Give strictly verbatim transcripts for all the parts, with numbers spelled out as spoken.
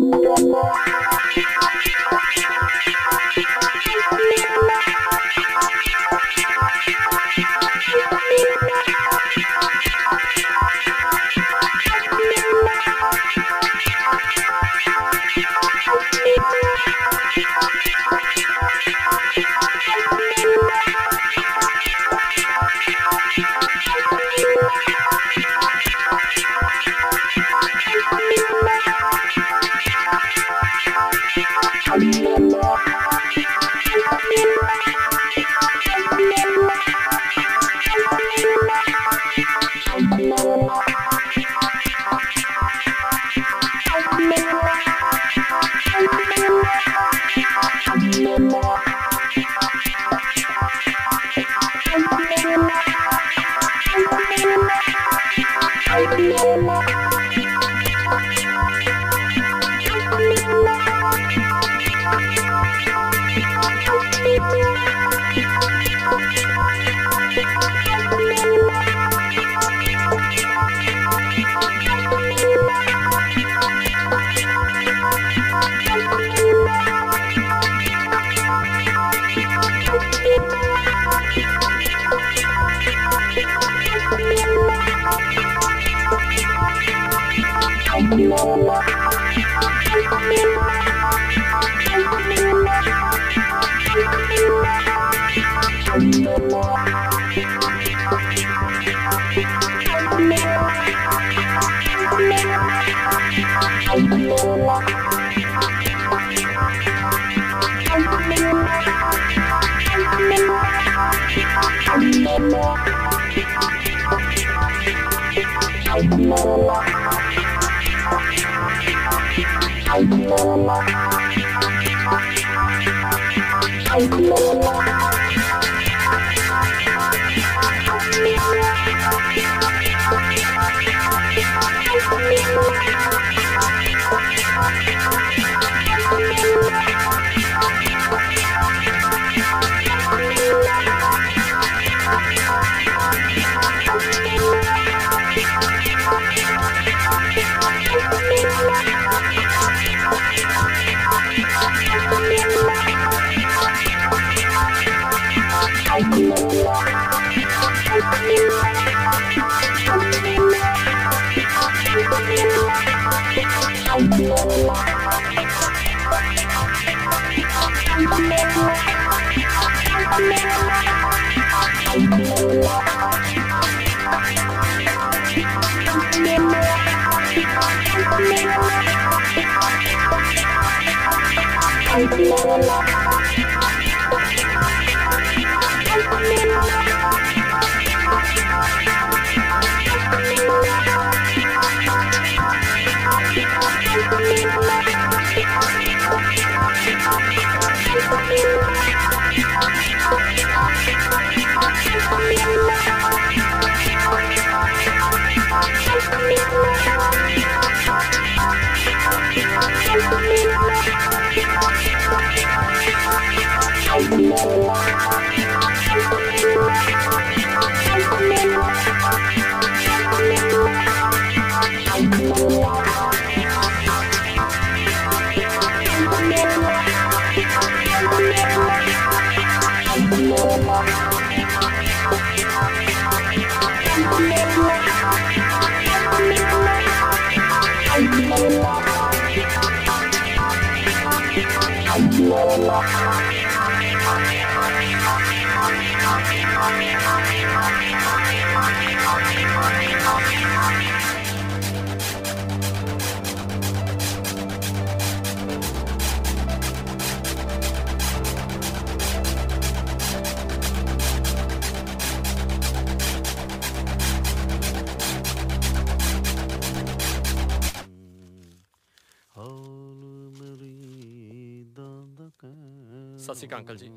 सत श्री अकाल अंकल जी।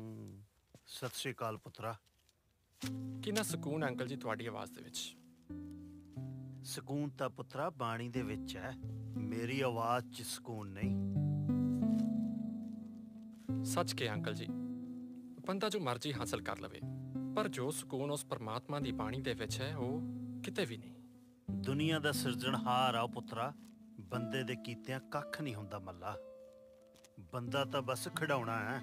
सत श्री अकाल पुत्रा। किन्ना सकून है अंकल जी तुहाडी आवाज़ दे विच। सकून तां पुत्रा बाणी दे विच है, मेरी आवाज़ च सकून नहीं। सच के अंकल जी, बंदा जो मर्जी हासिल कर लवे, पर जो सकून उस परमात्मा दी बाणी दे विच है वो किते भी नहीं। दुनिया दा सिरजणहार आ पुत्रा, ਬੰਦੇ ਦੇ ਕੀਤਿਆਂ ਕੱਖ ਨਹੀਂ ਹੁੰਦਾ ਮੱਲਾ। ਬੰਦਾ ਤਾਂ ਬਸ ਖਿਡਾਉਣਾ ਹੈ।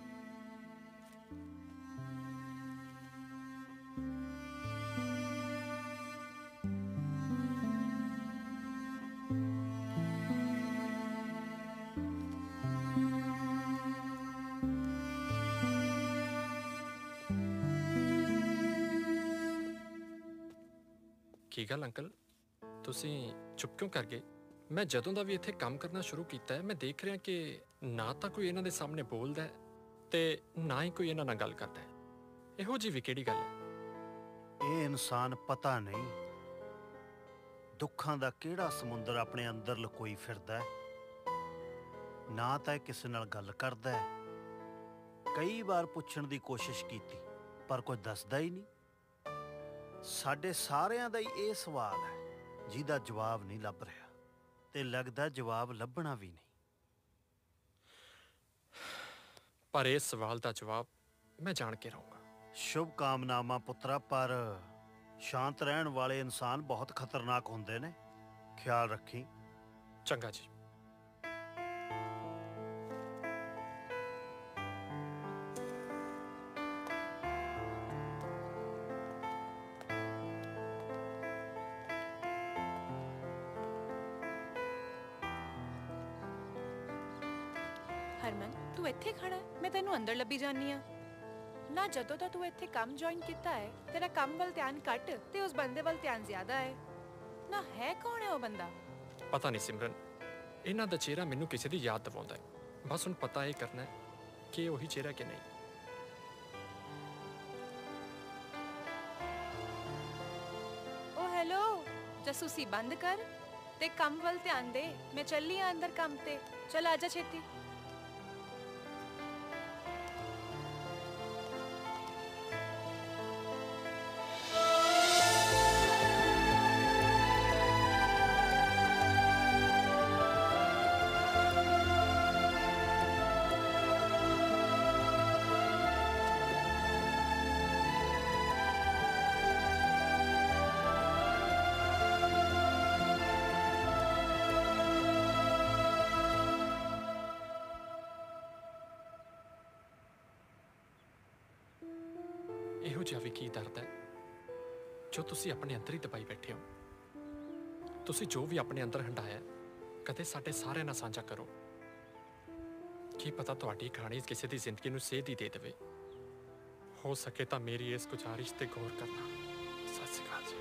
ਕੀ ਗੱਲ ਅੰਕਲ, ਤੁਸੀਂ ਚੁੱਪ ਕਿਉਂ ਕਰ ਗਏ? ਮੈਂ ਜਦੋਂ ਦਾ ਵੀ ਇੱਥੇ ਕੰਮ ਕਰਨਾ ਸ਼ੁਰੂ ਕੀਤਾ ਹੈ, ਮੈਂ ਦੇਖ ਰਿਹਾ ਕਿ ਨਾ ਤਾਂ ਕੋਈ ਇਹਨਾਂ ਦੇ ਸਾਹਮਣੇ ਬੋਲਦਾ ਹੈ ਤੇ ਨਾ ਹੀ ਕੋਈ ਇਹਨਾਂ ਨਾਲ ਗੱਲ ਕਰਦਾ ਹੈ। ਇਹੋ ਜਿਹੀ ਵੀ ਕਿਹੜੀ ਗੱਲ ਹੈ? ਇਹ ਇਨਸਾਨ ਪਤਾ ਨਹੀਂ ਦੁੱਖਾਂ ਦਾ ਕਿਹੜਾ ਸਮੁੰਦਰ ਆਪਣੇ ਅੰਦਰ ਲੁਕੋਈ ਫਿਰਦਾ ਹੈ। ਨਾ ਤਾਂ ਇਹ ਕਿਸੇ ਨਾਲ ਗੱਲ ਕਰਦਾ ਹੈ। ਕਈ ਵਾਰ ਪੁੱਛਣ ਦੀ ਕੋਸ਼ਿਸ਼ ਕੀਤੀ ਪਰ ਕੋਈ ਦੱਸਦਾ ਹੀ ਨਹੀਂ। ਸਾਡੇ ਸਾਰਿਆਂ ਦਾ ਹੀ ਇਹ ਸਵਾਲ ਹੈ ਜਿਹਦਾ ਜਵਾਬ ਨਹੀਂ ਲੱਭ ਰਿਹਾ, ਤੇ ਲੱਗਦਾ ਜਵਾਬ ਲੱਭਣਾ ਵੀ ਨਹੀਂ। ਪਰ ਇਸ ਸਵਾਲ ਦਾ ਜਵਾਬ ਮੈਂ ਜਾਣ ਕੇ ਰਹੂੰਗਾ। ਸ਼ੁਭ ਕਾਮਨਾਵਾਂ ਪੁੱਤਰਾ, ਪਰ ਸ਼ਾਂਤ ਰਹਿਣ ਵਾਲੇ ਇਨਸਾਨ ਬਹੁਤ ਖਤਰਨਾਕ ਹੁੰਦੇ ਨੇ, ਖਿਆਲ ਰੱਖੀ। ਚੰਗਾ ਜੀ। ਹਰਮਨ, ਤੂੰ ਇੱਥੇ ਖੜਾ ਹੈ? ਮੈਂ ਤੈਨੂੰ ਅੰਦਰ ਲੱਭੀ ਜਾਨੀ ਆ ਨਾ। ਜਦੋਂ ਦਾ ਤੂੰ ਇੱਥੇ ਕੰਮ ਜੁਆਇਨ ਕੀਤਾ ਹੈ, ਤੇਰਾ ਕੰਮ ਵੱਲ ਧਿਆਨ ਘੱਟ ਤੇ ਉਸ ਬੰਦੇ ਵੱਲ ਧਿਆਨ ਜ਼ਿਆਦਾ ਹੈ ਨਾ। ਹੈ ਕੌਣ ਹੈ ਉਹ ਬੰਦਾ? ਪਤਾ ਨਹੀਂ ਸਿਮਰਨ, ਇਹਨਾਂ ਦਾ ਚਿਹਰਾ ਮੈਨੂੰ ਕਿਸੇ ਦੀ ਯਾਦ ਦਿਵਾਉਂਦਾ ਹੈ। ਬਸ ਹੁਣ ਪਤਾ ਇਹ ਕਰਨਾ ਹੈ ਕਿ ਉਹੀ ਚਿਹਰਾ ਕਿ ਨਹੀਂ। ਓ ਹੈਲੋ, ਜਾਸੂਸੀ ਬੰਦ ਕਰ ਤੇ ਕੰਮ ਵੱਲ ਧਿਆਨ ਦੇ। ਮੈਂ ਚੱਲੀ ਆ ਅੰਦਰ ਕੰਮ ਤੇ। ਚਲ ਆਜਾ ਛੇਤੀ। ਇਹੋ ਜਿਹਾ ਵੀ ਕੀ ਦਰਦ ਹੈ ਜੋ ਤੁਸੀਂ ਆਪਣੇ ਅੰਦਰ ਹੀ ਦਬਾਈ ਬੈਠੇ ਹੋ? ਤੁਸੀਂ ਜੋ ਵੀ ਆਪਣੇ ਅੰਦਰ ਹੰਢਾਇਆ ਕਦੇ ਸਾਡੇ ਸਾਰਿਆਂ ਨਾਲ ਸਾਂਝਾ ਕਰੋ। ਕੀ ਪਤਾ ਤੁਹਾਡੀ ਕਹਾਣੀ ਕਿਸੇ ਦੀ ਜ਼ਿੰਦਗੀ ਨੂੰ ਸੇਧ ਹੀ ਦੇ ਦੇਵੇ। ਹੋ ਸਕੇ ਤਾਂ ਮੇਰੀ ਇਸ ਗੁਜ਼ਾਰਿਸ਼ ਤੇ ਗੌਰ ਕਰਨਾ। ਸਤਿ ਸ਼੍ਰੀ ਅਕਾਲ ਜੀ।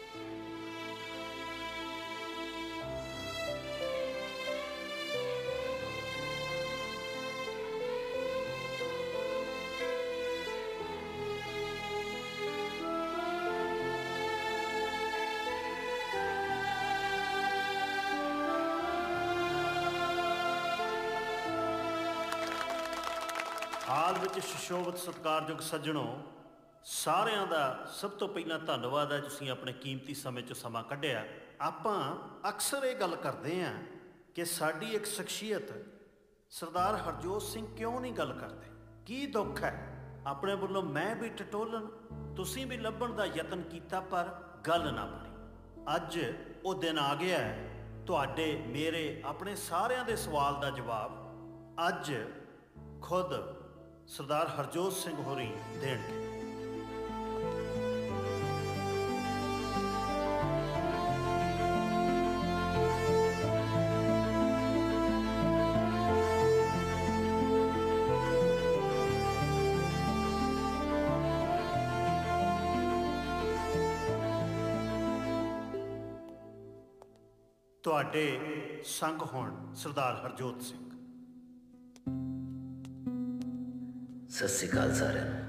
ਹਾਲ ਵਿੱਚ ਸੁਸ਼ੋਭਿਤ ਸਤਿਕਾਰਯੋਗ ਸੱਜਣੋ, ਸਾਰਿਆਂ ਦਾ ਸਭ ਤੋਂ ਪਹਿਲਾਂ ਧੰਨਵਾਦ ਹੈ ਤੁਸੀਂ ਆਪਣੇ ਕੀਮਤੀ ਸਮੇਂ 'ਚੋਂ ਸਮਾਂ ਕੱਢਿਆ। ਆਪਾਂ ਅਕਸਰ ਇਹ ਗੱਲ ਕਰਦੇ ਹਾਂ ਕਿ ਸਾਡੀ ਇੱਕ ਸ਼ਖਸੀਅਤ ਸਰਦਾਰ ਹਰਜੋਤ ਸਿੰਘ ਕਿਉਂ ਨਹੀਂ ਗੱਲ ਕਰਦੇ, ਕੀ ਦੁੱਖ ਹੈ। ਆਪਣੇ ਵੱਲੋਂ ਮੈਂ ਵੀ ਟਟੋਲਣ, ਤੁਸੀਂ ਵੀ ਲੱਭਣ ਦਾ ਯਤਨ ਕੀਤਾ ਪਰ ਗੱਲ ਨਾ ਬਣੀ। ਅੱਜ ਉਹ ਦਿਨ ਆ ਗਿਆ ਹੈ, ਤੁਹਾਡੇ ਮੇਰੇ ਆਪਣੇ ਸਾਰਿਆਂ ਦੇ ਸਵਾਲ ਦਾ ਜਵਾਬ ਅੱਜ ਖੁਦ ਸਰਦਾਰ ਹਰਜੋਤ ਸਿੰਘ ਹੋਰੀ ਦੇਣਗੇ। ਤੁਹਾਡੇ ਸੰਗ ਹੋਣ ਸਰਦਾਰ ਹਰਜੋਤ ਸਿੰਘ। ਸਤਿ ਸ਼੍ਰੀ ਅਕਾਲ ਸਾਰਿਆਂ ਨੂੰ।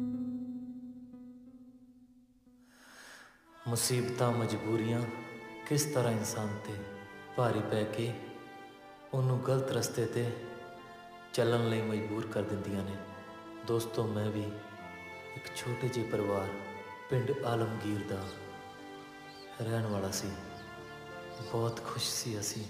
ਮੁਸੀਬਤਾਂ ਮਜਬੂਰੀਆਂ ਕਿਸ ਤਰ੍ਹਾਂ ਇਨਸਾਨ ਤੇ ਭਾਰੀ ਪੈ ਕੇ ਉਹਨੂੰ ਗਲਤ ਰਸਤੇ ਤੇ ਚੱਲਣ ਲਈ ਮਜਬੂਰ ਕਰ ਦਿੰਦੀਆਂ ਨੇ। ਦੋਸਤੋ, ਮੈਂ ਵੀ ਇੱਕ ਛੋਟੇ ਜਿਹੇ ਪਰਿਵਾਰ ਪਿੰਡ ਆਲਮਗੀਰ ਦਾ ਰਹਿਣ ਵਾਲਾ ਸੀ। ਬਹੁਤ ਖੁਸ਼ ਸੀ ਅਸੀਂ।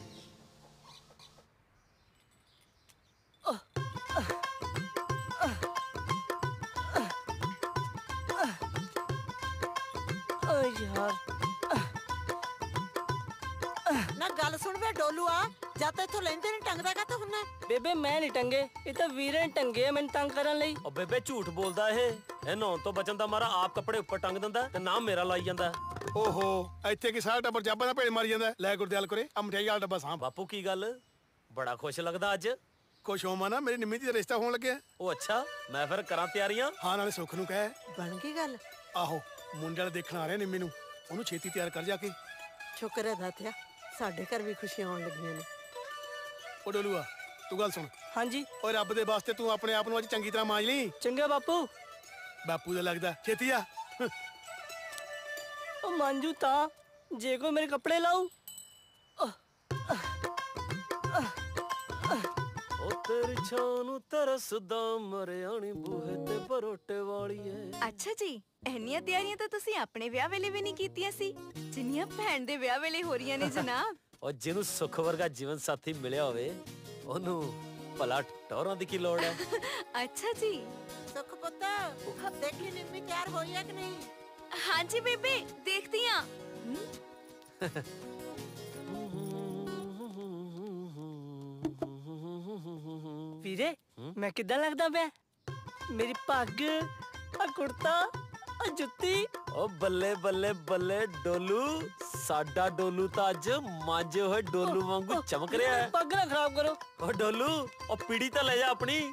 ਓ ਯਾਰ, ਨਾ ਗੱਲ ਸੁਣ ਵੇ ਡੋਲੂਆ, ਜਦ ਤੱਕ ਇੱਥੋਂ ਲੈਂਦੇ ਨਹੀਂ ਟੰਗਦਾ ਕਾ ਹੁੰਨਾ। ਬੇਬੇ ਮੈਂ ਨਹੀਂ ਟੰਗੇ, ਇਹ ਤਾਂ ਵੀਰੇ ਨੇ ਟੰਗੇ ਆ ਮੈਨੂੰ ਤੰਗ ਕਰਨ ਲਈ। ਉਹ ਬੇਬੇ ਝੂਠ ਬੋਲਦਾ ਇਹ ਇਹ ਨਹਾਉਣ ਤੋਂ ਬਚਣ ਦਾ ਮਾਰਾ ਆਪ ਕੱਪੜੇ ਉੱਪਰ ਟੰਗ ਦਿੰਦਾ ਤੇ ਨਾਮ ਮੇਰਾ ਲਾਈ ਜਾਂਦਾ। ਓਹੋ ਇੱਥੇ ਕੀ ਸਾਰਾ ਟੱਬਰ ਜਾਬਾਂ ਦਾ ਭੇੜ ਮਾਰੀ ਜਾਂਦਾ। ਲੈ ਗੁਰਦਿਆਲ ਕਰੇ ਆ ਮਠਿਆਈ ਵਾਲਾ ਡੱਬਾ ਸਾਂਭ। ਬਾਪੂ ਕੀ ਗੱਲ ਬੜਾ ਖੁਸ਼ ਲੱਗਦਾ ਅੱਜ? ਖੁਸ਼ ਹੋਵਾਂ ਨਾ, ਮੇਰੀ ਨਿੰਮੀ ਦੀ ਰਿਸ਼ਤਾ ਹੋਣ ਲੱਗਿਆ। ਉਹ ਅੱਛਾ, ਮੈਂ ਫਿਰ ਕਰਾਂ ਤਿਆਰੀਆਂ। ਹਾਂ ਨਾਲੇ ਸੁੱਖ ਨੂੰ ਕਹਿ। ਬਣ ਗਈ ਗੱਲ। ਆਹੋ ਮੁੰਡੇ ਵਾਲੇ ਦੇਖਣ ਆ ਰਹੇ ਨਿੰਮੀ ਨੂੰ, ਉਹਨੂੰ ਛੇਤੀ ਤਿਆਰ ਕਰ ਜਾ ਕੇ। ਸ਼ੁਕਰ ਹੈ ਦਾਤਿਆ, ਸਾਡੇ ਘਰ ਵੀ ਖੁਸ਼ੀਆਂ ਆਉਣ ਲੱਗੀਆਂ ਨੇ। ਉਹ ਡੋਲੂਆ ਤੂੰ ਗੱਲ ਸੁਣ, ਹਾਂਜੀ। ਓਏ ਰੱਬ ਦੇ ਵਾਸਤੇ ਤੂੰ ਆਪਣੇ ਆਪ ਨੂੰ ਅੱਜ ਚੰਗੀ ਤਰ੍ਹਾਂ ਮਾਂਜ ਲਈ। ਚੰਗਾ ਬਾਪੂ। ਬਾਪੂ ਦਾ ਲੱਗਦਾ, ਛੇਤੀ ਆ। ਉਹ ਮੰਜੂ ਤਾਂ ਜੇ ਕੋਈ ਮੇਰੇ ਕੱਪੜੇ ਲਾਊ। ਉਹ ਤੇਰੀ ਛਾਂ ਨੂੰ ਤਰਸਦਾ ਮਰਿਆਣੀ ਬੂਹੇ ਤੇ ਪਰੋਟੇ ਵਾਲੀਏ। ਅੱਛਾ ਜੀ, ਇੰਨੀਆਂ ਤਿਆਰੀਆਂ ਤਾਂ ਤੁਸੀਂ ਆਪਣੇ ਵਿਆਹ ਵੇਲੇ ਵੀ ਨਹੀਂ ਕੀਤੀਆਂ ਸੀ ਜਿੰਨੀਆਂ ਭੈਣ ਦੇ ਵਿਆਹ ਵੇਲੇ ਹੋ ਰਹੀਆਂ ਨੇ ਜਨਾਬ। ਉਹ ਜਿਹਨੂੰ ਸੁੱਖ ਵਰਗਾ ਜੀਵਨ ਸਾਥੀ ਮਿਲਿਆ ਹੋਵੇ ਉਹਨੂੰ ਭਲਾ ਟੌਰਾਂ ਦੀ ਕੀ ਲੋੜ ਹੈ। ਅੱਛਾ ਜੀ। ਸੁੱਖ ਪੁੱਤ ਦੇਖੀ ਨਿੰਮੀ ਤਿਆਰ ਹੋਈ ਹੈ ਕਿ ਨਹੀਂ? ਹਾਂਜੀ ਬੇਬੇ, ਦੇਖਦੀ ਆ। ਵੀਰੇ ਮੈਂ ਕਿੱਦਾਂ ਲੱਗਦਾ ਪਿਆ? ਮੇਰੀ ਪੱਗ, ਆ ਕੁੜਤਾ, ਆ ਜੁੱਤੀ। ਉਹ ਬੱਲੇ ਬੱਲੇ ਬੱਲੇ ਡੋਲੂ, ਸਾਡਾ ਡੋਲੂ ਤਾਂ ਅੱਜ ਮਾਂਜੇ ਹੋਏ ਡੋਲੂ ਵਾਂਗੂ ਚਮਕ ਰਿਹਾ ਹੈ। ਪੱਗ ਨਾ ਖਰਾਬ ਕਰੋ। ਉਹ ਡੋਲੂ ਉਹ ਪੀੜੀ ਤਾਂ ਲੈ ਜਾ ਆਪਣੀ।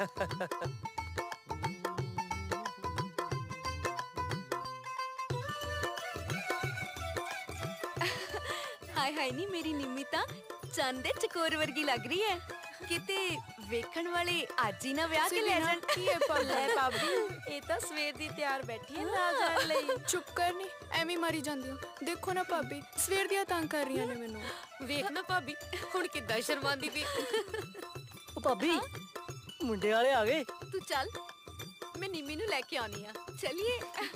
ਹਾਏ ਹਾਏ ਨੀ ਮੇਰੀ ਨਿੰਮੀ ਤਾਂ ਚੰਦ ਦੇ ਚਕੋਰ ਵਰਗੀ ਲੱਗ ਰਹੀ ਹੈ। ਕਿਤੇ ਵੇਖਣ ਵਾਲੇ ਅੱਜ ਹੀ ਨਾ ਵਿਆਹ ਕੇ ਲੈ ਜਾਣ। ਕੀ ਹੈ ਲੈ ਭਾਬੀ, ਇਹ ਤਾਂ ਸਵੇਰ ਦੀ ਤਿਆਰ ਬੈਠੀ ਹੈ ਨਾਲ ਜਾਣ ਲਈ। ਚੁੱਪ ਕਰ ਨੀ, ਐਵੇਂ ਮਾਰੀ ਜਾਂਦੀ ਹੋ। ਦੇਖੋ ਨਾ ਭਾਬੀ, ਸਵੇਰ ਦੀਆਂ ਤੰਗ ਕਰ ਰਹੀਆਂ ਨੇ ਮੈਨੂੰ। ਵੇਖ ਨਾ ਭਾਬੀ ਹੁਣ ਕਿੱਦਾਂ ਸ਼ਰਮਾਂਦੀ ਪਈ। ਉਹ ਭਾਬੀ ਮੁੰਡੇ ਵਾਲੇ ਆ ਗਏ। ਤੂੰ ਚੱਲ, ਮੈਂ ਨਿੰਮੀ ਨੂੰ ਲੈ ਕੇ ਆਉਣੀ ਆ। ਚਲਿਏ।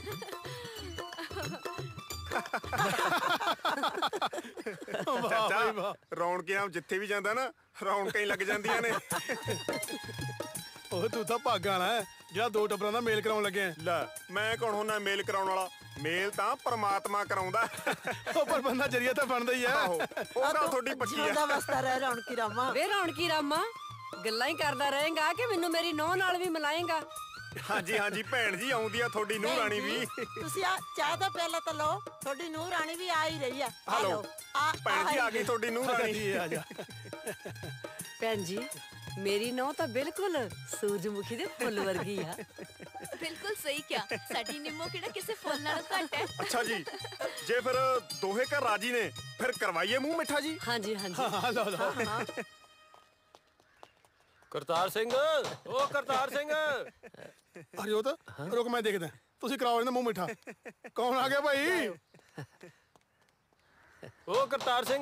ਚਾਚਾ ਰੌਣਕਾਂ ਜਿੱਥੇ ਵੀ ਜਾਂਦਾ ਨਾ ਰੌਣਕਾਂ ਹੀ ਲੱਗ ਜਾਂਦੀਆਂ ਨੇ। ਉਹ ਤੂੰ ਤਾਂ ਭਾਗਾਂ ਵਾਲਾ ਜਿਹੜਾ ਦੋ ਟੱਬਰਾਂ ਦਾ ਮੇਲ ਕਰਾਉਣ ਲੱਗਿਆ। ਲੈ ਮੈਂ ਕੌਣ ਹੁੰਨਾ ਮੇਲ ਕਰਾਉਣ ਵਾਲਾ? ਮੇਲ ਤਾਂ ਪਰਮਾਤਮਾ ਕਰਾਉਂਦਾ। ਉਹ ਪਰ ਬੰਦਾ ਜਰੀਆ ਤਾਂ ਬਣਦਾ ਹੀ ਆ। ਆਹੋ ਉਹ ਗੱਲ ਤੁਹਾਡੀ ਪੱਕੀ ਜਿਉਂਦਾ ਆ। ਵਸਦਾ ਰਹਿ ਰੌਣਕੀ ਰਾਮਾ। ਵੇ ਰੌਣਕੀ ਰਾਮਾ, ਗੱਲਾਂ ਹੀ ਕਰਦਾ ਰਹੇਗਾ ਕਿ ਮੈਨੂੰ ਮੇਰੀ ਨੌਂ ਨਾਲ ਵੀ ਮਿਲਾਏਗਾ? ਹਾਂਜੀ ਹਾਂਜੀ ਭੈਣ ਜੀ, ਆਉਂਦੀ ਆ ਤੁਹਾਡੀ ਨੂੰਹ ਰਾਣੀ ਵੀ। ਤੁਸੀਂ ਆ ਚਾਹ ਦਾ ਪਿਆਲਾ ਤਾਂ ਲਓ, ਤੁਹਾਡੀ ਨੂੰਹ ਰਾਣੀ ਵੀ ਆ ਹੀ ਰਹੀ ਆ। ਆ ਹਲੋ ਲਓ। ਆ ਭੈਣ ਜੀ ਆ ਗਈ ਤੁਹਾਡੀ ਨੂੰਹ ਰਾਣੀ। ਆ ਜਾ। ਭੈਣ ਜੀ ਮੇਰੀ ਨੌਂ ਤਾਂ ਬਿਲਕੁਲ ਸੂਰਜਮੁਖੀ ਦੇ ਫੁੱਲ ਵਰਗੀ ਆ। ਬਿਲਕੁਲ ਸਹੀ ਕਿਹਾ, ਸਾਡੀ ਨਿੰਮੋ ਕਿਹੜਾ ਕਿਸੇ ਫੁੱਲ ਨਾਲੋਂ ਘੱਟ ਹੈ। ਅੱਛਾ ਜੀ, ਜੇ ਫਿਰ ਦੋਹੇ ਘਰ ਰਾਜੀ ਨੇ ਫਿਰ ਕਰਵਾਈਏ ਮੂੰਹ ਮਿੱਠਾ ਜੀ। ਹਾਂਜੀ ਹਾਂਜੀ। ਹਾਂ ਲਓ ਲਓ। ਕਰਤਾਰ ਸਿੰਘ, ਉਹ ਕਰਤਾਰ ਸਿੰਘ। ਹਰਜੋਤ ਰੁਕ, ਮੈਂ ਦੇਖਦਾ। ਤੁਸੀਂ ਕਰਾਓ ਇਹਨਾਂ ਮੂੰਹ ਮਿੱਠਾ। ਕੌਣ ਆ ਗਿਆ ਭਾਈ? ਉਹ ਕਰਤਾਰ ਸਿੰਘ।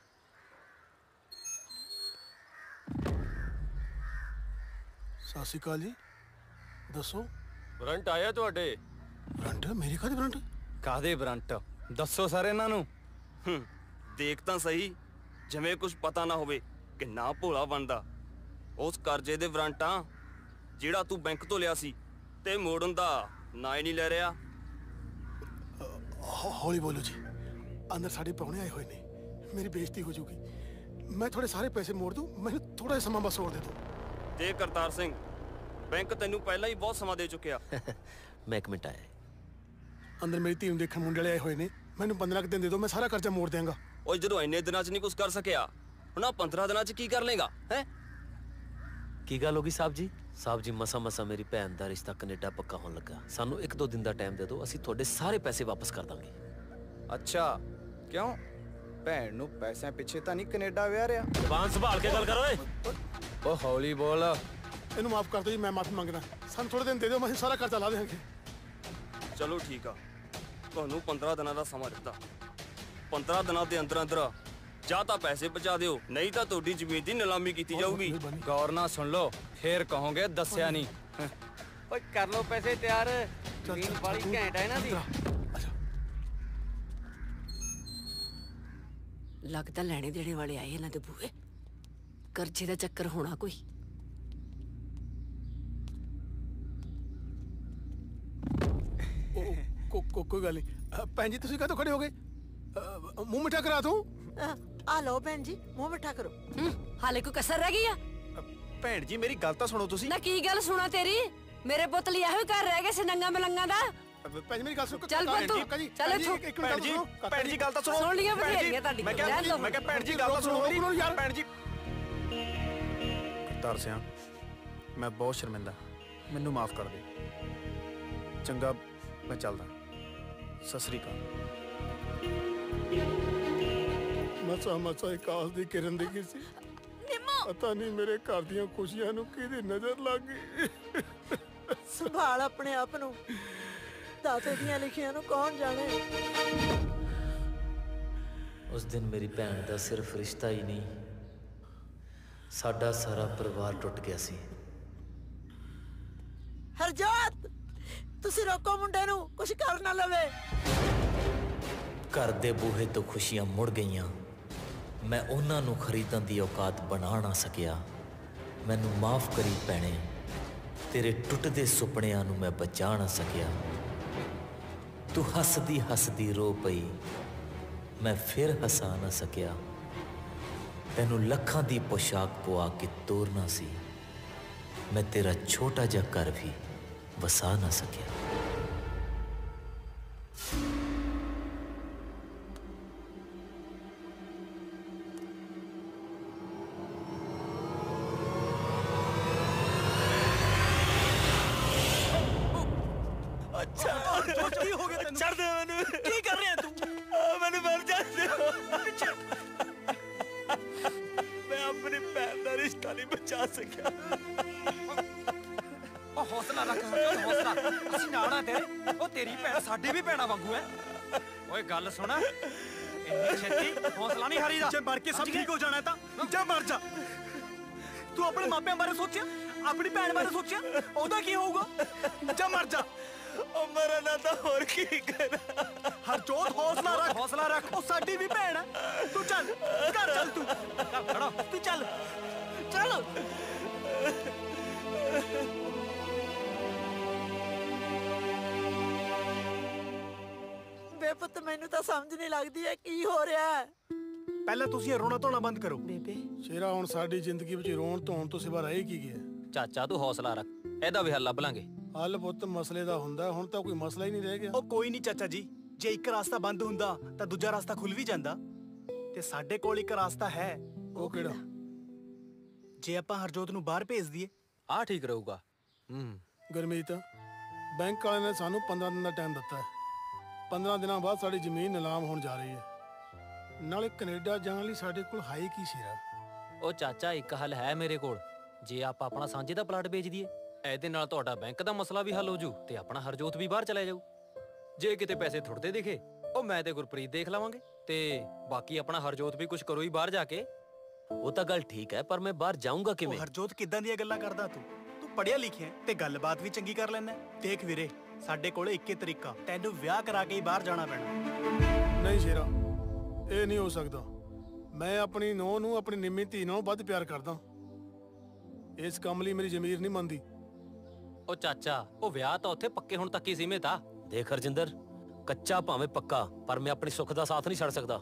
ਸਤਿ ਸ਼੍ਰੀ ਅਕਾਲ ਜੀ, ਦੱਸੋ। ਵਾਰੰਟ ਆਇਆ ਤੁਹਾਡੇ? ਵਾਰੰਟ? ਮੇਰੀ ਕਾਹਦੀ ਵਾਰੰਟ? ਕਾਹਦੇ ਵਾਰੰਟ ਦੱਸੋ ਸਰ ਇਹਨਾਂ ਨੂੰ। ਹੂੰ ਦੇਖ ਤਾਂ ਸਹੀ, ਜਿਵੇਂ ਕੁਝ ਪਤਾ ਨਾ ਹੋਵੇ। ਕਿੰਨਾ ਭੋਲਾ ਬਣਦਾ। ਉਸ ਕਰਜ਼ੇ ਦੇ ਵਾਰੰਟਾਂ ਜਿਹੜਾ ਤੂੰ ਬੈਂਕ ਤੋਂ ਲਿਆ ਸੀ ਤੇ ਮੋੜਨ ਦਾ ਨਾ ਹੀ ਨਹੀਂ ਲੈ ਰਿਹਾ। ਹੌਲੀ ਬੋਲੋ ਜੀ, ਅੰਦਰ ਸਾਡੇ ਪ੍ਰਾਹੁਣੇ ਆਏ ਹੋਏ ਨੇ, ਮੇਰੀ ਬੇਇੱਜ਼ਤੀ ਹੋ ਜਾਊਗੀ। ਮੈਂ ਤੁਹਾਡੇ ਸਾਰੇ ਪੈਸੇ ਮੋੜ ਦੂੰ, ਮੈਨੂੰ ਥੋੜਾ ਜਿਹਾ ਸਮਾਂ ਬਸ ਹੋਰ ਦੇ ਦਿਓ। ਤੇ ਕਰਤਾਰ ਸਿੰਘ, ਬੈਂਕ ਤੈਨੂੰ ਪਹਿਲਾਂ ਹੀ ਬਹੁਤ ਸਮਾਂ ਦੇ ਚੁੱਕਿਆ। ਮੈਂ ਇੱਕ ਮਿੰਟ ਆਇਆ। ਅੰਦਰ ਮੇਰੀ ਧੀ ਨੂੰ ਦੇਖਣ ਮੁੰਡੇ ਵਾਲੇ ਆਏ ਹੋਏ ਨੇ, ਮੈਨੂੰ ਪੰਦਰਾਂ ਕੁ ਦਿਨ ਦੇ ਦਿਓ, ਮੈਂ ਸਾਰਾ ਕਰਜ਼ਾ ਮੋੜ ਦਿਆਂਗਾ। ਉਹ ਜਦੋਂ ਇੰਨੇ ਦਿਨਾਂ 'ਚ ਨਹੀਂ ਕੁਝ ਕਰ ਸਕਿਆ, ਹੁਣ ਆਹ ਪੰਦਰਾਂ ਦਿਨਾਂ 'ਚ ਕੀ ਕਰ ਲੇਗਾ ਹੈ? ਕੀ ਗੱਲ ਹੋ ਗਈ ਸਾਹਿਬ ਜੀ? ਸਾਹਿਬ ਜੀ ਮਸਾ ਮਸਾ ਮੇਰੀ ਭੈਣ ਦਾ ਰਿਸ਼ਤਾ ਕੈਨੇਡਾ ਪੱਕਾ ਹੋਣ ਲੱਗਾ। ਸਾਨੂੰ ਇੱਕ ਦੋ ਦਿਨ ਦਾ ਟਾਈਮ ਦੇ ਦਿਓ, ਅਸੀਂ ਤੁਹਾਡੇ ਸਾਰੇ ਪੈਸੇ ਵਾਪਸ ਕਰ ਦਾਂਗੇ। ਅੱਛਾ ਕਿਉਂ? ਭੈਣ ਨੂੰ ਪੈਸਿਆਂ ਪਿੱਛੇ ਤਾਂ ਨਹੀਂ ਕੈਨੇਡਾ ਵਿਆਹ ਰਿਹਾ? ਜ਼ਬਾਨ ਸੰਭਾਲ ਕੇ ਗੱਲ ਕਰ ਓਏ। ਉਹ ਹੌਲੀ ਬੋਲ। ਇਹਨੂੰ ਮਾਫ ਕਰ ਦਿਓ ਜੀ, ਮੈਂ ਮਾਫੀ ਮੰਗਦਾ। ਸਾਨੂੰ ਥੋੜੇ ਦਿਨ ਦੇ ਦਿਓ, ਅਸੀਂ ਸਾਰਾ ਕਰਜ਼ਾ ਲਾ ਦੇਵਾਂਗੇ। ਚਲੋ ਠੀਕ ਆ, ਤੁਹਾਨੂੰ ਪੰਦਰਾਂ ਦਿਨਾਂ ਦਾ ਸਮਾਂ ਦਿੱਤਾ। ਪੰਦਰਾਂ ਦਿਨਾਂ ਦੇ ਅੰਦਰ ਅੰਦਰ ਜਾਂ ਤਾਂ ਪੈਸੇ ਪਹੁੰਚਾ ਦਿਓ, ਨਹੀਂ ਤਾਂ ਤੁਹਾਡੀ ਜ਼ਮੀਨ ਦੀ ਨਿਲਾਮੀ ਕੀਤੀ ਜਾਊਗੀ। ਗੌਰ ਨਾਲ ਸੁਣ ਲਓ, ਫੇਰ ਕਹੋਗੇ ਦੱਸਿਆ ਨਹੀਂ। ਓਏ ਕਰ ਲਓ ਪੈਸੇ ਤਿਆਰ, ਜ਼ਮੀਨ ਵਾਲੀ ਘੈਂਟ ਹੈ ਇਹਨਾਂ ਦੀ। ਲੱਗਦਾ ਲੈਣੇ ਦੇਣੇ ਵਾਲੇ ਆਏ ਇਹਨਾਂ ਦੇ ਬੂਹੇ। ਕਰਜ਼ੇ ਦਾ ਚੱਕਰ ਹੋਣਾ ਕੋਈ। ਕੋਈ ਗੱਲ ਨਹੀਂ। ਭੈਣ ਜੀ ਤੁਸੀਂ ਕਾਹਤੋਂ ਖੜੇ ਹੋ ਗਏ? ਮੂੰਹ ਮਿੱਠਾ ਕਰਾ ਦੂੰ। ਆ ਲਓ ਭੈਣ ਜੀ ਮੂੰਹ ਮਿੱਠਾ ਕਰੋ। ਹਾਲੇ ਕੋਈ ਕਸਰ ਰਹਿ ਗਈ ਆ? ਭੈਣ ਜੀ ਮੇਰੀ ਗੱਲ ਤਾਂ ਸੁਣੋ ਤੁਸੀਂ। ਨਾ ਕੀ ਗੱਲ ਸੁਣਾ ਤੇਰੀ? ਮੇਰੇ ਪੁੱਤ ਲਈ ਇਹੋ ਘਰ ਰਹਿ ਗਿਆ ਸੀ ਨੰਗਾ ਮਲੰਗਾ ਦਾ। ਭੈਣ ਜੀ ਮੇਰੀ ਗੱਲ ਸੁਣੋ। ਚੱਲ ਪੁੱਤ ਚੱਲ ਇੱਥੋਂ। ਭੈਣ ਜੀ ਭੈਣ ਜੀ ਗੱਲ ਤਾਂ ਸੁਣੋ। ਸੁਣ ਲਿਆ ਬਥੇਰੀਆਂ ਤੁਹਾਡੀਆਂ। ਮੈਂ ਕਿਹਾ ਮੈਂ ਕਿਹਾ ਭੈਣ ਜੀ ਗੱਲ ਤਾਂ ਸੁਣੋ ਮੇਰੀ। ਭੈਣ ਜੀ ਕਰਤਾਰ ਸਿਆਂ ਮੈਂ ਬਹੁਤ ਸ਼ਰਮਿੰਦਾ, ਮੈਨੂੰ ਮਾਫ ਕਰ ਦੇ। ਚੰਗਾ ਮੈਂ ਚੱਲਦਾ। ਸਤਿ ਸ੍ਰੀ ਅਕਾਲ। ਮਸਾ ਮਸਾ ਇਕਾਸ ਦੀ ਕਿਰਨ ਦੀ ਸੀ। ਪਤਾ ਨਹੀਂ ਮੇਰੇ ਘਰ ਦੀਆਂ ਖੁਸ਼ੀਆਂ ਨੂੰ ਕਿਹਦੀ ਨਜ਼ਰ ਲੱਗ ਗਈ। ਸੰਭਾਲ ਆਪਣੇ ਆਪ ਨੂੰ, ਦਾਤੇ ਦੀਆਂ ਲਿਖੀਆਂ ਨੂੰ ਕੌਣ ਜਾਣੇ। ਉਸ ਦਿਨ ਮੇਰੀ ਭੈਣ ਦਾ ਸਿਰਫ ਰਿਸ਼ਤਾ ਹੀ ਨਹੀਂ, ਸਾਡਾ ਸਾਰਾ ਪਰਿਵਾਰ ਟੁੱਟ ਗਿਆ ਸੀ। ਹਰਜੋਤ ਤੁਸੀਂ ਰੋਕੋ ਮੁੰਡੇ ਨੂੰ, ਕੁਝ ਕਰ ਨਾ ਲਵੇ। ਘਰ ਦੇ ਬੂਹੇ ਤੋਂ ਖੁਸ਼ੀਆਂ ਮੁੜ ਗਈਆਂ। ਮੈਂ ਉਹਨਾਂ ਨੂੰ ਖਰੀਦਣ ਦੀ ਔਕਾਤ ਬਣਾ ਨਾ ਸਕਿਆ। ਮੈਨੂੰ ਮਾਫ ਕਰੀ ਭੈਣੇ, ਤੇਰੇ ਟੁੱਟਦੇ ਸੁਪਨਿਆਂ ਨੂੰ ਮੈਂ ਬਚਾ ਨਾ ਸਕਿਆ। ਤੂੰ ਹੱਸਦੀ ਹੱਸਦੀ ਰੋ ਪਈ, ਮੈਂ ਫਿਰ ਹੱਸਾ ਨਾ ਸਕਿਆ। ਤੈਨੂੰ ਲੱਖਾਂ ਦੀ ਪੋਸ਼ਾਕ ਪਵਾ ਕੇ ਤੋਰਨਾ ਸੀ, ਮੈਂ ਤੇਰਾ ਛੋਟਾ ਜਿਹਾ ਘਰ ਵੀ ਵਸਾ ਨਾ ਸਕਿਆ। ਕੀ ਹੋ ਗਿਆ ਤੈਨੂੰ? ਛੱਡ ਦੇ ਮੈਨੂੰ। ਕੀ ਕਰ ਰਿਹਾ ਤੂੰ? ਮੈਨੂੰ ਮਰ ਜਾਂਦੇ ਹੋ। ਮੈਂ ਆਪਣੀ ਭੈਣ ਦਾ ਰਿਸ਼ਤਾ ਨਹੀਂ ਬਚਾ ਸਕਿਆ। ਉਹ ਹੌਸਲਾ ਰੱਖ, ਹੌਸਲਾ। ਅਸੀਂ ਨਾਲ ਆ ਤੇਰੇ। ਉਹ ਤੇਰੀ ਭੈਣ ਸਾਡੀ ਵੀ ਭੈਣਾਂ ਵਾਂਗੂ ਹੈ। ਓਏ ਗੱਲ ਸੁਣ, ਇੰਨੀ ਛੇਤੀ ਹੌਸਲਾ ਨਹੀਂ ਹਾਰੀਦਾ। ਜੇ ਮਰ ਕੇ ਸਭ ਠੀਕ ਹੋ ਜਾਣਾ ਤਾਂ ਜਾ ਮਰ ਜਾ। ਤੂੰ ਆਪਣੇ ਮਾਪਿਆਂ ਬਾਰੇ ਸੋਚਿਆ? ਆਪਣੀ ਭੈਣ ਬਾਰੇ ਸੋਚਿਆ? ਉਹਦਾ ਕੀ ਹੋਊਗਾ? ਜਾ ਮਰ ਜਾ। ਉਹ ਮਰਨਾ ਤਾਂ ਹੋਰ ਕੀ ਕਰਾਂ। ਹਰਜੋਤ ਹੌਸਲਾ ਰੱਖ, ਹੌਸਲਾ ਰੱਖ। ਉਹ ਸਾਡੀ ਵੀ ਭੈਣ ਹੈ। ਤੂੰ ਚੱਲ ਘਰ ਚੱਲ। ਤੂੰ ਚੱਲ ਖੜਾ, ਤੂੰ ਚੱਲ ਚੱਲ। ਬੇ ਪੁੱਤ ਮੈਨੂੰ ਤਾਂ ਸਮਝ ਨਹੀਂ ਲੱਗਦੀ ਹੈ ਕੀ ਹੋ ਰਿਹਾ ਹੈ। ਪਹਿਲਾਂ ਤੁਸੀਂ ਰੋਣਾ ਧੋਣਾ ਬੰਦ ਕਰੋ। ਬੇਬੇ ਸ਼ੇਰਾ ਹੁਣ ਸਾਡੀ ਜ਼ਿੰਦਗੀ ਵਿੱਚ ਰੋਣ ਧੋਣ ਤੋਂ ਸਿਵਾ ਰਹਿ ਕੀ ਗਿਆ? ਚਾਚਾ ਤੂੰ ਹੌਸਲਾ ਰੱਖ, ਇਹਦਾ ਵੀ ਹੱਲ ਲੱਭ ਲਾਂਗੇ। ਹੱਲ ਪੁੱਤ ਮਸਲੇ ਦਾ ਹੁੰਦਾ, ਹੁਣ ਤਾਂ ਕੋਈ ਮਸਲਾ ਹੀ ਨਹੀਂ ਰਹਿ ਗਿਆ। ਉਹ ਕੋਈ ਨਹੀਂ ਚਾਚਾ ਜੀ, ਜੇ ਇੱਕ ਰਸਤਾ ਬੰਦ ਹੁੰਦਾ ਤਾਂ ਦੂਜਾ ਰਸਤਾ ਖੁੱਲ ਵੀ ਜਾਂਦਾ। ਤੇ ਸਾਡੇ ਕੋਲ ਇੱਕ ਰਸਤਾ ਹੈ। ਉਹ ਕਿਹੜਾ? ਜੇ ਆਪਾਂ ਹਰਜੋਤ ਨੂੰ ਬਾਹਰ ਭੇਜ ਦਈਏ। ਆਹ ਠੀਕ ਰਹੂਗਾ। ਹੂੰ ਗੁਰਮੀਤ, ਬੈਂਕ ਵਾਲਿਆਂ ਨੇ ਸਾਨੂੰ ਪੰਦਰਾਂ ਦਿਨ ਦਾ ਟਾਈਮ ਦਿੱਤਾ ਹੈ। ਪੰਦਰਾਂ ਦਿਨਾਂ ਬਾਅਦ ਸਾਡੀ ਜ਼ਮੀਨ ਨਿਲਾਮ ਹੋਣ ਜਾ ਰਹੀ ਹੈ। ਨਾਲੇ ਕੈਨੇਡਾ ਜਾਣ ਲਈ ਸਾਡੇ ਕੋਲ ਹੈ ਕੀ ਸ਼ੇਰਾ? ਉਹ ਚਾਚਾ ਇੱਕ ਹੱਲ ਹੈ ਮੇਰੇ ਕੋਲ। ਜੇ ਆਪਾਂ ਆਪਣਾ ਸਾਂਝੇ ਦਾ ਪਲਾਟ ਵੇਚ ਦਈਏ, ਇਹਦੇ ਨਾਲ ਤੁਹਾਡਾ ਬੈਂਕ ਦਾ ਮਸਲਾ ਵੀ ਹੱਲ ਹੋ ਜੂ ਤੇ ਆਪਣਾ ਹਰਜੋਤ ਵੀ ਬਾਹਰ ਚਲਾ ਜਾਊ। ਜੇ ਕਿਤੇ ਪੈਸੇ ਥੁੜਦੇ ਦਿਖੇ, ਉਹ ਮੈਂ ਤੇ ਗੁਰਪ੍ਰੀਤ ਦੇਖ ਲਵਾਂਗੇ ਤੇ ਬਾਕੀ ਆਪਣਾ ਹਰਜੋਤ ਵੀ ਕੁਝ ਕਰੋ ਹੀ ਬਾਹਰ ਜਾ ਕੇ। ਉਹ ਤਾਂ ਗੱਲ ਠੀਕ ਹੈ, ਪਰ ਮੈਂ ਬਾਹਰ ਜਾਊਂਗਾ ਕਿਵੇਂ? ਹਰਜੋਤ ਕਿੱਦਾਂ ਦੀਆਂ ਗੱਲਾਂ ਕਰਦਾ ਤੂੰ? ਤੂੰ ਪੜ੍ਹਿਆ ਲਿਖਿਆ ਤੇ ਗੱਲਬਾਤ ਵੀ ਚੰਗੀ ਕਰ ਲੈਂਦਾ। ਦੇਖ ਵੀਰੇ, ਸਾਡੇ ਕੋਲ ਇੱਕੇ ਤਰੀਕਾ, ਤੈਨੂੰ ਵਿਆਹ ਕਰਾ ਕੇ ਹੀ ਬਾਹਰ ਜਾਣਾ ਪੈਣਾ। ਨਹੀਂ ਸ਼ੇਰਾ, ਇਹ ਨਹੀਂ ਹੋ ਸਕਦਾ। ਮੈਂ ਆਪਣੀ ਨੂੰਹ ਨੂੰ ਆਪਣੀ ਨਿੰਮੀ ਧੀ ਨਾਲੋਂ ਵੱਧ ਪਿਆਰ ਕਰਦਾ। ਇਸ ਕੰਮ ਲਈ ਮੇਰੀ ਜ਼ਮੀਰ ਨਹੀਂ ਮੰਨਦੀ। ਉਹ ਚਾਚਾ, ਉਹ ਵਿਆਹ ਤਾਂ ਉੱਥੇ ਪੱਕੇ ਹੁਣ ਤੱਕ ਹੀ ਸੀਮਿਤ ਆ। ਦੇਖ ਹਰਜਿੰਦਰ, ਕੱਚਾ ਭਾਵੇਂ ਪੱਕਾ, ਪਰ ਮੈਂ ਆਪਣੀ ਸੁੱਖ ਦਾ ਸਾਥ ਨਹੀਂ ਛੱਡ ਸਕਦਾ।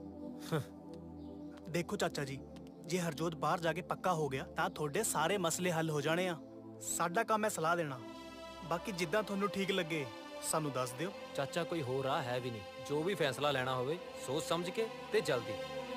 ਦੇਖੋ ਚਾਚਾ ਜੀ, ਜੇ ਹਰਜੋਤ ਬਾਹਰ ਜਾ ਕੇ ਪੱਕਾ ਹੋ ਗਿਆ ਤਾਂ ਤੁਹਾਡੇ ਸਾਰੇ ਮਸਲੇ ਹੱਲ ਹੋ ਜਾਣੇ ਆ। ਸਾਡਾ ਕੰਮ ਹੈ ਸਲਾਹ ਦੇਣਾ। ਬਾਕੀ ਜਿੱਦਾਂ ਤੁਹਾਨੂੰ ਠੀਕ ਲੱਗੇ ਸਾਨੂੰ ਦੱਸ ਦਿਓ। ਚਾਚਾ ਕੋਈ ਹੋਰ ਰਾਹ ਹੈ ਵੀ ਨਹੀਂ। ਜੋ ਵੀ ਫੈਸਲਾ ਲੈਣਾ ਹੋਵੇ ਸੋਚ ਸਮਝ ਕੇ ਤੇ ਜਲਦੀ।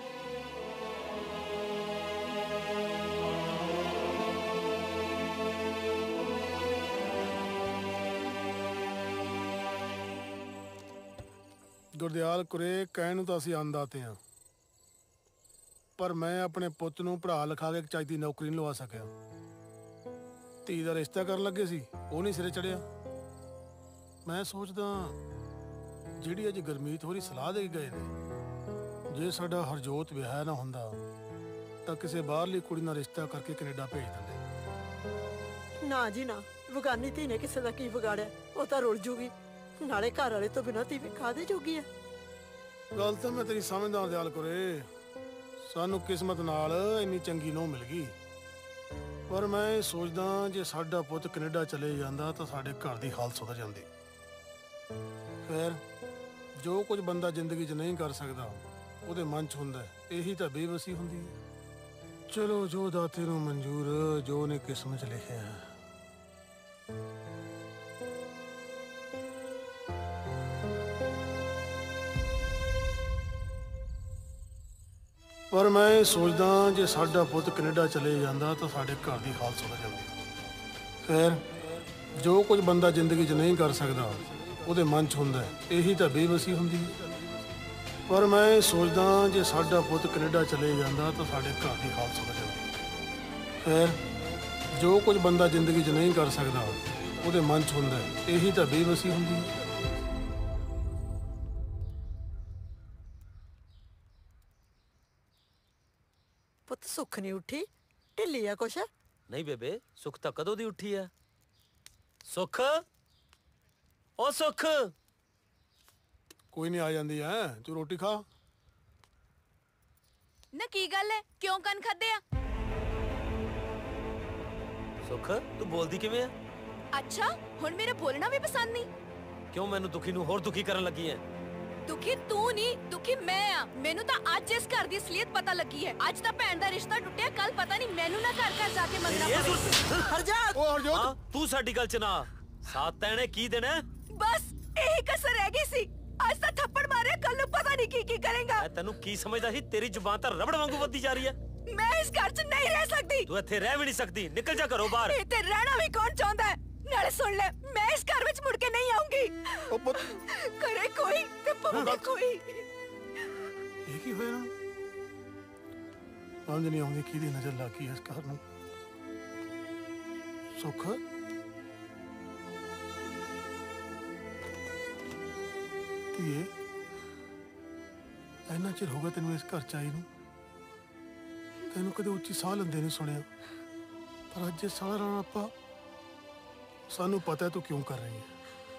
ਗੁਰਦਿਆਲ ਕੁਰੇ, ਕਹਿਣ ਨੂੰ ਤਾਂ ਅਸੀਂ ਅੰਨਦਾਤੇ ਹਾਂ, ਪਰ ਮੈਂ ਆਪਣੇ ਪੁੱਤ ਨੂੰ ਪੜ੍ਹਾ ਲਿਖਾ ਕੇ ਇੱਕ ਚੱਜ ਦੀ ਨੌਕਰੀ ਨਹੀਂ ਲਵਾ ਸਕਿਆ। ਧੀ ਦਾ ਰਿਸ਼ਤਾ ਕਰਨ ਲੱਗੇ ਸੀ, ਉਹ ਨਹੀਂ ਸਿਰੇ ਚੜਿਆ। ਮੈਂ ਸੋਚਦਾ ਜਿਹੜੀ ਅੱਜ ਗੁਰਮੀਤ ਹੋਰੀ ਸਲਾਹ ਦੇ ਕੇ ਗਏ ਨੇ, ਜੇ ਸਾਡਾ ਹਰਜੋਤ ਵਿਆਹ ਨਾ ਹੁੰਦਾ ਤਾਂ ਕਿਸੇ ਬਾਹਰਲੀ ਕੁੜੀ ਨਾਲ ਰਿਸ਼ਤਾ ਕਰਕੇ ਕੈਨੇਡਾ ਭੇਜ ਦਿੰਦੇ। ਨਾ ਜੀ ਨਾ, ਬਗਾਨੀ ਧੀ ਨੇ ਕਿਸੇ ਦਾ ਕੀ ਵਿਗਾੜਿਆ? ਉਹ ਤਾਂ ਰੁੱਲ ਜੂਗੀ। ਨਾਲੇ ਘਰ ਵਾਲੇ ਤੋਂ ਬਿਨਾਂ ਧੀ ਵੀ ਖਾਦੇ ਜੋਗੀ ਆ। ਗੱਲ ਤਾਂ ਮੈਂ ਤੇਰੀ ਸਮਝਦਾ ਦਿਆਲ ਕੁਰੇ, ਸਾਨੂੰ ਕਿਸਮਤ ਨਾਲ ਇੰਨੀ ਚੰਗੀ ਨੂੰਹ ਮਿਲ ਗਈ। ਪਰ ਮੈਂ ਇਹ ਸੋਚਦਾ ਜੇ ਸਾਡਾ ਪੁੱਤ ਕੈਨੇਡਾ ਚਲੇ ਜਾਂਦਾ ਤਾਂ ਸਾਡੇ ਘਰ ਦੀ ਹਾਲਤ ਸੁਧਰ ਜਾਂਦੀ। ਖੈਰ, ਜੋ ਕੁਝ ਬੰਦਾ ਜ਼ਿੰਦਗੀ 'ਚ ਨਹੀਂ ਕਰ ਸਕਦਾ ਉਹਦੇ ਮਨ 'ਚ ਹੁੰਦਾ ਹੈ, ਇਹੀ ਤਾਂ ਬੇਵਸੀ ਹੁੰਦੀ ਹੈ। ਚਲੋ ਜੋ ਦਾਤੇ ਨੂੰ ਮਨਜ਼ੂਰ, ਜੋ ਉਹਨੇ ਕਿਸਮਤ 'ਚ ਲਿਖਿਆ ਹੈ। ਪਰ ਮੈਂ ਸੋਚਦਾ ਜੇ ਸਾਡਾ ਪੁੱਤ ਕੈਨੇਡਾ ਚਲੇ ਜਾਂਦਾ ਤਾਂ ਸਾਡੇ ਘਰ ਦੀ ਹਾਲਤ ਸੁਧਰ ਜਾਂਦੀ। ਖੈਰ ਜੋ ਕੁਝ ਬੰਦਾ ਜ਼ਿੰਦਗੀ 'ਚ ਨਹੀਂ ਕਰ ਸਕਦਾ ਉਹਦੇ ਮਨ 'ਚ ਹੁੰਦਾ ਹੈ, ਇਹੀ ਤਾਂ ਬੇਵਸੀ ਹੁੰਦੀ ਹੈ। ਪਰ ਮੈਂ ਸੋਚਦਾ ਜੇ ਸਾਡਾ ਪੁੱਤ ਕੈਨੇਡਾ ਚਲੇ ਜਾਂਦਾ ਤਾਂ ਸਾਡੇ ਘਰ ਦੀ ਹਾਲਤ ਸੁਧਰ ਜਾਂਦੀ। ਖੈਰ ਜੋ ਕੁਝ ਬੰਦਾ ਜ਼ਿੰਦਗੀ 'ਚ ਨਹੀਂ ਕਰ ਸਕਦਾ ਉਹਦੇ ਮਨ 'ਚ ਹੁੰਦਾ ਹੈ, ਇਹੀ ਤਾਂ ਬੇਵਸੀ ਹੁੰਦੀ ਹੈ। ਪੁੱਤ ਸੁੱਖ ਨਹੀਂ ਉੱਠੀ, ਢਿੱਲੀ ਆ ਕੁਛ? ਨਹੀਂ ਬੇਬੇ, ਸੁੱਖ ਤਾਂ ਕਦੋਂ ਦੀ ਉੱਠੀ ਆ। ਸੁੱਖ, ਓ ਸੁੱਖ। ਕੋਈ ਨਹੀਂ, ਆ ਜਾਂਦੀ ਐ, ਤੂੰ ਰੋਟੀ ਖਾ। ਨਾ ਕੀ ਗੱਲ ਹੈ, ਕਿਉਂ ਕੰਨ ਖਾਦੇ ਆ? ਸੁੱਖ, ਤੂੰ ਬੋਲਦੀ ਕਿਵੇਂ ਆ? ਅੱਛਾ, ਹੁਣ ਮੇਰੇ ਬੋਲਣਾ ਵੀ ਪਸੰਦ ਨਹੀਂ? ਕਿਉਂ ਮੈਨੂੰ ਦੁਖੀ ਨੂੰ ਹੋਰ ਦੁਖੀ ਕਰਨ ਲੱਗੀ ਐ? ਦੁਖੀ ਤੂੰ ਨਹੀਂ, ਦੁਖੀ ਮੈਂ ਆ। ਮੈਨੂੰ ਤਾਂ ਅੱਜ ਇਸ ਘਰ ਦੀ ਅਸਲੀਅਤ ਪਤਾ ਲੱਗੀ ਹੈ। ਅੱਜ ਤਾਂ ਭੈਣ ਦਾ ਰਿਸ਼ਤਾ ਟੁੱਟਿਆ, ਕੱਲ ਪਤਾ ਨਹੀਂ ਮੈਨੂੰ ਨਾ ਘਰ ਘਰ ਜਾ ਕੇ ਮੰਗਣਾ ਪਵੇ। ਹਰਜੋਤ, ਓ ਹਰਜੋਤ, ਤੂੰ ਸਾਡੀ ਗੱਲ 'ਚ ਨਾ। ਸਾਥ ਤੈਨੇ ਕੀ ਦੇਣਾ? ਬਸ ਇਹੀ ਕਸਰ ਰਹਿ ਗਈ ਸੀ। ਅੱਜ ਤਾਂ ਥੱਪੜ ਮਾਰਿਆ, ਕੱਲ ਨੂੰ ਪਤਾ ਨਹੀਂ ਕੀ ਕੀ ਕਰੇਗਾ। ਮੈਂ ਤੈਨੂੰ ਕੀ ਸਮਝਦਾ ਸੀ? ਤੇਰੀ ਜ਼ੁਬਾਨ ਤਾਂ ਰਬੜ ਵਾਂਗੂ ਵੱਧਦੀ ਜਾ ਰਹੀ ਹੈ। ਮੈਂ ਇਸ ਘਰ 'ਚ ਨਹੀਂ ਰਹਿ ਸਕਦੀ। ਤੂੰ ਇੱਥੇ ਰਹਿ ਵੀ ਨਹੀਂ ਸਕਦੀ, ਨਿਕਲ ਜਾ ਘਰੋਂ ਬਾਹਰ। ਇੱਥੇ ਰਹਿਣਾ ਵੀ ਕੌਣ ਚਾਹੁੰਦਾ ਹੈ? ਨਾਲੇ ਸੁਣ ਲੈ, ਮੈਂ ਇਸ ਘਰ ਵਿੱਚ ਮੁੜ ਕੇ ਨਹੀਂ ਆਉਂਗੀ। ਓ ਪੁੱਤ, ਕਰੇ ਕੋਈ ਤੇ ਪਵੇ ਕੋਈ। ਇਹ ਕੀ ਹੋਇਆ ਨਾ? ਸਮਝ ਨਹੀਂ ਆਉਂਦੀ ਕਿਹਦੀ ਨਜ਼ਰ ਲੱਗ ਗਈ ਇਸ ਘਰ ਨੂੰ। ਸੁੱਖ, ਧੀਏ, ਇੰਨਾ ਚਿਰ ਹੋ ਗਿਆ ਤੈਨੂੰ ਇਸ ਘਰ 'ਚ ਆਈ ਨੂੰ। ਤੈਨੂੰ ਕਦੇ ਉੱਚੀ ਸਾਹ ਲੈਂਦੇ ਨਹੀਂ ਸੁਣਿਆ, ਪਰ ਅੱਜ ਇਹ ਸਾਰਾ ਰੌਲਾ ਆਪਾਂ ਸਾਨੂੰ ਪਤਾ ਤੂੰ ਕਿਉਂ ਕਰ ਰਹੀ ਹੈ।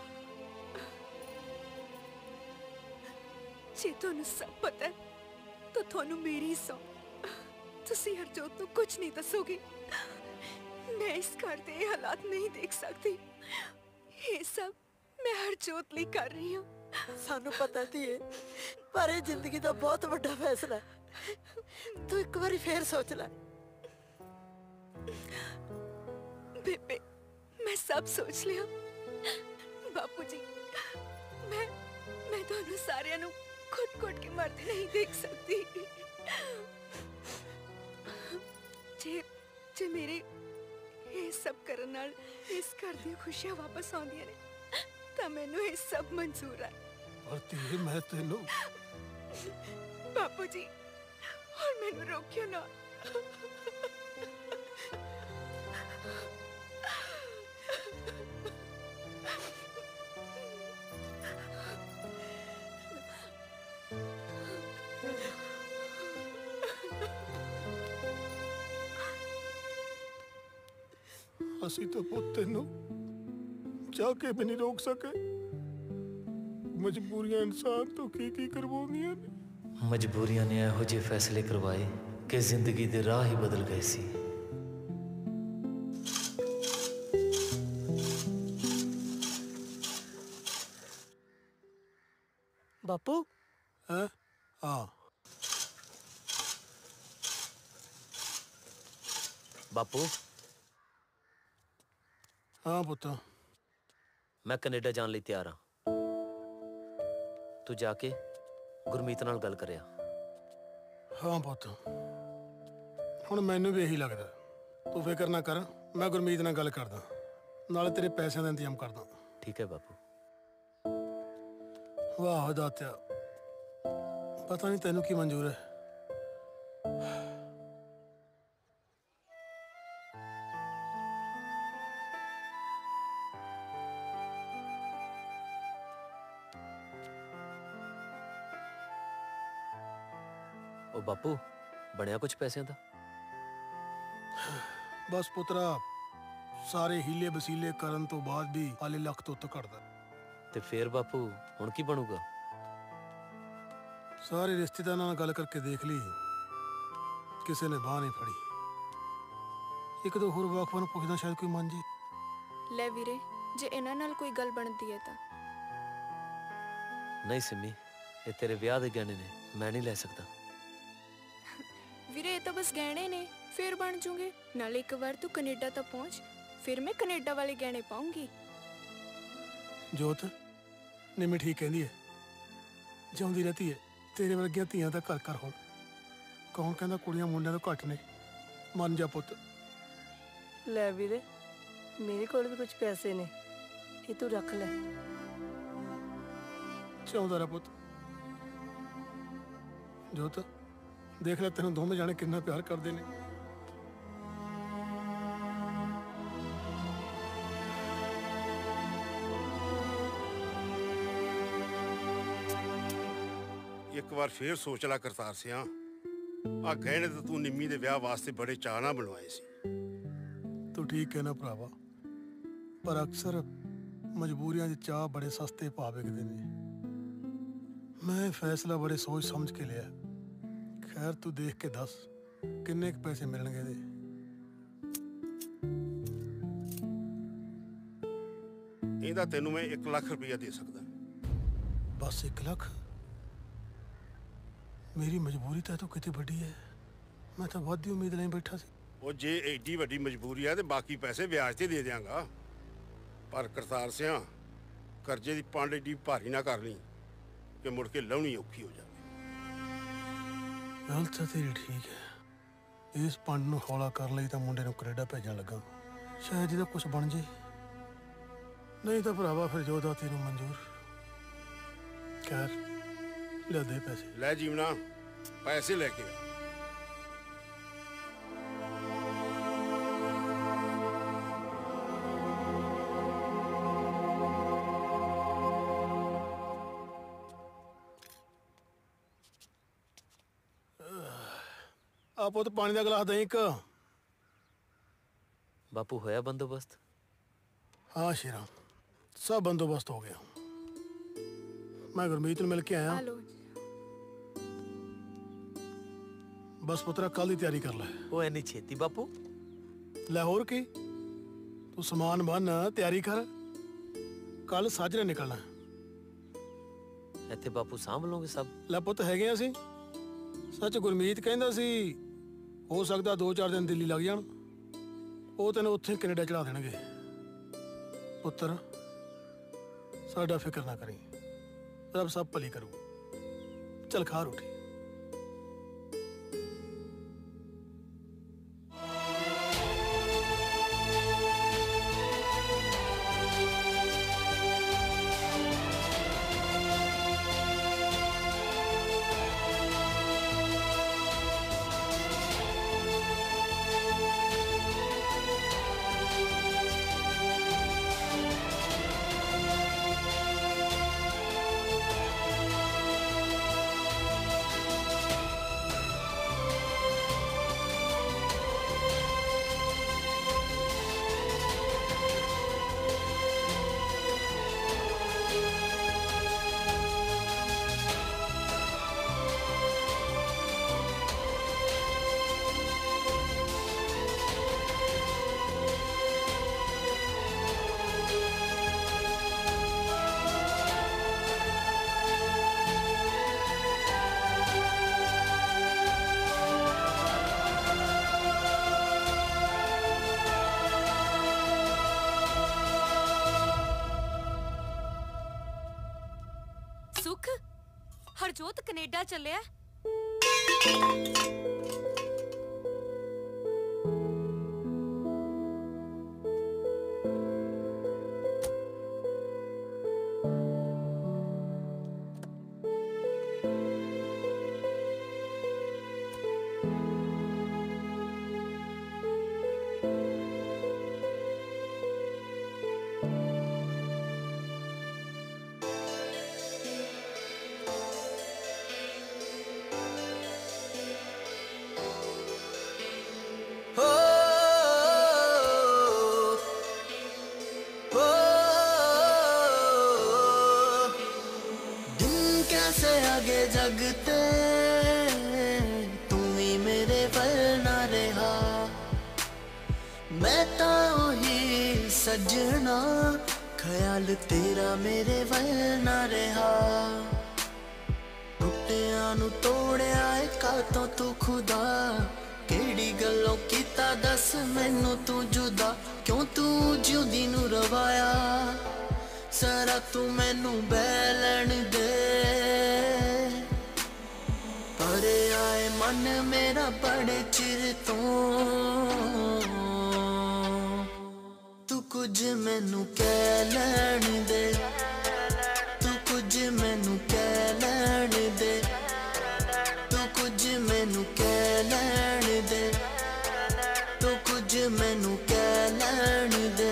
ਜੇ ਤੁਹਾਨੂੰ ਸਭ ਪਤਾ ਹੈ ਤਾਂ ਤੁਹਾਨੂੰ ਮੇਰੀ ਸੌ। ਤੁਸੀਂ ਹਰਜੋਤ ਨੂੰ ਕੁਝ ਨਹੀਂ ਦੱਸੋਗੇ। ਮੈਂ ਇਸ ਘਰ ਦੇ ਇਹ ਹਾਲਾਤ ਨਹੀਂ ਦੇਖ ਸਕਦੀ। ਇਹ ਸਭ ਮੈਂ ਹਰਜੋਤ ਲਈ ਕਰ ਰਹੀ ਹਾਂ। ਸਾਨੂੰ ਪਤਾ ਧੀਏ, ਪਰ ਇਹ ਜ਼ਿੰਦਗੀ ਦਾ ਬਹੁਤ ਵੱਡਾ ਫੈਸਲਾ ਹੈ। ਤੂੰ ਇੱਕ ਵਾਰੀ ਫੇਰ ਸੋਚ ਲੈ। ਬੇਬੇ, ਮੈਂ ਸਭ ਸੋਚ ਲਿਆ। ਬਾਪੂ ਜੀ, ਮੈਂ ਮੈਂ ਤੁਹਾਨੂੰ ਸਾਰਿਆਂ ਨੂੰ ਘੁੱਟ-ਘੁੱਟ ਕੇ ਮਰਦੇ ਨਹੀਂ ਦੇਖ ਸਕਦੀ। ਜੇ ਜੇ ਮੇਰੇ ਇਹ ਸਭ ਕਰਨ ਨਾਲ ਇਸ ਘਰ ਦੀਆਂ ਖੁਸ਼ੀਆਂ ਵਾਪਸ ਆਉਂਦੀਆਂ ਨੇ ਤਾਂ ਮੈਨੂੰ ਇਹ ਸਭ ਮਨਜ਼ੂਰ ਹੈ। ਪਰ ਧੀਏ, ਮੈਂ ਤੈਨੂੰ ਬਾਪੂ ਜੀ, ਹੁਣ ਮੈਨੂੰ ਰੋਕਿਓ ਨਾ। ਅਸੀਂ ਤਾਂ ਪੁੱਤ ਤੈਨੂੰ ਚਾਹ ਕੇ ਵੀ ਨਹੀਂ ਰੋਕ ਸਕੇ। ਮਜਬੂਰੀਆਂ ਇਨਸਾਨ ਤੋਂ ਕੀ ਕੀ ਕਰਵਾਉਂਦੀਆਂ ਨੇ। ਮਜਬੂਰੀਆਂ ਨੇ ਇਹੋ ਜਿਹੇ ਫੈਸਲੇ ਕਰਵਾਏ ਕਿ ਜ਼ਿੰਦਗੀ ਦੇ ਰਾਹ ਹੀ ਬਦਲ ਗਏ ਸੀ। ਬਾਪੂ, ਹੈ? ਹਾਂ ਬਾਪੂ। ਹਾਂ ਪੁੱਤ, ਮੈਂ ਕੈਨੇਡਾ ਜਾਣ ਲਈ ਤਿਆਰ ਹਾਂ। ਤੂੰ ਜਾ ਕੇ ਗੁਰਮੀਤ ਨਾਲ ਗੱਲ ਕਰਿਆ। ਹਾਂ ਪੁੱਤ, ਹੁਣ ਮੈਨੂੰ ਵੀ ਇਹੀ ਲੱਗਦਾ। ਤੂੰ ਫਿਕਰ ਨਾ ਕਰ, ਮੈਂ ਗੁਰਮੀਤ ਨਾਲ ਗੱਲ ਕਰਦਾ, ਨਾਲੇ ਤੇਰੇ ਪੈਸਿਆਂ ਦਾ ਇੰਤਜ਼ਾਮ ਕਰਦਾ। ਠੀਕ ਹੈ ਬਾਪੂ। ਵਾਹ ਦਾਤਿਆ, ਪਤਾ ਨਹੀਂ ਤੈਨੂੰ ਕੀ ਮਨਜ਼ੂਰ ਹੈ। ਉਹ ਬਾਪੂ, ਬਣਿਆ ਕੁਝ ਪੈਸਿਆਂ ਦਾ? ਬਸ ਪੁੱਤਰਾ, ਸਾਰੇ ਹੀਲੇ ਵਸੀਲੇ ਕਰਨ ਤੋਂ ਬਾਅਦ ਵੀ ਹਾਲੇ ਲੱਖ ਤੋਂ ਉੱਤੇ ਘਟਦਾ। ਤੇ ਫੇਰ ਬਾਪੂ ਹੁਣ ਕੀ ਬਣੂਗਾ? ਸਾਰੇ ਰਿਸ਼ਤੇਦਾਰਾਂ ਨਾਲ ਗੱਲ ਕਰਕੇ ਦੇਖ ਲਈ, ਕਿਸੇ ਨੇ ਬਾਹ ਨਹੀਂ ਫੜੀ। ਇੱਕ ਦੋ ਹੋਰ ਵਾਕਫਾਂ ਨੂੰ ਪੁੱਛਦਾ, ਸ਼ਾਇਦ ਕੋਈ ਮੰਨ ਜੇ। ਲੈ ਵੀਰੇ, ਜੇ ਇਹਨਾਂ ਨਾਲ ਕੋਈ ਗੱਲ ਬਣਦੀ ਹੈ ਤਾਂ। ਨਹੀਂ ਸਿੰਮੀ, ਇਹ ਤੇਰੇ ਵਿਆਹ ਦੇ ਗਹਿਣੇ ਨੇ। मैं नहीं ले सकता। ਵੀਰੇ ਇਹ ਤਾਂ ਬਸ ਗਹਿਣੇ ਨੇ, ਫਿਰ ਬਣ ਜੂਗੇ। ਨਾਲੇ ਇੱਕ ਵਾਰ ਤੂੰ ਕੈਨੇਡਾ ਤਾਂ ਪਹੁੰਚ, ਫਿਰ ਮੈਂ ਕੈਨੇਡਾ ਵਾਲੇ ਗਹਿਣੇ ਪਾਉਂਗੀ। ਜੋਤ ਨਿੰਮੀ ਠੀਕ ਕਹਿੰਦੀ ਹੈ, ਜਿਉਂਦੀ ਰਹਤੀ ਹੈ ਤੇਰੇ ਵਰਗੀਆਂ ਧੀਆਂ ਦਾ ਘਰ ਘਰ ਹੋਣ। ਕੌਣ ਕਹਿੰਦਾ ਕੁੜੀਆਂ ਮੁੰਡਿਆਂ ਤੋਂ ਘੱਟ ਨੇ? ਮੰਨ ਜਾ ਪੁੱਤ। ਲੈ ਵੀਰੇ, ਮੇਰੇ ਕੋਲ ਵੀ ਕੁਝ ਪੈਸੇ ਨੇ, ਇਹ ਤੂੰ ਰੱਖ ਲੈ। ਚਾਹੁੰਦਾ ਰਿਹਾ ਪੁੱਤ। ਜੋਤ ਦੇਖ ਲੈ ਤੈਨੂੰ ਦੋਵੇਂ ਜਾਣੇ ਕਿੰਨਾ ਪਿਆਰ ਕਰਦੇ ਨੇ। ਇੱਕ ਵਾਰ ਫੇਰ ਸੋਚ ਲੈ ਕਰਤਾਰ ਸਿਆਂ, ਆ ਗਹਿਣੇ ਤਾਂ ਤੂੰ ਨਿੰਮੀ ਦੇ ਵਿਆਹ ਵਾਸਤੇ ਬੜੇ ਚਾਅ ਨਾਲ ਬਣਵਾਏ ਸੀ। ਤੂੰ ਠੀਕ ਕਹਿਣਾ ਭਰਾਵਾ, ਪਰ ਅਕਸਰ ਮਜਬੂਰੀਆਂ 'ਚ ਚਾਹ ਬੜੇ ਸਸਤੇ ਭਾਅ ਵਿਕਦੇ ਨੇ। ਮੈਂ ਇਹ ਫੈਸਲਾ ਬੜੇ ਸੋਚ ਸਮਝ ਕੇ ਲਿਆ। ਖੈਰ ਤੂੰ ਦੇਖ ਕੇ ਦੱਸ ਕਿੰਨੇ ਕੁ ਪੈਸੇ ਮਿਲਣਗੇ ਇਹਦੇ। ਇਹਦਾ ਤੈਨੂੰ ਮੈਂ ਇੱਕ ਲੱਖ ਰੁਪਇਆ ਦੇ ਸਕਦਾ। ਬਸ ਇੱਕ ਲੱਖ? ਮੇਰੀ ਮਜਬੂਰੀ ਤਾਂ ਤੂੰ ਕਿਤੇ ਵੱਡੀ ਹੈ, ਮੈਂ ਤਾਂ ਵੱਧ ਦੀ ਉਮੀਦ ਲਈ ਬੈਠਾ ਸੀ। ਉਹ ਜੇ ਐਡੀ ਵੱਡੀ ਮਜਬੂਰੀ ਆ ਤੇ ਬਾਕੀ ਪੈਸੇ ਵਿਆਜ ਤੇ ਦੇ ਦਿਆਂਗਾ, ਪਰ ਕਰਤਾਰ ਸਿਆਂ ਕਰਜ਼ੇ ਦੀ ਪੰਡ ਏਡੀ ਭਾਰੀ ਨਾ ਕਰ ਲਈ ਕਿ ਮੁੜ ਕੇ ਲਾਉਣੀ ਔਖੀ ਹੋ ਜਾਵੇ। ਗੱਲ ਤਾਂ ਤੇਰੀ ਠੀਕ ਹੈ। ਇਸ ਪੰਡ ਨੂੰ ਹੌਲਾ ਕਰਨ ਲਈ ਤਾਂ ਮੁੰਡੇ ਨੂੰ ਕੈਨੇਡਾ ਭੇਜਣ ਲੱਗਾ, ਸ਼ਾਇਦ ਇਹਦਾ ਕੁਝ ਬਣ ਜੇ। ਨਹੀਂ ਤਾਂ ਭਰਾਵਾ ਫਿਰ ਜੋ ਦਾ ਤੈਨੂੰ ਮਨਜ਼ੂਰ। ਖੈਰ ਲੈ ਦੇ ਪੈਸੇ। ਲੈ ਜੀਵਨਾ, ਪੈਸੇ ਲੈ ਕੇ ਆ। ਆ ਪੁੱਤ ਪਾਣੀ ਦਾ ਗਲਾਸ ਦੇਂ ਇੱਕ। ਬਾਪੂ ਹੋਇਆ ਬੰਦੋਬਸਤ? ਹਾਂ ਸ਼ੇਰਾ, ਸਭ ਬੰਦੋਬਸਤ ਹੋ ਗਿਆ। ਮੈਂ ਗੁਰਮੀਤ ਨੂੰ ਮਿਲ ਕੇ ਆਇਆ। ਬਸ ਪੁੱਤਰਾ ਕੱਲ ਦੀ ਤਿਆਰੀ ਕਰ ਲੈ। ਉਹ ਇੰਨੀ ਛੇਤੀ ਬਾਪੂ? ਲੈ ਹੋਰ ਕੀ, ਤੂੰ ਸਮਾਨ ਬੰਨ, ਤਿਆਰੀ ਕਰ, ਕੱਲ ਸਾਜਰੇ ਨਿਕਲਣਾ। ਇੱਥੇ ਬਾਪੂ ਸਾਂਭ ਲਓਗੇ ਸਭ? ਲੈ ਪੁੱਤ ਹੈਗੇ ਅਸੀਂ। ਸੱਚ ਗੁਰਮੀਤ ਕਹਿੰਦਾ ਸੀ ਹੋ ਸਕਦਾ ਦੋ ਚਾਰ ਦਿਨ ਦਿੱਲੀ ਲੱਗ ਜਾਣ, ਉਹ ਤੈਨੂੰ ਉੱਥੇ ਕੈਨੇਡਾ ਚੜਾ ਦੇਣਗੇ। ਪੁੱਤਰ ਸਾਡਾ ਫਿਕਰ ਨਾ ਕਰੀ, ਰੱਬ ਸਭ ਭਲੀ ਕਰੂ। ਚੱਲ ਖਾ ਰੋਟੀ। ਹਰਜੋਤ ਕੈਨੇਡਾ ਚੱਲਿਆ। जगते तू ही मेरे पर ना रहा, मैं तो ही सजना ख्याल तेरा मेरे पर ना रहा। टुटिया दिलां नू तोड़िया ए कातों तू खुदा केड़ी गल्लों कीता दस मैनू तू जुदा क्यों तू जिउंदी नू रवाया सारा तू मैनू बैलन दे परे आए मन मेरा बड़े चिर तो तू कुछ मैनू कह लैण दे तू कुछ मैनू कह लैण दे तू कुछ मैनू कह लैण दे तू कुछ मैनू कह लैण दे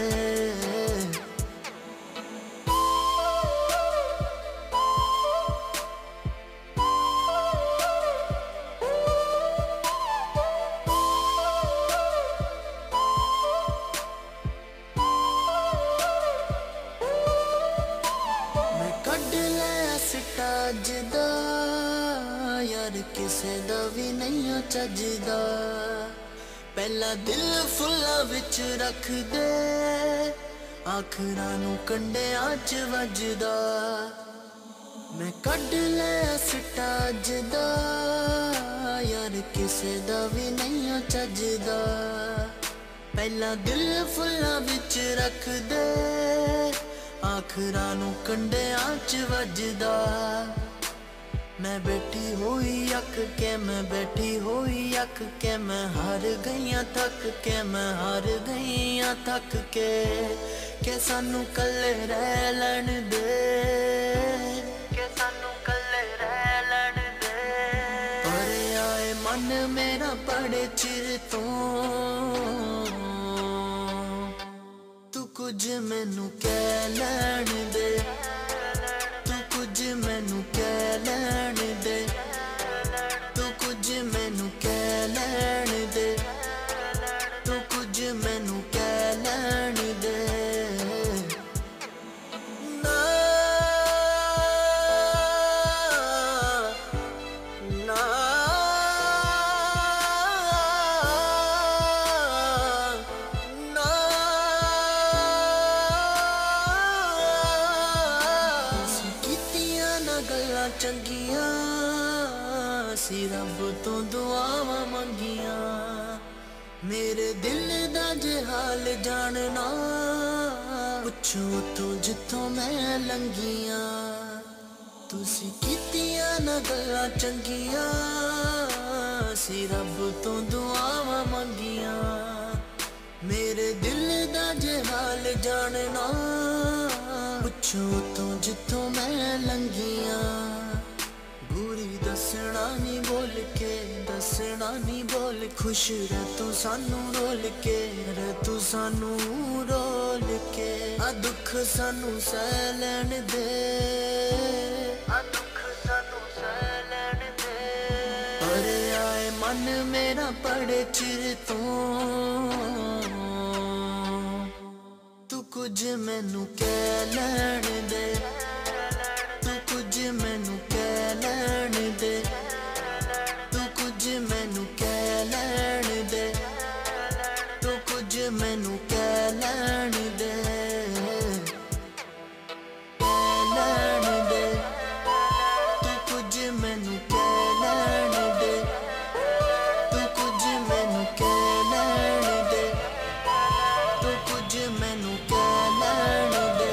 जदा यार किसे दा भी नहीं चजदा पहला दिल फुल्ला विच रख दे आखिरां नू कंडियां च वजदा मैं कड ले सिटा जदा यार किसे दा भी नहीं चजदा पहला दिल फुल्ला विच रख दे आखिरां नू कंडियां च वजदा मैं बैठी हुई अक के मैं बैठी हुई अक के मैं हार गईयां थक के मैं हार गईयां थक के के सानू कल्ले रह लैण दे के सानू कल्ले रह लैण दे परे आए मन मेरा बड़े चिर तो तू कुछ मैनू कह लैण दे तू कुछ मैनू कह लैण दे तू कुछ मैनू कह लैण दे तू कुछ मैनू कह लैण दे ना ना चंगियां सी रब तो दुआवां मंगियां मेरे दिल दा जे हाल जानना पुछो तू जिथों मैं लंघियां तुसी कीतियां ना गल्लां चंगियां सी रब तो दुआवां मंगियां मेरे दिल दा जे हाल जानना पुछो तू जिथों मैं लंघियां बुरी दसना नी बोल के दसना नी बोल खुश रह तू सानू रोल के रह तू सानू रोल के आ दुख सानू सह लैण दे आ दुख सानू सह लैण दे परे आए मन मेरा बड़े चिर तो तू कुछ मैनू कह लैण दे तू कुछ मैनू कह लैण दे तू कुछ मैनू कह लैण दे तू कुछ मैनू कह लैण दे कह लैण दे तू कुछ मैनू कह लैण दे तू कुछ मैनू कह लैण दे तू कुछ मैनू कह लैण दे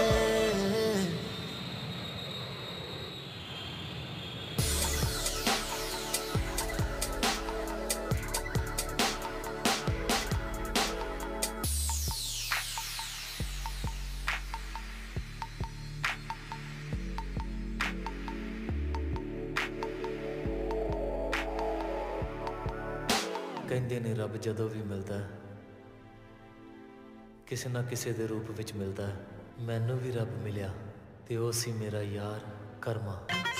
ਕਹਿੰਦੇ ਨੇ ਰੱਬ ਜਦੋਂ ਵੀ ਮਿਲਦਾ ਕਿਸੇ ਨਾ ਕਿਸੇ ਦੇ ਰੂਪ ਵਿੱਚ ਮਿਲਦਾ ਮੈਨੂੰ ਵੀ ਰੱਬ ਮਿਲਿਆ ਤੇ ਉਹ ਸੀ ਮੇਰਾ ਯਾਰ ਕਰਮਾ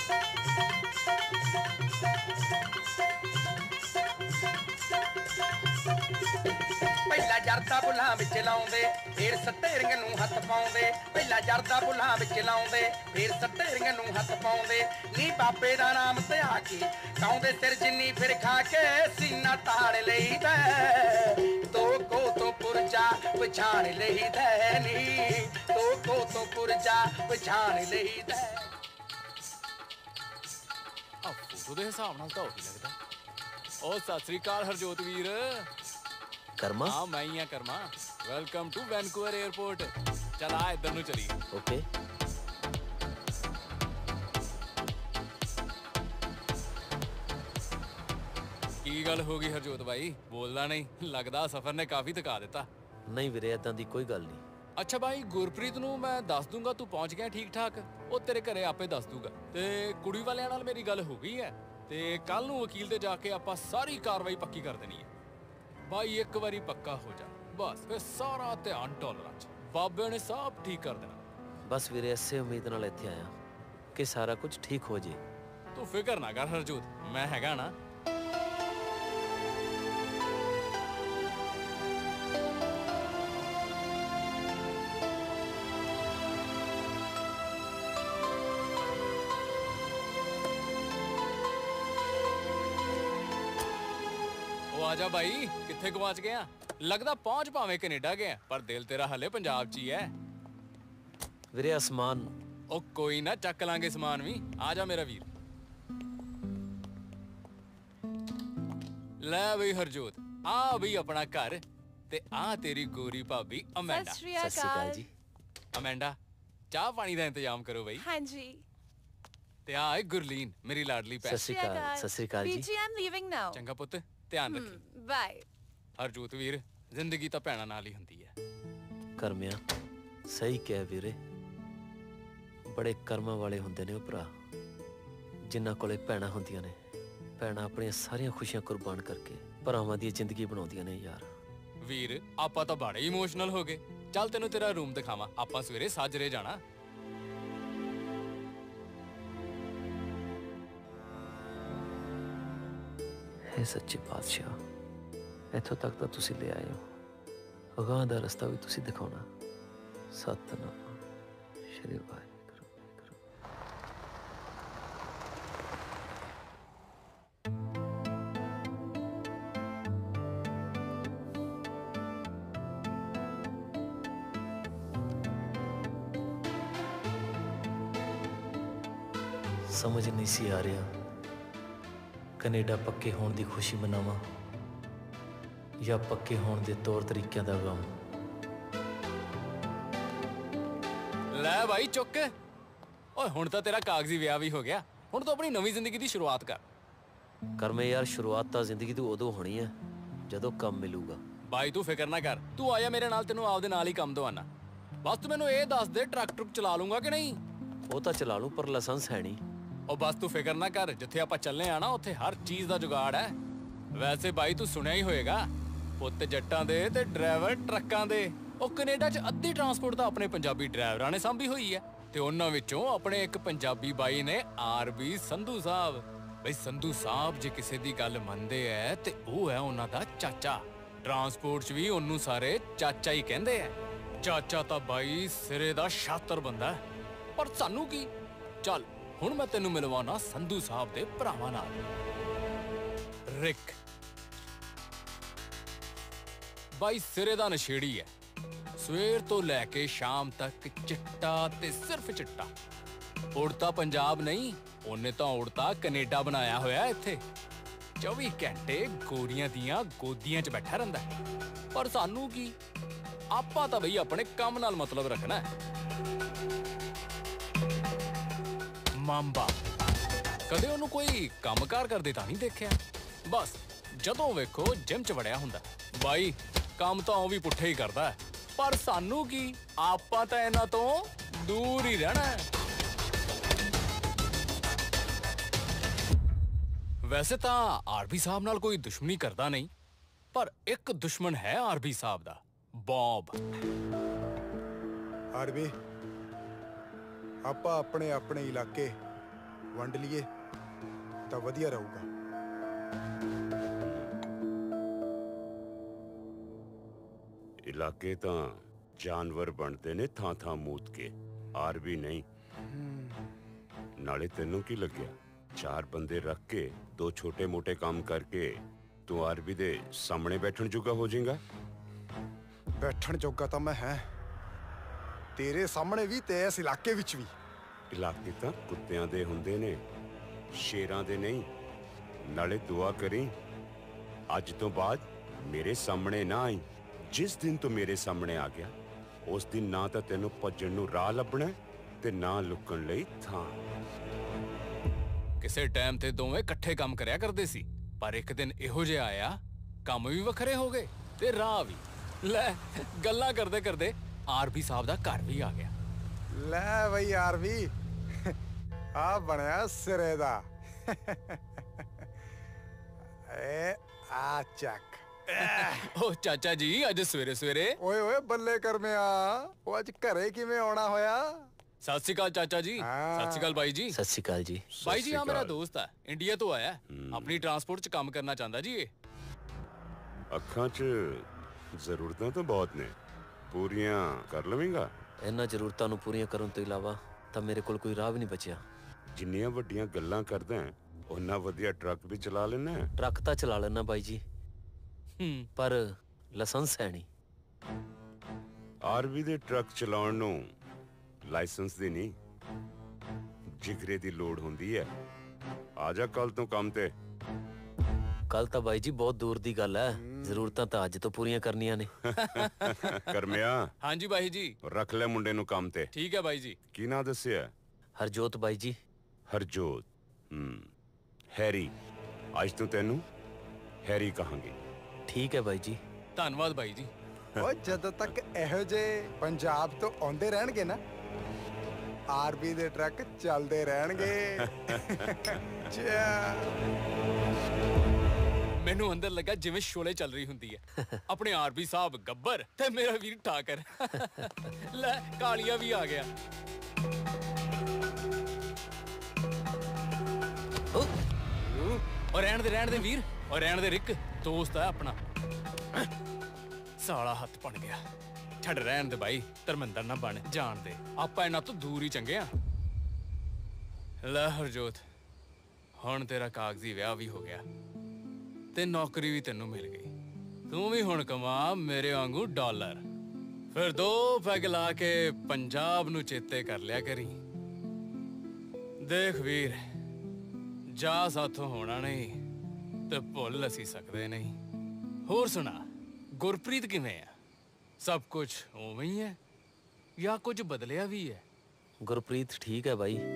ਪਹਿਲਾ ਜਰਦਾ ਬੁੱਲਾਂ ਵਿੱਚ ਲਾਉਂਦੇ ਫੇਰ ਸੱਟੇ ਰਿੰਗ ਨੂੰ ਹੱਥ ਪਾਉਂਦੇ ਪਹਿਲਾ ਜਰਦਾ ਬੁੱਲਾਂ ਵਿੱਚ ਲਾਉਂਦੇ ਫੇਰ ਸੱਟੇ ਰਿੰਗ ਨੂੰ ਹੱਥ ਪਾਉਂਦੇ ਨੀ ਬਾਬੇ ਦਾ ਨਾਮ ਤੇ ਆ ਕੇ ਕਾਉਂਦੇ ਸਿਰ ਜਿੰਨੀ ਫਿਰ ਖਾ ਕੇ ਸੀਨਾ ਤਾੜ ਲਈਦਾ ਤੋ ਕੋ ਤੋਂ ਪੁਰਜਾ ਪਛਾਣ ਲਈਦਾ ਨੀ ਤੋ ਕੋ ਤੋਂ ਪੁਰਜਾ ਪਛਾਣ ਲਈਦਾ ਫੋਟੋ ਦੇ ਹਿਸਾਬ ਨਾਲ ਤਾਂ ਉਹੀ ਲੱਗਦਾ। ਉਹ ਸਤਿ ਸ੍ਰੀ ਅਕਾਲ ਹਰਜੋਤ ਵੀਰ। ਕਰਮਾ? ਹਾਂ ਮੈਂ ਹੀ ਆ Karma. Welcome to Vancouver airport. ਚਲ ਆ ਇੱਧਰ ਨੂੰ ਚਲੀ। ਓਕੇ। ਕੀ ਗੱਲ ਹੋ ਗਈ ਹਰਜੋਤ ਬਾਈ? ਬੋਲਦਾ ਨਹੀਂ, ਲੱਗਦਾ ਸਫ਼ਰ ਨੇ ਕਾਫੀ ਥਕਾ ਦਿੱਤਾ। ਨਹੀਂ ਵੀਰੇ, ਏਦਾਂ ਦੀ ਕੋਈ ਗੱਲ ਨਹੀਂ। ਅੱਛਾ ਬਾਈ, ਗੁਰਪ੍ਰੀਤ ਨੂੰ ਮੈਂ ਦੱਸ ਦੂੰਗਾ ਤੂੰ ਪਹੁੰਚ ਗਿਆ ਠੀਕ ਠਾਕ। ਉਹ ਤੇਰੇ ਘਰੇ ਆਪੇ ਦੱਸ ਦੂਗਾ। ਤੇ ਕੁੜੀ ਵਾਲਿਆਂ ਨਾਲ ਮੇਰੀ ਗੱਲ ਹੋ ਗਈ ਹੈ ਤੇ ਕੱਲ ਨੂੰ ਵਕੀਲ ਤੇ ਜਾ ਕੇ ਆਪਾਂ ਸਾਰੀ ਕਾਰਵਾਈ ਪੱਕੀ ਕਰ ਦੇਣੀ ਹੈ। ਬਾਈ ਇੱਕ ਵਾਰੀ ਪੱਕਾ ਹੋ ਜਾ ਬਸ, ਫਿਰ ਸਾਰਾ ਧਿਆਨ ਡਾਲਰਾਂ 'ਚ। ਬਾਬੇ ਨੇ ਸਭ ਠੀਕ ਕਰ ਦੇਣਾ। ਬਸ ਵੀਰੇ, ਇਸੇ ਉਮੀਦ ਨਾਲ ਇੱਥੇ ਆਇਆ ਕਿ ਸਾਰਾ ਕੁਝ ਠੀਕ ਹੋ ਜੇ। ਤੂੰ ਫਿਕਰ ਨਾ ਕਰ ਹਰਜੋਤ, ਮੈਂ ਹੈਗਾ ਨਾ। ਆਜਾ ਬਾਈ, ਕਿੱਥੇ ਗਵਾਚ ਗਿਆ? ਲੱਗਦਾ ਪਹੁੰਚ ਭਾਵੇਂ ਕੈਨੇਡਾ ਗਿਆ, ਪਰ ਦਿਲ ਤੇਰਾ ਹਲੇ ਪੰਜਾਬ 'ਚ ਹੀ ਹੈ। ਵੀਰੇ ਅਸਮਾਨ। ਉਹ ਕੋਈ ਨਾ, ਚੱਕ ਲਾਂਗੇ ਸਮਾਨ ਵੀ। ਆਜਾ ਮੇਰਾ ਵੀਰ। ਲੈ ਬਈ ਹਰਜੋਤ, ਆ ਬਈ ਆਪਣਾ ਘਰ ਤੇ ਆ ਤੇਰੀ ਗੋਰੀ ਭਾਬੀ ਅਮੈਂਡਾ। ਸਤਿ ਸ਼੍ਰੀ ਅਕਾਲ ਜੀ। ਅਮੈਂਡਾ, ਚਾਹ ਪਾਣੀ ਦਾ ਇੰਤਜ਼ਾਮ ਕਰੋ ਬਈ। ਹਾਂਜੀ। ਤੇ ਆ ਏ ਗੁਰਲੀਨ, ਮੇਰੀ ਲਾਡਲੀ ਭੈਣ। ਸਤਿ ਸ਼੍ਰੀ ਅਕਾਲ। ਸਤਿ ਸ਼੍ਰੀ ਅਕਾਲ ਜੀ। ਬੀਜੀ, ਆਮ ਲੀਵਿੰਗ ਨਾਓ। ਚੰਗਾ ਪੁੱਤ, ਧਿਆਨ ਰੱਖੀ। ਬਾਏ। ਹਰਜੋਤ ਵੀਰ, ਜ਼ਿੰਦਗੀ ਤਾਂ ਭੈਣਾਂ ਨਾਲ ਹੀ ਹੁੰਦੀ ਹੈ। ਕਰਮਿਆ, ਸਹੀ ਕਹਿ ਵੀਰੇ। ਬੜੇ ਕਰਮਾਂ ਵਾਲੇ ਹੁੰਦੇ ਨੇ ਉਹ ਭਰਾ ਜਿਨ੍ਹਾਂ ਕੋਲੇ ਭੈਣਾਂ ਹੁੰਦੀਆਂ ਨੇ। ਭੈਣਾਂ ਆਪਣੀਆਂ ਸਾਰੀਆਂ ਖੁਸ਼ੀਆਂ ਕੁਰਬਾਨ ਕਰਕੇ ਭਰਾਵਾਂ ਦੀ ਜ਼ਿੰਦਗੀ ਬਣਾਉਂਦੀਆਂ ਨੇ ਯਾਰ। ਵੀਰ, ਆਪਾਂ ਤਾਂ ਬੜੇ ਇਮੋਸ਼ਨਲ ਹੋ ਗਏ। ਚੱਲ ਤੈਨੂੰ ਤੇਰਾ ਰੂਮ ਦਿਖਾਵਾਂ, ਆਪਾਂ ਸਵੇਰੇ ਸਾਜਰੇ ਜਾਣਾ। ਹੈ ਸੱਚੇ ਪਾਤਸ਼ਾਹ, ਇੱਥੋਂ ਤੱਕ ਤਾਂ ਤੁਸੀਂ ਲੈ ਆਏ ਹੋ, ਅਗਾਂਹ ਦਾ ਰਸਤਾ ਵੀ ਤੁਸੀਂ ਦਿਖਾਉਣਾ। ਸਤਿਨਾਮ ਸ਼੍ਰੀ ਵਾਹਿਗੁਰੂ। ਸਮਝ ਨਹੀਂ ਸੀ ਆ ਰਿਹਾ ਕੈਨੇਡਾ ਪੱਕੇ ਹੋਣ ਦੀ ਖੁਸ਼ੀ ਮਨਾਵਾਂ ਜਾਂ ਪੱਕੇ ਹੋਣ ਦੇ ਤੌਰ ਤਰੀਕਿਆਂ ਦਾ ਗਮ। ਲੈ ਬਾਈ ਚੁੱਕ। ਓਏ ਹੁਣ ਤਾਂ ਤੇਰਾ ਕਾਗਜ਼ੀ ਵਿਆਹ ਵੀ ਹੋ ਗਿਆ, ਹੁਣ ਤੂੰ ਆਪਣੀ ਨਵੀਂ ਜ਼ਿੰਦਗੀ ਦੀ ਸ਼ੁਰੂਆਤ ਕਰ। ਕਰਮੇ ਯਾਰ, ਸ਼ੁਰੂਆਤ ਤਾਂ ਜ਼ਿੰਦਗੀ ਦੀ ਉਦੋਂ ਹੋਣੀ ਹੈ ਜਦੋਂ ਕੰਮ ਮਿਲੂਗਾ। ਬਾਈ ਤੂੰ ਫਿਕਰ ਨਾ ਕਰ, ਤੂੰ ਆਇਆ ਮੇਰੇ ਨਾਲ, ਤੈਨੂੰ ਆਪਦੇ ਨਾਲ ਹੀ ਕੰਮ ਦਵਾਨਾ। ਬਸ ਤੂੰ ਮੈਨੂੰ ਇਹ ਦੱਸ ਦੇ, ਟਰੱਕ ਟਰੁੱਕ ਚਲਾ ਲੂੰਗਾ ਕਿ ਨਹੀਂ? ਉਹ ਤਾਂ ਚਲਾ ਲੂੰ, ਪਰ ਲਾਇਸੈਂਸ ਹੈ ਨਹੀਂ। ਉਹ ਬਸ ਤੂੰ ਫਿਕਰ ਨਾ ਕਰ, ਜਿੱਥੇ ਆਪਾਂ ਚੱਲੇ ਆ ਨਾ ਉੱਥੇ ਹਰ ਚੀਜ਼ ਦਾ ਜੁਗਾੜ ਹੈ। ਵੈਸੇ ਬਾਈ ਤੂੰ ਸੁਣਿਆ ਹੀ ਹੋਏਗਾ, ਪੁੱਤ ਜੱਟਾਂ ਦੇ ਤੇ ਡਰਾਈਵਰ ਟਰੱਕਾਂ ਦੇ। ਉਹ ਕੈਨੇਡਾ 'ਚ ਅੱਧੀ ਟਰਾਂਸਪੋਰਟ ਤਾਂ ਆਪਣੇ ਪੰਜਾਬੀ ਡਰਾਈਵਰਾਂ ਨੇ ਸਾਂਭੀ ਹੋਈ ਹੈ, ਤੇ ਉਹਨਾਂ ਵਿੱਚੋਂ ਆਪਣੇ ਇੱਕ ਪੰਜਾਬੀ ਬਾਈ ਨੇ ਆਰ ਬੀ ਸੰਧੂ ਸਾਹਿਬ। ਬਈ ਸੰਧੂ ਸਾਹਿਬ ਜੇ ਕਿਸੇ ਦੀ ਗੱਲ ਮੰਨਦੇ ਐ ਤੇ ਉਹ ਹੈ ਉਹਨਾਂ ਦਾ ਚਾਚਾ। ਟਰਾਂਸਪੋਰਟ 'ਚ ਵੀ ਉਹਨੂੰ ਸਾਰੇ ਚਾਚਾ ਹੀ ਕਹਿੰਦੇ ਐ। ਚਾਚਾ ਤਾਂ ਬਾਈ ਸਿਰੇ ਦਾ ਸ਼ਾਤਰ ਬੰਦਾ ਹੈ, ਪਰ ਸਾਨੂੰ ਕੀ। ਚੱਲ ਹੁਣ ਮੈਂ ਤੈਨੂੰ ਮਿਲਵਾਉਣਾ ਸੰਧੂ ਸਾਹਿਬ ਦੇ ਭਰਾਵਾਂ ਨਾਲ। ਰਿਕ ਬਾਈ ਸਿਰੇ ਦਾ ਨਸ਼ੇੜੀ ਹੈ, ਸਵੇਰ ਤੋਂ ਲੈ ਕੇ ਸ਼ਾਮ ਤੱਕ ਚਿੱਟਾ ਤੇ ਸਿਰਫ ਚਿੱਟਾ। ਉੜਤਾ ਪੰਜਾਬ ਨਹੀਂ, ਉਹਨੇ ਤਾਂ ਉੜਤਾ ਕੈਨੇਡਾ ਬਣਾਇਆ ਹੋਇਆ ਇੱਥੇ। ਚੌਵੀ ਘੰਟੇ ਗੋਰੀਆਂ ਦੀਆਂ ਗੋਦੀਆਂ 'ਚ ਬੈਠਾ ਰਹਿੰਦਾ। ਪਰ ਸਾਨੂੰ ਕੀ, ਆਪਾਂ ਤਾਂ ਬਈ ਆਪਣੇ ਕੰਮ ਨਾਲ ਮਤਲਬ ਰੱਖਣਾ ਹੈ। ਮਾਂਬਾ ਕਦੇ ਉਹਨੂੰ ਕੋਈ ਕੰਮਕਾਰ ਕਰਦੇ ਤਾਂ ਨਹੀਂ ਦੇਖਿਆ। ਬਸ ਜਦੋਂ ਵੇਖੋ ਜਿਮ 'ਚ ਵੜਿਆ ਹੁੰਦਾ। ਬਾਈ ਕੰਮ ਤਾਂ ਉਹ ਵੀ ਪੁੱਠੇ ਹੀ ਕਰਦਾ, ਪਰ ਸਾਨੂੰ ਕੀ, ਆਪਾਂ ਤਾਂ ਇਹਨਾਂ ਤੋਂ ਦੂਰ ਹੀ ਰਹਿਣਾ ਹੈ। ਵੈਸੇ ਤਾਂ ਆਰਬੀ ਸਾਹਿਬ ਨਾਲ ਕੋਈ ਦੁਸ਼ਮਣੀ ਕਰਦਾ ਨਹੀਂ, ਪਰ ਇੱਕ ਦੁਸ਼ਮਣ ਹੈ ਆਰਬੀ ਸਾਹਿਬ ਦਾ, ਬੌਬ। ਆਰਬੀ, ਆਪਾਂ ਆਪਣੇ ਆਪਣੇ ਇਲਾਕੇ ਵੰਡ ਲਈਏ ਤਾਂ ਵਧੀਆ ਰਹੂਗਾ। ਇਲਾਕੇ ਤਾਂ ਜਾਨਵਰ ਬਣਦੇ ਨੇ ਥਾਂ ਥਾਂ ਮੂਤ ਕੇ, ਆਰਬੀ ਨਹੀਂ। ਨਾਲੇ ਤੈਨੂੰ ਕੀ ਲੱਗਿਆ, ਚਾਰ ਬੰਦੇ ਰੱਖ ਕੇ ਦੋ ਛੋਟੇ ਮੋਟੇ ਕੰਮ ਕਰਕੇ ਤੂੰ ਆਰਬੀ ਦੇ ਸਾਹਮਣੇ ਬੈਠਣ ਜੋਗਾ ਹੋ ਜਾਏਗਾ? ਬੈਠਣ ਜੋਗਾ ਤਾਂ ਮੈਂ ਹੈ, ਤੇਰੇ ਸਾਹਮਣੇ ਵੀ ਤੇ ਇਸ ਇਲਾਕੇ ਵਿੱਚ ਵੀ। ਇਲਾਕੇ ਤਾਂ ਕੁੱਤਿਆਂ ਦੇ ਹੁੰਦੇ ਨੇ, ਸ਼ੇਰਾਂ ਦੇ ਨਹੀਂ। ਨਾਲੇ ਦੁਆ ਕਰੀ ਅੱਜ ਤੋਂ ਬਾਅਦ ਮੇਰੇ ਸਾਹਮਣੇ ਨਾ ਆਈ। ਜਿਸ ਦਿਨ ਤੂੰ ਮੇਰੇ ਸਾਹਮਣੇ ਆ ਗਿਆ ਉਸ ਦਿਨ ਨਾ ਤਾਂ ਤੈਨੂੰ ਭੱਜਣ ਨੂੰ ਰਾਹ ਲੱਭਣਾ ਤੇ ਨਾ ਲੁਕਣ ਲਈ ਥਾਂ। ਕਿਸੇ ਟਾਈਮ ਤੇ ਦੋਵੇਂ ਇਕੱਠੇ ਕੰਮ ਕਰਿਆ ਕਰਦੇ ਸੀ, ਪਰ ਇੱਕ ਦਿਨ ਇਹੋ ਜਿਹਾ ਆਇਆ ਕੰਮ ਵੀ ਵੱਖਰੇ ਹੋ ਗਏ ਤੇ ਰਾਹ ਵੀ। ਲੈ ਗੱਲਾਂ ਕਰਦੇ ਕਰਦੇ ਆਰਬੀ ਸਾਹਿਬ ਦਾ ਘਰ ਵੀ ਆ ਗਿਆ। ਲੈ ਬਈ ਆਰਬੀ, ਆ ਬਣਿਆ ਸਿਰੇ ਦਾ। ਏ ਆ ਚੱਕ। ਓ ਚਾਚਾ ਜੀ, ਅੱਜ ਸਵੇਰੇ ਸਵੇਰੇ। ਓਏ ਓਏ ਬੱਲੇ ਕਰਮਿਆ, ਉਹ ਅੱਜ ਘਰੇ ਕਿਵੇਂ ਆਉਣਾ ਹੋਇਆ? ਸਤਿ ਸ਼੍ਰੀ ਅਕਾਲ ਚਾਚਾ ਜੀ। ਸਤਿ ਸ਼੍ਰੀ ਅਕਾਲ ਬਾਈ ਜੀ। ਸਤਿ ਸ਼੍ਰੀ ਅਕਾਲ ਜੀ। ਬਾਈ ਜੀ, ਆ ਮੇਰਾ ਦੋਸਤ ਹੈ, ਇੰਡੀਆ ਤੋਂ ਆਇਆ, ਆਪਣੀ ਟਰਾਂਸਪੋਰਟ 'ਚ ਕੰਮ ਕਰਨਾ ਚਾਹੁੰਦਾ ਜੀ। ਇਹ ਅੱਖਾਂ 'ਚ ਜ਼ਰੂਰਤਾਂ ਤਾਂ ਬਹੁਤ ਨੇ, ਪੂਰੀਆਂ ਕਰ ਲਵੇਂਗਾ? ਇਹਨਾਂ ਜ਼ਰੂਰਤਾਂ ਨੂੰ ਪੂਰੀਆਂ ਕਰਨ ਤੋਂ ਇਲਾਵਾ ਤਾਂ ਮੇਰੇ ਕੋਲ ਕੋਈ ਰਾਹ ਵੀ ਨਹੀਂ ਬਚਿਆ। ਜਿੰਨੀਆਂ ਵੱਡੀਆਂ ਗੱਲਾਂ ਕਰਦਾ ਉਹਨਾਂ ਵਧੀਆ ਟਰੱਕ ਵੀ ਚਲਾ ਲੈਣਾ। ਟਰੱਕ ਤਾਂ ਚਲਾ ਲੈਣਾ ਬਾਈ ਜੀ, ਪਰ ਲਾਇਸੈਂਸ ਹੈ ਨਹੀਂ। ਆਰਬੀ ਦੇ ਟਰੱਕ ਚਲਾਉਣ ਨੂੰ ਲਾਇਸੈਂਸ ਦੀ ਨਹੀਂ, ਜਿਗਰੇ ਦੀ ਲੋੜ ਹੁੰਦੀ ਹੈ। ਆ ਜਾ ਕੱਲ ਤੋਂ ਕੰਮ ਤੇ। ਕੱਲ ਤਾਂ ਬਾਈ ਜੀ ਬਹੁਤ ਦੂਰ ਦੀ ਗੱਲ ਹੈ, ਜ਼ਰੂਰਤਾਂ ਤਾਂ ਅੱਜ ਤੋਂ ਪੂਰੀਆਂ ਕਰਨੀਆਂ ਨੇ। ਕਰਮਿਆ। ਹਾਂਜੀ ਬਾਈ ਜੀ। ਰੱਖ ਲੈ ਮੁੰਡੇ ਨੂੰ ਕੰਮ ਤੇ। ਠੀਕ ਹੈ ਬਾਈ ਜੀ। ਕੀ ਨਾਂ ਦੱਸਿਆ? ਹਰਜੋਤ ਬਾਈ ਜੀ। ਹਰਜੋਤ। ਹੂੰ ਹੈਰੀ, ਅੱਜ ਤੋਂ ਤੈਨੂੰ ਹੈਰੀ ਕਹਾਂਗੇ। ਠੀਕ ਹੈ ਬਾਈ ਜੀ। ਧੰਨਵਾਦ ਬਾਈ ਜੀ। ਓ ਜਦੋਂ ਤੱਕ ਇਹੋ ਜਿਹੇ ਪੰਜਾਬ ਤੋਂ ਆਉਂਦੇ ਰਹਿਣਗੇ ਨਾ, ਆਰਬੀ ਦੇ ਟਰੱਕ ਚੱਲਦੇ ਰਹਿਣਗੇ। ਮੈਨੂੰ ਅੰਦਰ ਲੱਗਾ ਜਿਵੇਂ ਸ਼ੋਲੇ ਚੱਲ ਰਹੀ ਹੁੰਦੀ ਹੈ। ਆਪਣੇ ਆਰਬੀ ਸਾਹਿਬ ਗੱਬਰ ਤੇ ਮੇਰਾ ਵੀਰ ਠਾਕਰ। ਲੈ ਕਾਲੀਆ ਵੀ ਆ ਗਿਆ। ਔਰ ਰਹਿਣ ਦੇ ਰਹਿਣ ਦੇ ਵੀਰ, ਔਰ ਰਹਿਣ ਦੇ ਰਿਕ, ਦੋਸਤ ਹੈ ਆਪਣਾ। ਸਾਲਾ ਹੱਥ ਬਣ ਗਿਆ। ਛੱਡ ਰਹਿਣ ਦੇ ਬਾਈ, ਧਰਮਿੰਦਰ ਨਾ ਬਣ ਜਾਣ ਦੇ, ਆਪਾਂ ਇਹਨਾਂ ਤੋਂ ਦੂਰ ਹੀ ਚੰਗੇ ਆ। ਲੈ ਹਰਜੋਤ, ਹੁਣ ਤੇਰਾ ਕਾਗਜ਼ੀ ਵਿਆਹ ਵੀ ਹੋ ਗਿਆ ਤੇ ਨੌਕਰੀ ਵੀ ਤੈਨੂੰ ਮਿਲ ਗਈ। ਤੂੰ ਵੀ ਹੁਣ ਕਮਾ ਮੇਰੇ ਵਾਂਗੂ ਡਾਲਰ, ਫਿਰ ਦੋ ਪੈਗ ਲਾ ਕੇ ਪੰਜਾਬ ਨੂੰ ਚੇਤੇ ਕਰ ਲਿਆ ਕਰੀ। ਦੇਖ ਵੀਰ, ਜਾ ਸਾਥੋਂ ਹੋਣਾ ਨਹੀਂ ਤੇ ਭੁੱਲ ਅਸੀਂ ਸਕਦੇ ਨਹੀਂ। ਹੋਰ ਸੁਣਾ, ਗੁਰਪ੍ਰੀਤ ਕਿਵੇਂ ਆ? ਸਭ ਕੁਝ ਉਵੇਂ ਹੀ ਹੈ ਜਾਂ ਕੁਝ ਬਦਲਿਆ ਵੀ ਹੈ? ਗੁਰਪ੍ਰੀਤ ਠੀਕ ਹੈ ਬਾਈ।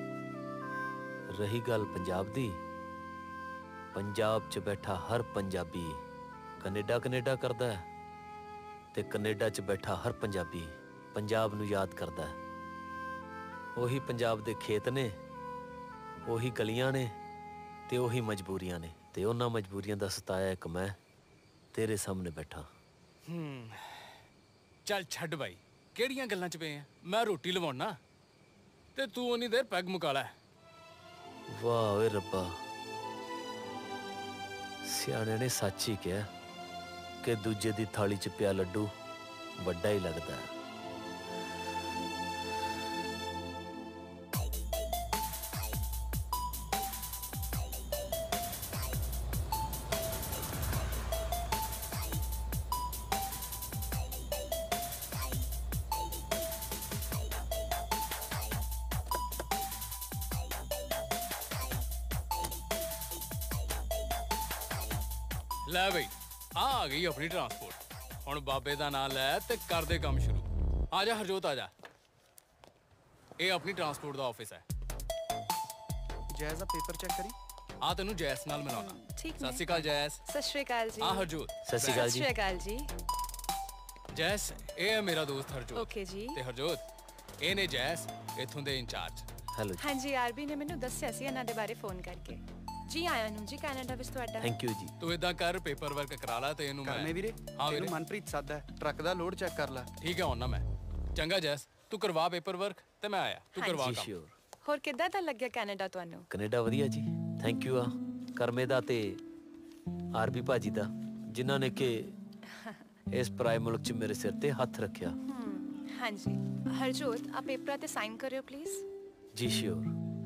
ਰਹੀ ਗੱਲ ਪੰਜਾਬ ਦੀ, ਪੰਜਾਬ 'ਚ ਬੈਠਾ ਹਰ ਪੰਜਾਬੀ ਕੈਨੇਡਾ ਕੈਨੇਡਾ ਕਰਦਾ ਹੈ ਤੇ ਕੈਨੇਡਾ 'ਚ ਬੈਠਾ ਹਰ ਪੰਜਾਬੀ ਪੰਜਾਬ ਨੂੰ ਯਾਦ ਕਰਦਾ ਹੈ। ਉਹੀ ਪੰਜਾਬ ਦੇ ਖੇਤ ਨੇ, ਉਹੀ ਗਲੀਆਂ ਨੇ ਤੇ ਉਹੀ ਮਜਬੂਰੀਆਂ ਨੇ, ਤੇ ਉਹਨਾਂ ਮਜਬੂਰੀਆਂ ਦਾ ਸਤਾਇਆ ਇੱਕ ਮੈਂ ਤੇਰੇ ਸਾਹਮਣੇ ਬੈਠਾ। ਹੂੰ ਚੱਲ ਛੱਡ ਬਾਈ, ਕਿਹੜੀਆਂ ਗੱਲਾਂ 'ਚ ਪਏ ਆ? ਮੈਂ ਰੋਟੀ ਲਵਾਉਣਾ ਤੇ ਤੂੰ ਉਨੀ ਦੇਰ ਪੈਗ ਮੁਕਾ ਲੈ। ਵਾਹ ਓਏ ਰੱਬਾ, ਸਿਆਣੇ ਨੇ ਸੱਚ ਹੀ ਕਿਹਾ ਕਿ ਦੂਜੇ ਦੀ ਥਾਲੀ 'ਚ ਪਿਆ ਲੱਡੂ ਵੱਡਾ ਹੀ ਲੱਗਦਾ ਹੈ। ਲੈ ਬਈ, ਆ ਆ ਗਈ ਆਪਣੀ ਟਰਾਂਸਪੋਰਟ। ਹੁਣ ਬਾਬੇ ਦਾ ਨਾਮ ਲੈ ਤੇ ਕਰਦੇ ਕੰਮ ਸ਼ੁਰੂ। ਆ ਜਾ ਹਰਜੋਤ, ਆ ਜਾ। ਇਹ ਆਪਣੀ ਟਰਾਂਸਪੋਰਟ ਦਾ ਆਫਿਸ ਹੈ। ਜੈਸ ਦਾ ਪੇਪਰ ਚੈੱਕ ਕਰੀ। ਆ ਤੈਨੂੰ ਜੈਸ ਨਾਲ ਮਿਲਾਉਣਾ। ਠੀਕ ਸਤਿ ਸ਼੍ਰੀ ਅਕਾਲ ਜੈਸ। ਸਤਿ ਸ਼੍ਰੀ ਅਕਾਲ ਜੀ। ਆ ਹਰਜੋਤ। ਸਤਿ ਸ਼੍ਰੀ ਅਕਾਲ ਜੀ। ਸਤਿ ਸ਼੍ਰੀ ਅਕਾਲ ਜੀ। ਜੈਸ, ਇਹ ਹੈ ਮੇਰਾ ਦੋਸਤ ਹਰਜੋਤ। ਓਕੇ ਜੀ। ਤੇ ਹਰਜੋਤ, ਇਹ ਨੇ ਜੈਸ, ਇੱਥੋਂ ਦੇ ਇੰਚਾਰਜ। ਹੈਲੋ। ਹਾਂਜੀ, ਆਰਬੀ ਨੇ ਮੈਨੂੰ ਦੱਸਿਆ ਸੀ ਇਹਨਾਂ ਦੇ ਬਾਰੇ ਫੋਨ ਕਰਕੇ। ਜੀ ਆਇਆਂ ਨੂੰ ਜੀ ਕੈਨੇਡਾ ਵਿੱਚ ਤੁਹਾਡਾ। ਥੈਂਕ ਯੂ ਜੀ। ਤੂੰ ਇਦਾਂ ਕਰ, ਪੇਪਰ ਵਰਕ ਕਰਾ ਲੈ ਤੇ ਇਹਨੂੰ ਮੈਂ। ਕਰਨੇ ਵੀਰੇ, ਹਾਂ ਵੀਰੇ। ਤੈਨੂੰ ਮਨਪ੍ਰੀਤ ਸਾਦਾ ਟਰੱਕ ਦਾ ਲੋਡ ਚੈੱਕ ਕਰ ਲੈ। ਠੀਕ ਹੈ, ਆਉਣਾ ਮੈਂ। ਚੰਗਾ ਜੈਸ, ਤੂੰ ਕਰਵਾ ਪੇਪਰ ਵਰਕ ਤੇ ਮੈਂ ਆਇਆ। ਤੂੰ ਕਰਵਾ ਜੀ ਕੰਮ। ਸ਼ੋਰ। ਹੋਰ ਕਿੱਦਾਂ ਦਾ ਲੱਗਿਆ ਕੈਨੇਡਾ ਤੁਹਾਨੂੰ? ਕੈਨੇਡਾ ਵਧੀਆ ਜੀ, ਥੈਂਕ ਯੂ ਆ ਕਰਮੇ ਦਾ ਤੇ ਆਰਬੀ ਭਾਜੀ ਦਾ, ਜਿਨ੍ਹਾਂ ਨੇ ਕਿ ਇਸ ਪਰਾਏ ਮੁਲਕ 'ਚ ਮੇਰੇ ਸਿਰ ਤੇ ਹੱਥ ਰੱਖਿਆ। ਹਮ, ਹਾਂਜੀ ਹਰਜੋਤ, ਆ ਪੇਪਰਾਂ ਤੇ ਸਾਈਨ ਕਰਿਓ ਪਲੀਜ਼। ਜੀ ਸ਼ੋਰ।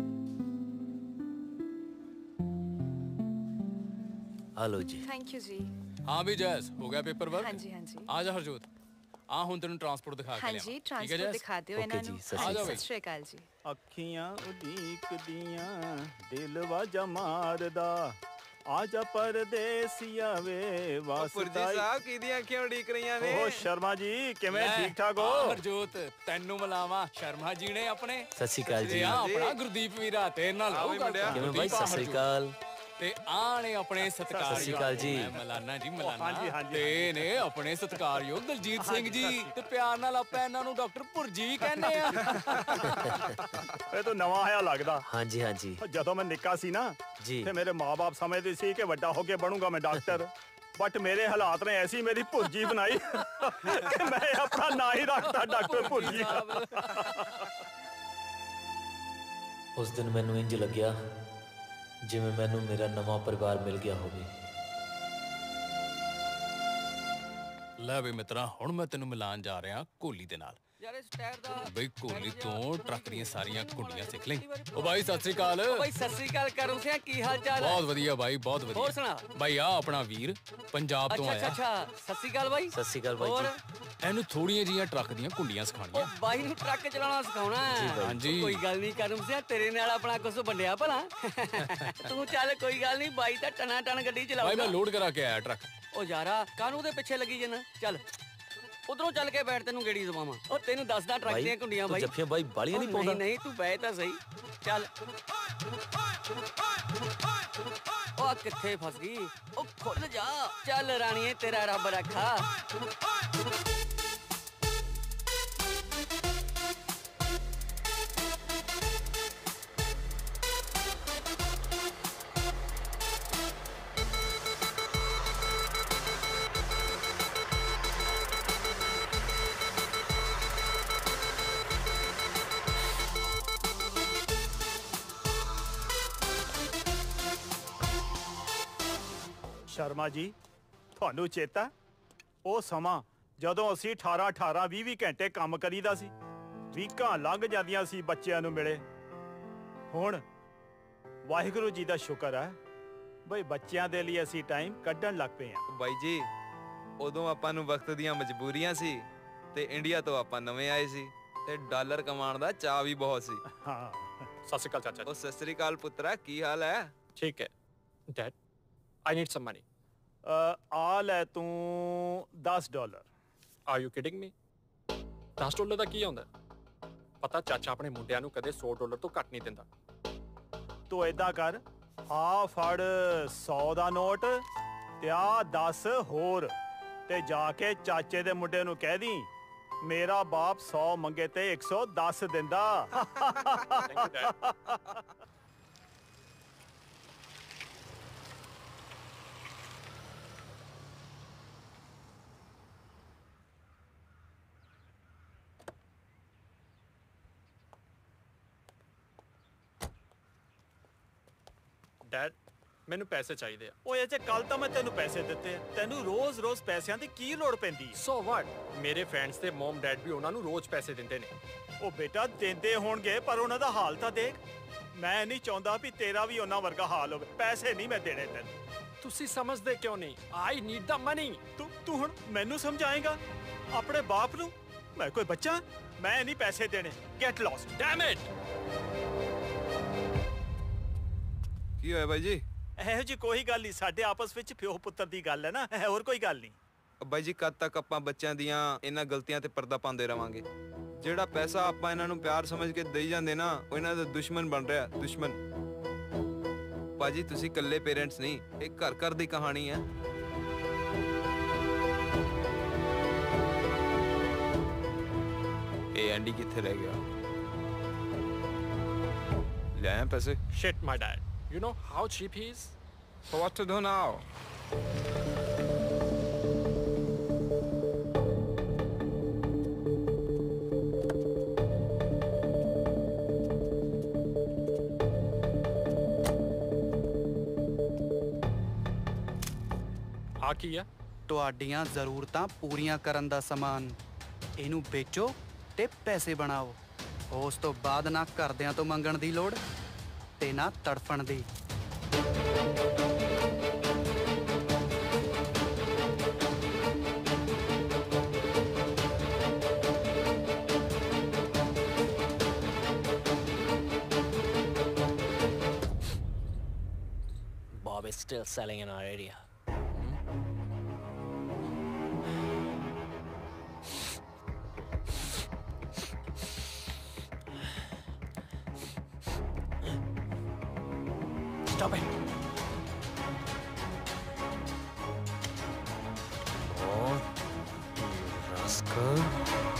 ਹਲੋ ਜੀ। ਥੈਂਕ ਯੂ ਜੀ। ਹਾਂ ਵੀ ਜੈਸ, ਹੋ ਗਿਆ ਪੇਪਰ ਵਰਕ? ਹਾਂਜੀ ਹਾਂਜੀ। ਆ ਜਾ ਹਰਜੋਤ, ਆ ਹੁਣ ਤੈਨੂੰ ਟਰਾਂਸਪੋਰਟ ਦਿਖਾ ਕੇ ਲਿਆਵਾਂ। ਹਾਂਜੀ, ਟਰਾਂਸਪੋਰਟ ਦਿਖਾ ਦਿਓ ਇਹਨਾਂ ਨੂੰ। ਆ ਜਾ ਸਤਿ ਸ਼੍ਰੀ ਅਕਾਲ ਜੀ। ਅੱਖੀਆਂ ਉਡੀਕਦੀਆਂ ਦਿਲ ਵਾਜਾ ਮਾਰਦਾ, ਆਜਾ ਪਰਦੇਸੀਆ ਵੇ ਪੁਰਜੀ ਵਾਸਤਾਈ ਸਾਹਿਬ ਕਿਹਦੀਆਂ ਅੱਖੀਆਂ ਉਡੀਕ ਰਹੀਆਂ ਨੇ ਓ ਸ਼ਰਮਾ ਜੀ ਕਿਵੇਂ ਲੈ, ਠੀਕ ਠਾਕ ਹੋ ਆ ਹਰਜੋਤ ਤੈਨੂੰ ਮਿਲਾਵਾਂ ਸ਼ਰਮਾ ਜੀ ਨੇ ਆਪਣੇ ਸਤਿ ਸ਼੍ਰੀ ਅਕਾਲ ਜੀ। ਤੇ ਆ ਆਪਣਾ ਗੁਰਦੀਪ ਵੀਰਾ ਤੇਰੇ ਨਾਲ ਆਓ ਆਊਗਾ ਮੁੰਡਿਆ। ਕਿਵੇਂ ਬਾਈ ਸਤਿ ਸ਼੍ਰੀ ਅਕਾਲ। ਤੇ ਆ ਨੇ ਆਪਣੇ ਸਤਿਕਾਰਯੋਗ ਸਤਿ ਸ਼੍ਰੀ ਅਕਾਲ ਜੀ। ਮੈਂ ਮਲਾਨਾ ਜੀ ਮਲਾਨਾ ਹਾਂਜੀ, ਹਾਂਜੀ, ਤੇ ਨੇ ਆਪਣੇ ਸਤਿਕਾਰਯੋਗ ਦਲਜੀਤ ਸਿੰਘ ਜੀ ਤੇ ਪਿਆਰ ਨਾਲ ਆਪਾਂ ਇਹਨਾਂ ਨੂੰ ਡਾਕਟਰ ਭੁਰਜੀ ਕਹਿੰਦੇ ਆ। ਇਹ ਤਾਂ ਨਵਾਂ ਆਇਆ ਲੱਗਦਾ। ਹਾਂਜੀ ਹਾਂਜੀ ਜਦੋਂ ਮੈਂ ਨਿੱਕਾ ਸੀ ਨਾ ਜੀ ਤੇ ਮੇਰੇ ਮਾਪੇ ਸਮਝਦੇ ਸੀ ਕਿ ਵੱਡਾ ਹੋ ਕੇ ਬਣੂੰਗਾ ਮੈਂ ਡਾਕਟਰ ਬਟ ਮੇਰੇ ਹਾਲਾਤ ਨੇ ਐਸੀ ਮੇਰੀ ਭੁਰਜੀ ਬਣਾਈ ਕਿ ਮੈਂ ਆਪਣਾ ਨਾਂ ਹੀ ਰੱਖਤਾ ਡਾਕਟਰ ਭੁਰਜੀ। ਉਸ ਦਿਨ ਮੈਨੂੰ ਇੰਜ ਲੱਗਿਆ ਜਿਵੇਂ ਮੈਨੂੰ ਮੇਰਾ ਨਵਾਂ ਪਰਿਵਾਰ ਮਿਲ ਗਿਆ ਹੋਵੇ। ਲੈ ਵੀ ਮਿੱਤਰਾ ਹੁਣ ਮੈਂ ਤੈਨੂੰ ਮਿਲਾਨ ਜਾ ਰਿਹਾ ਕੋਹਲੀ ਦੇ ਨਾਲ। ਯਾਰ ਇਸ ਟਾਇਰ ਦਾ ਬਈ ਕੋਹਲੀ ਤੋਂ ਟਰੱਕ ਦੀਆਂ ਸਾਰੀਆਂ ਕੁੰਡੀਆਂ ਸਿੱਖ ਲਈ। ਓ ਬਾਈ ਸਤਿ ਸ੍ਰੀ ਅਕਾਲ। ਬਾਈ ਸਤਿ ਸ੍ਰੀ ਅਕਾਲ ਕਰਮ ਸਿੰਘ ਕੀ ਹਾਲ ਚਾਲ ਹੈ? ਬਹੁਤ ਵਧੀਆ ਬਾਈ ਬਹੁਤ ਵਧੀਆ। ਹੋਰ ਸੁਣਾ ਬਾਈ ਆ ਆਪਣਾ ਵੀਰ ਪੰਜਾਬ ਤੋਂ ਅੱਛਾ ਅੱਛਾ ਆਇਆ। ਅੱਛਾ ਸਤਿ ਸ੍ਰੀ ਅਕਾਲ ਬਾਈ। ਸਤਿ ਸ਼੍ਰੀ ਅਕਾਲ ਬਾਈ ਹੋਰ ਜੀ। ਇਹਨੂੰ ਥੋੜੀਆਂ ਜੀਆਂ ਟਰੱਕ ਦੀਆਂ ਕੁੰਡੀਆਂ ਸਿਖਾਣੀਆਂ। ਬਾਈ ਨੂੰ ਟਰੱਕ ਚਲਾਉਣਾ ਸਿਖਾਉਣਾ ਹੈ। ਜੀ ਬਾਈ। ਹਾਂਜੀ। ਕੋਈ ਗੱਲ ਨਹੀਂ ਕਰਮ ਸਿੰਘ ਤੇਰੇ ਨਾਲ ਆਪਣਾ ਕੁਝ ਵੰਡਿਆ ਭਲਾ ਤੂੰ ਚੱਲ ਕੋਈ ਗੱਲ ਨਹੀਂ ਬਾਈ ਤਾਂ ਟਨਾ ਟਨ ਗੱਡੀ ਬਾਈ ਚਲਾਊਗਾ। ਮੈਂ ਲੋਡ ਕਰਾ ਕੇ ਆਇਆ ਟਰੱਕ। ਉਹ ਯਾਰਾ ਕਾਹਨੂੰ ਦੇ ਪਿੱਛੇ ਲੱਗੀ ਜਨ ਚੱਲ ਉਧਰੋਂ ਚੱਲ ਕੇ ਬੈਠ ਤੈਨੂੰ ਗੇੜੀ ਦਵਾਵਾਂ। ਉਹ ਤੈਨੂੰ ਦੱਸਦਾ ਟਰੱਕ ਦੀਆਂ ਕੁੰਡੀਆਂ ਤੂੰ ਬਾਈ। ਜੱਫੀਆਂ ਬਾਈ ਬਾਲੀਆਂ ਨਹੀਂ ਉਹ ਪਾਉਂਦਾ। ਨਹੀਂ ਤੂੰ ਬਹਿ ਤਾਂ ਸਹੀ ਚੱਲ। ਉਹ ਆ ਕਿੱਥੇ ਫਸ ਗਈ? ਉਹ ਖੁੱਲ ਜਾ ਚੱਲ ਰਾਣੀਏ ਤੇਰਾ ਰੱਬ ਰੱਖਾ। ਸ਼ਰਮਾ ਜੀ ਤੁਹਾਨੂੰ ਚੇਤਾ ਉਹ ਸਮਾਂ ਜਦੋਂ ਅਸੀਂ ਅਠਾਰਾਂ ਅਠਾਰਾਂ ਵੀਹ ਵੀਹ ਘੰਟੇ ਕੰਮ ਕਰੀਦਾ ਸੀ। ਵੀਕਾਂ ਲੰਘ ਜਾਂਦੀਆਂ ਸੀ ਬੱਚਿਆਂ ਨੂੰ ਮਿਲੇ। ਹੁਣ ਵਾਹਿਗੁਰੂ ਜੀ ਦਾ ਸ਼ੁਕਰ ਹੈ ਬਈ ਬੱਚਿਆਂ ਦੇ ਲਈ ਅਸੀਂ ਟਾਈਮ ਕੱਢਣ ਲੱਗ ਪਏ ਹਾਂ। ਬਾਈ ਜੀ ਉਦੋਂ ਆਪਾਂ ਨੂੰ ਵਕਤ ਦੀਆਂ ਮਜਬੂਰੀਆਂ ਸੀ ਤੇ ਇੰਡੀਆ ਤੋਂ ਆਪਾਂ ਨਵੇਂ ਆਏ ਸੀ ਤੇ ਡਾਲਰ ਕਮਾਉਣ ਦਾ ਚਾਅ ਵੀ ਬਹੁਤ ਸੀ। ਹਾਂ ਸਤਿ ਸ਼੍ਰੀ ਅਕਾਲ ਚਾਚਾ ਉਹ ਸਤਿ ਸ੍ਰੀ ਅਕਾਲ ਪੁੱਤਰਾ ਕੀ ਹਾਲ ਹੈ? ਠੀਕ ਹੈ dad I need some money. ਆ ਲੈ ਤੂੰ ਦਸ dollar. Are you kidding me? ਦਸ ਡਾਲਰ ਦਾ ਕੀ ਆਉਂਦਾ? ਪਤਾ ਚਾਚਾ ਆਪਣੇ ਮੁੰਡਿਆਂ ਨੂੰ ਕਦੇ ਸੌ ਡਾਲਰ ਤੋਂ ਘੱਟ ਨਹੀਂ ਦਿੰਦਾ। ਤੂੰ ਏਦਾਂ ਕਰ ਆ ਫੜ ਸੌ ਦਾ ਨੋਟ ਤੇ ਆ ਦਸ ਹੋਰ ਤੇ ਜਾ ਕੇ ਚਾਚੇ ਦੇ ਮੁੰਡੇ ਨੂੰ ਕਹਿ ਦੀ ਮੇਰਾ ਬਾਪ ਸੌ ਮੰਗੇ ਤੇ ਇੱਕ ਸੌ ਦਸ ਦਿੰਦਾ। ਡੈਡ ਮੈਨੂੰ ਪੈਸੇ ਚਾਹੀਦੇ ਆ। ਓਏ ਜੇ ਕੱਲ ਤਾਂ ਮੈਂ ਤੈਨੂੰ ਪੈਸੇ ਦਿੱਤੇ ਆ, ਤੈਨੂੰ ਰੋਜ਼-ਰੋਜ਼ ਪੈਸਿਆਂ ਦੀ ਕੀ ਲੋੜ ਪੈਂਦੀ ਹੈ? ਸੋ ਵਾਟ ਮੇਰੇ ਫਰੈਂਡਸ ਤੇ ਮਮ ਡੈਡ ਵੀ ਉਹਨਾਂ ਨੂੰ ਰੋਜ਼ ਪੈਸੇ ਦਿੰਦੇ ਨੇ। ਉਹ ਬੇਟਾ ਦਿੰਦੇ ਹੋਣਗੇ ਪਰ ਉਹਨਾਂ ਦਾ ਹਾਲ ਤਾਂ ਦੇਖ। ਮੈਂ ਨਹੀਂ ਚਾਹੁੰਦਾ ਵੀ ਤੇਰਾ ਵੀ ਉਹਨਾਂ ਵਰਗਾ ਹਾਲ ਹੋਵੇ। ਪੈਸੇ ਨਹੀਂ ਮੈਂ ਦੇਣੇ ਤੈਨੂੰ। ਤੁਸੀਂ ਸਮਝਦੇ ਕਿਉਂ ਨਹੀਂ? I need the money. ਤੂੰ ਤੂੰ ਹੁਣ ਮੈਨੂੰ ਸਮਝਾਏਗਾ ਆਪਣੇ ਬਾਪ ਨੂੰ? ਮੈਂ ਕੋਈ ਬੱਚਾ? ਮੈਂ ਨਹੀਂ ਪੈਸੇ ਦੇਣੇ। Get lost. Damn it. ਕੀ ਹੋਇਆ ਬਾਈ ਜੀ? ਇਹੋ ਜੀ ਕੋਈ ਗੱਲ ਨਹੀਂ, ਸਾਡੇ ਆਪਸ ਵਿੱਚ ਪਿਓ ਪੁੱਤਰ ਦੀ ਗੱਲ ਹੈ ਨਾ, ਹੋਰ ਕੋਈ ਗੱਲ ਨਹੀਂ। ਬਾਈ ਜੀ ਕਦ ਤੱਕ ਆਪਾਂ ਬੱਚਿਆਂ ਦੀਆਂ ਇਹਨਾਂ ਗਲਤੀਆਂ ਤੇ ਪਰਦਾ ਪਾਉਂਦੇ ਰਵਾਂਗੇ? ਜਿਹੜਾ ਪੈਸਾ ਆਪਾਂ ਇਹਨਾਂ ਨੂੰ ਪਿਆਰ ਸਮਝ ਕੇ ਦੇਈ ਜਾਂਦੇ ਨਾ ਉਹ ਇਹਨਾਂ ਦਾ ਦੁਸ਼ਮਣ ਬਣ ਰਿਹਾ। ਦੁਸ਼ਮਣ। ਬਾਜੀ ਤੁਸੀਂ ਇਕੱਲੇ ਪੇਰੈਂਟਸ ਨਹੀਂ, ਇਹ ਘਰ ਘਰ ਦੀ ਕਹਾਣੀ ਹੈ। ਇਹ ਐਂਡੀ ਕਿੱਥੇ ਰਹਿ ਗਿਆ? ਲੈ ਆਏ ਪੈਸੇ? Shit, my dad. You know how cheap he is? So what to do now? ਆ ਕੀ ਆ? ਤੁਹਾਡੀਆਂ ਜ਼ਰੂਰਤਾਂ ਪੂਰੀਆਂ ਕਰਨ ਦਾ ਸਮਾਨ। ਇਹਨੂੰ ਵੇਚੋ ਤੇ ਪੈਸੇ ਬਣਾਓ। ਉਸ ਤੋਂ ਬਾਅਦ ਨਾ ਘਰਦਿਆਂ ਤੋਂ ਮੰਗਣ ਦੀ ਲੋੜ ਤੇ ਨਾ ਤੜਫਣ ਦੀ। Bob is still selling in our area. Stop it. Oh, rascal.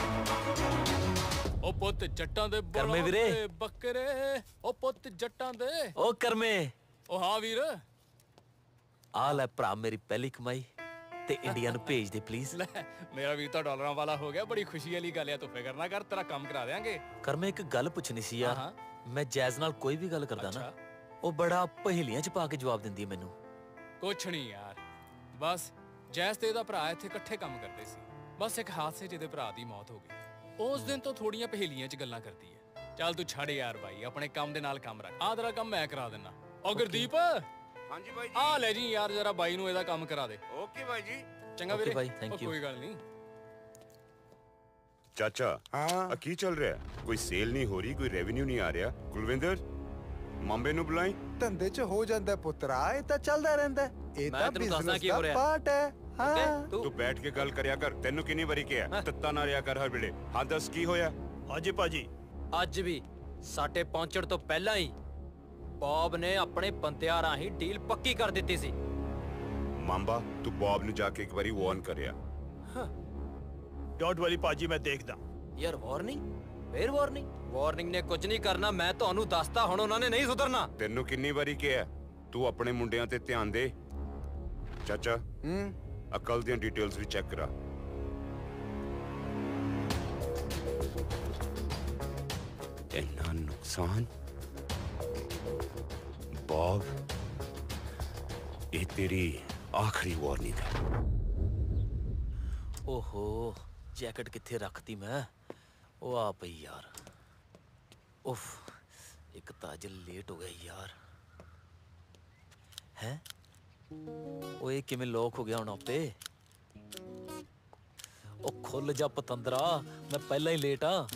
ਉਹ ਪੁੱਤ ਜੱਟਾਂ ਦੇ ਕਰਮੇ ਵੀਰੇ। ਬਲਦ ਬੱਕਰੇ ਉਹ ਪੁੱਤ ਜੱਟਾਂ ਦੇ ਓ ਕਰਮੇ ਉਹ ਹਾਂ ਵੀਰ ਆ ਲੈ ਭਰਾ ਮੇਰੀ ਪਹਿਲੀ ਕਮਾਈ ਤੇ ਇੰਡੀਆ ਨੂੰ ਭੇਜ ਦੇ ਪਲੀਜ਼। ਲੈ ਮੇਰਾ ਵੀਰ ਤਾਂ ਡਾਲਰਾਂ ਵਾਲਾ ਹੋ ਗਿਆ ਬੜੀ ਖੁਸ਼ੀ ਵਾਲੀ ਗੱਲ ਆ ਤੂੰ ਫਿਕਰ ਨਾ ਕਰ ਤੇਰਾ ਕੰਮ ਕਰਾ ਦੇਾਂਗੇ ਕਰਮੇ ਇੱਕ ਗੱਲ ਪੁੱਛਣੀ ਸੀ ਯਾਰ ਹਾਂ। ਮੈਂ ਜੈਜ਼ ਨਾਲ ਕੋਈ ਵੀ ਗੱਲ ਕਰਦਾ ਨਾ ਉਹ ਬੜਾ ਪਹੇਲੀਆਂ ਚ ਪਾ ਕੇ ਜਵਾਬ ਦਿੰਦੀ ਹੈ ਮੈਨੂੰ। ਕੁਛ ਨਹੀਂ ਯਾਰ ਬਸ ਜੈਸ ਤੇ ਇਹਦਾ ਭਰਾ ਇੱਥੇ ਇਕੱਠੇ ਕੰਮ ਕਰਦੇ ਸੀ ਬਸ ਇੱਕ ਹਾਦਸੇ 'ਚ ਇਹਦੇ ਭਰਾ ਦੀ ਮੌਤ ਹੋ ਗਈ ਉਸ ਦਿਨ ਤੋਂ ਥੋੜੀਆਂ ਪਹੇਲੀਆਂ 'ਚ ਗੱਲਾਂ ਕਰਦੀ ਹੈ ਚੱਲ ਤੂੰ ਛੱਡ ਯਾਰ ਬਾਈ ਆਪਣੇ ਕੰਮ ਦੇ ਨਾਲ ਕੰਮ ਰੱਖ ਆਹ ਤੇਰਾ ਕੰਮ ਮੈਂ ਕਰਾ ਦਿੰਨਾ ਉਹ ਗੁਰਦੀਪ ਹਾਂਜੀ ਬਾਈ ਜੀ ਆ ਲੈ ਜੀ ਯਾਰ ਜਰਾ ਬਾਈ ਨੂੰ ਇਹਦਾ ਕੰਮ ਕਰਾ ਦੇ ਓਕੇ ਬਾਈ ਜੀ ਚੰਗਾ ਵੀਰੇ ਉਹ ਕੋਈ ਗੱਲ ਨਹੀਂ ਚਾਚਾ ਹਾਂ ਆ ਕੀ ਚੱਲ ਰਿਹਾ ਕੋਈ ਸੇਲ ਨਹੀਂ ਹੋ ਰਹੀ ਕੋਈ ਰੈਵਨਿਊ ਨਹੀਂ ਆ ਰਿਹਾ ਕੁਲਵਿੰਦਰ ਮਾਂਬੇ ਨੂੰ ਬੁਲਾਈ ਧੰਦੇ 'ਚ ਹੋ ਜਾਂਦਾ ਪੁੱਤਰਾ ਇਹ ਤਾਂ ਚੱਲਦਾ ਰਹਿੰਦਾ ਇਹ ਤਾਂ ਬਿਜ਼ਨਸ ਦਾ ਪਾਰਟ ਹੈ ਹਾਂ ਤੂੰ ਬੈਠ ਕੇ ਗੱਲ ਕਰਿਆ ਕਰ ਤੈਨੂੰ ਕਿੰਨੀ ਵਾਰੀ ਕਿਹਾ ਤੱਤਾ ਨਾ ਰਿਆ ਕਰ ਹਰ ਵੇਲੇ ਹਾਂ ਦੱਸ ਕੀ ਹੋਇਆ ਹਾਂਜੀ ਭਾਜੀ ਅੱਜ ਵੀ ਸਾਡੇ ਪਹੁੰਚਣ ਤੋਂ ਪਹਿਲਾਂ ਹੀ ਬੌਬ ਨੇ ਆਪਣੇ ਬੰਦਿਆਂ ਰਾਹੀਂ ਡੀਲ ਪੱਕੀ ਕਰ ਦਿੱਤੀ ਸੀ ਮਾਂਬਾ ਤੂੰ ਬੌਬ ਨੂੰ ਜਾ ਕੇ ਇੱਕ ਵਾਰੀ ਵਾਰਨ ਕਰਿਆ ਡੋਂਟ ਵਰੀ ਭਾਜੀ ਮੈਂ ਦੇਖਦਾ ਯਾਰ ਵਾਰਨਿੰਗ ਫੇਰ ਵਾਰਨਿੰਗ ਵਾਰਨਿੰਗ ਨੇ ਕੁਝ ਨਹੀਂ ਕਰਨਾ ਮੈਂ ਤੁਹਾਨੂੰ ਦੱਸਦਾ ਹੁਣ ਉਹਨਾਂ ਨੇ ਨਹੀਂ ਸੁਧਰਨਾ ਤੈਨੂੰ ਕਿੰਨੀ ਵਾਰੀ ਕਿਹਾ ਤੂੰ ਆਪਣੇ ਮੁੰਡਿਆਂ ਤੇ ਧਿਆਨ ਦੇ ਚਾਚਾ ਹੂੰ ਅਕਲ ਦੀਆਂ ਡਿਟੇਲਸ ਵੀ ਚੈੱਕ ਕਰਾ ਇੰਨਾ ਨੁਕਸਾਨ ਬੌਬ ਇਹ ਤੇਰੀ ਆਖਰੀ ਵਾਰਨਿੰਗ ਹੈ ਓਹੋ ਜੈਕਟ ਕਿੱਥੇ ਰੱਖਤੀ ਮੈਂ ਉਹ ਆ ਪਈ ਯਾਰ ਉਫ ਇੱਕ ਤਾਂ ਅੱਜ ਲੇਟ ਹੋ ਗਿਆ ਯਾਰ ਹੈ ਓਏ ਕਿਵੇਂ ਲੋਕ ਹੋ ਗਿਆ ਹੁਣ ਆਪੇ ਉਹ ਖੁੱਲ ਜਾ ਪਤੰਦਰਾ ਮੈਂ ਪਹਿਲਾਂ ਹੀ ਲੇਟ ਆ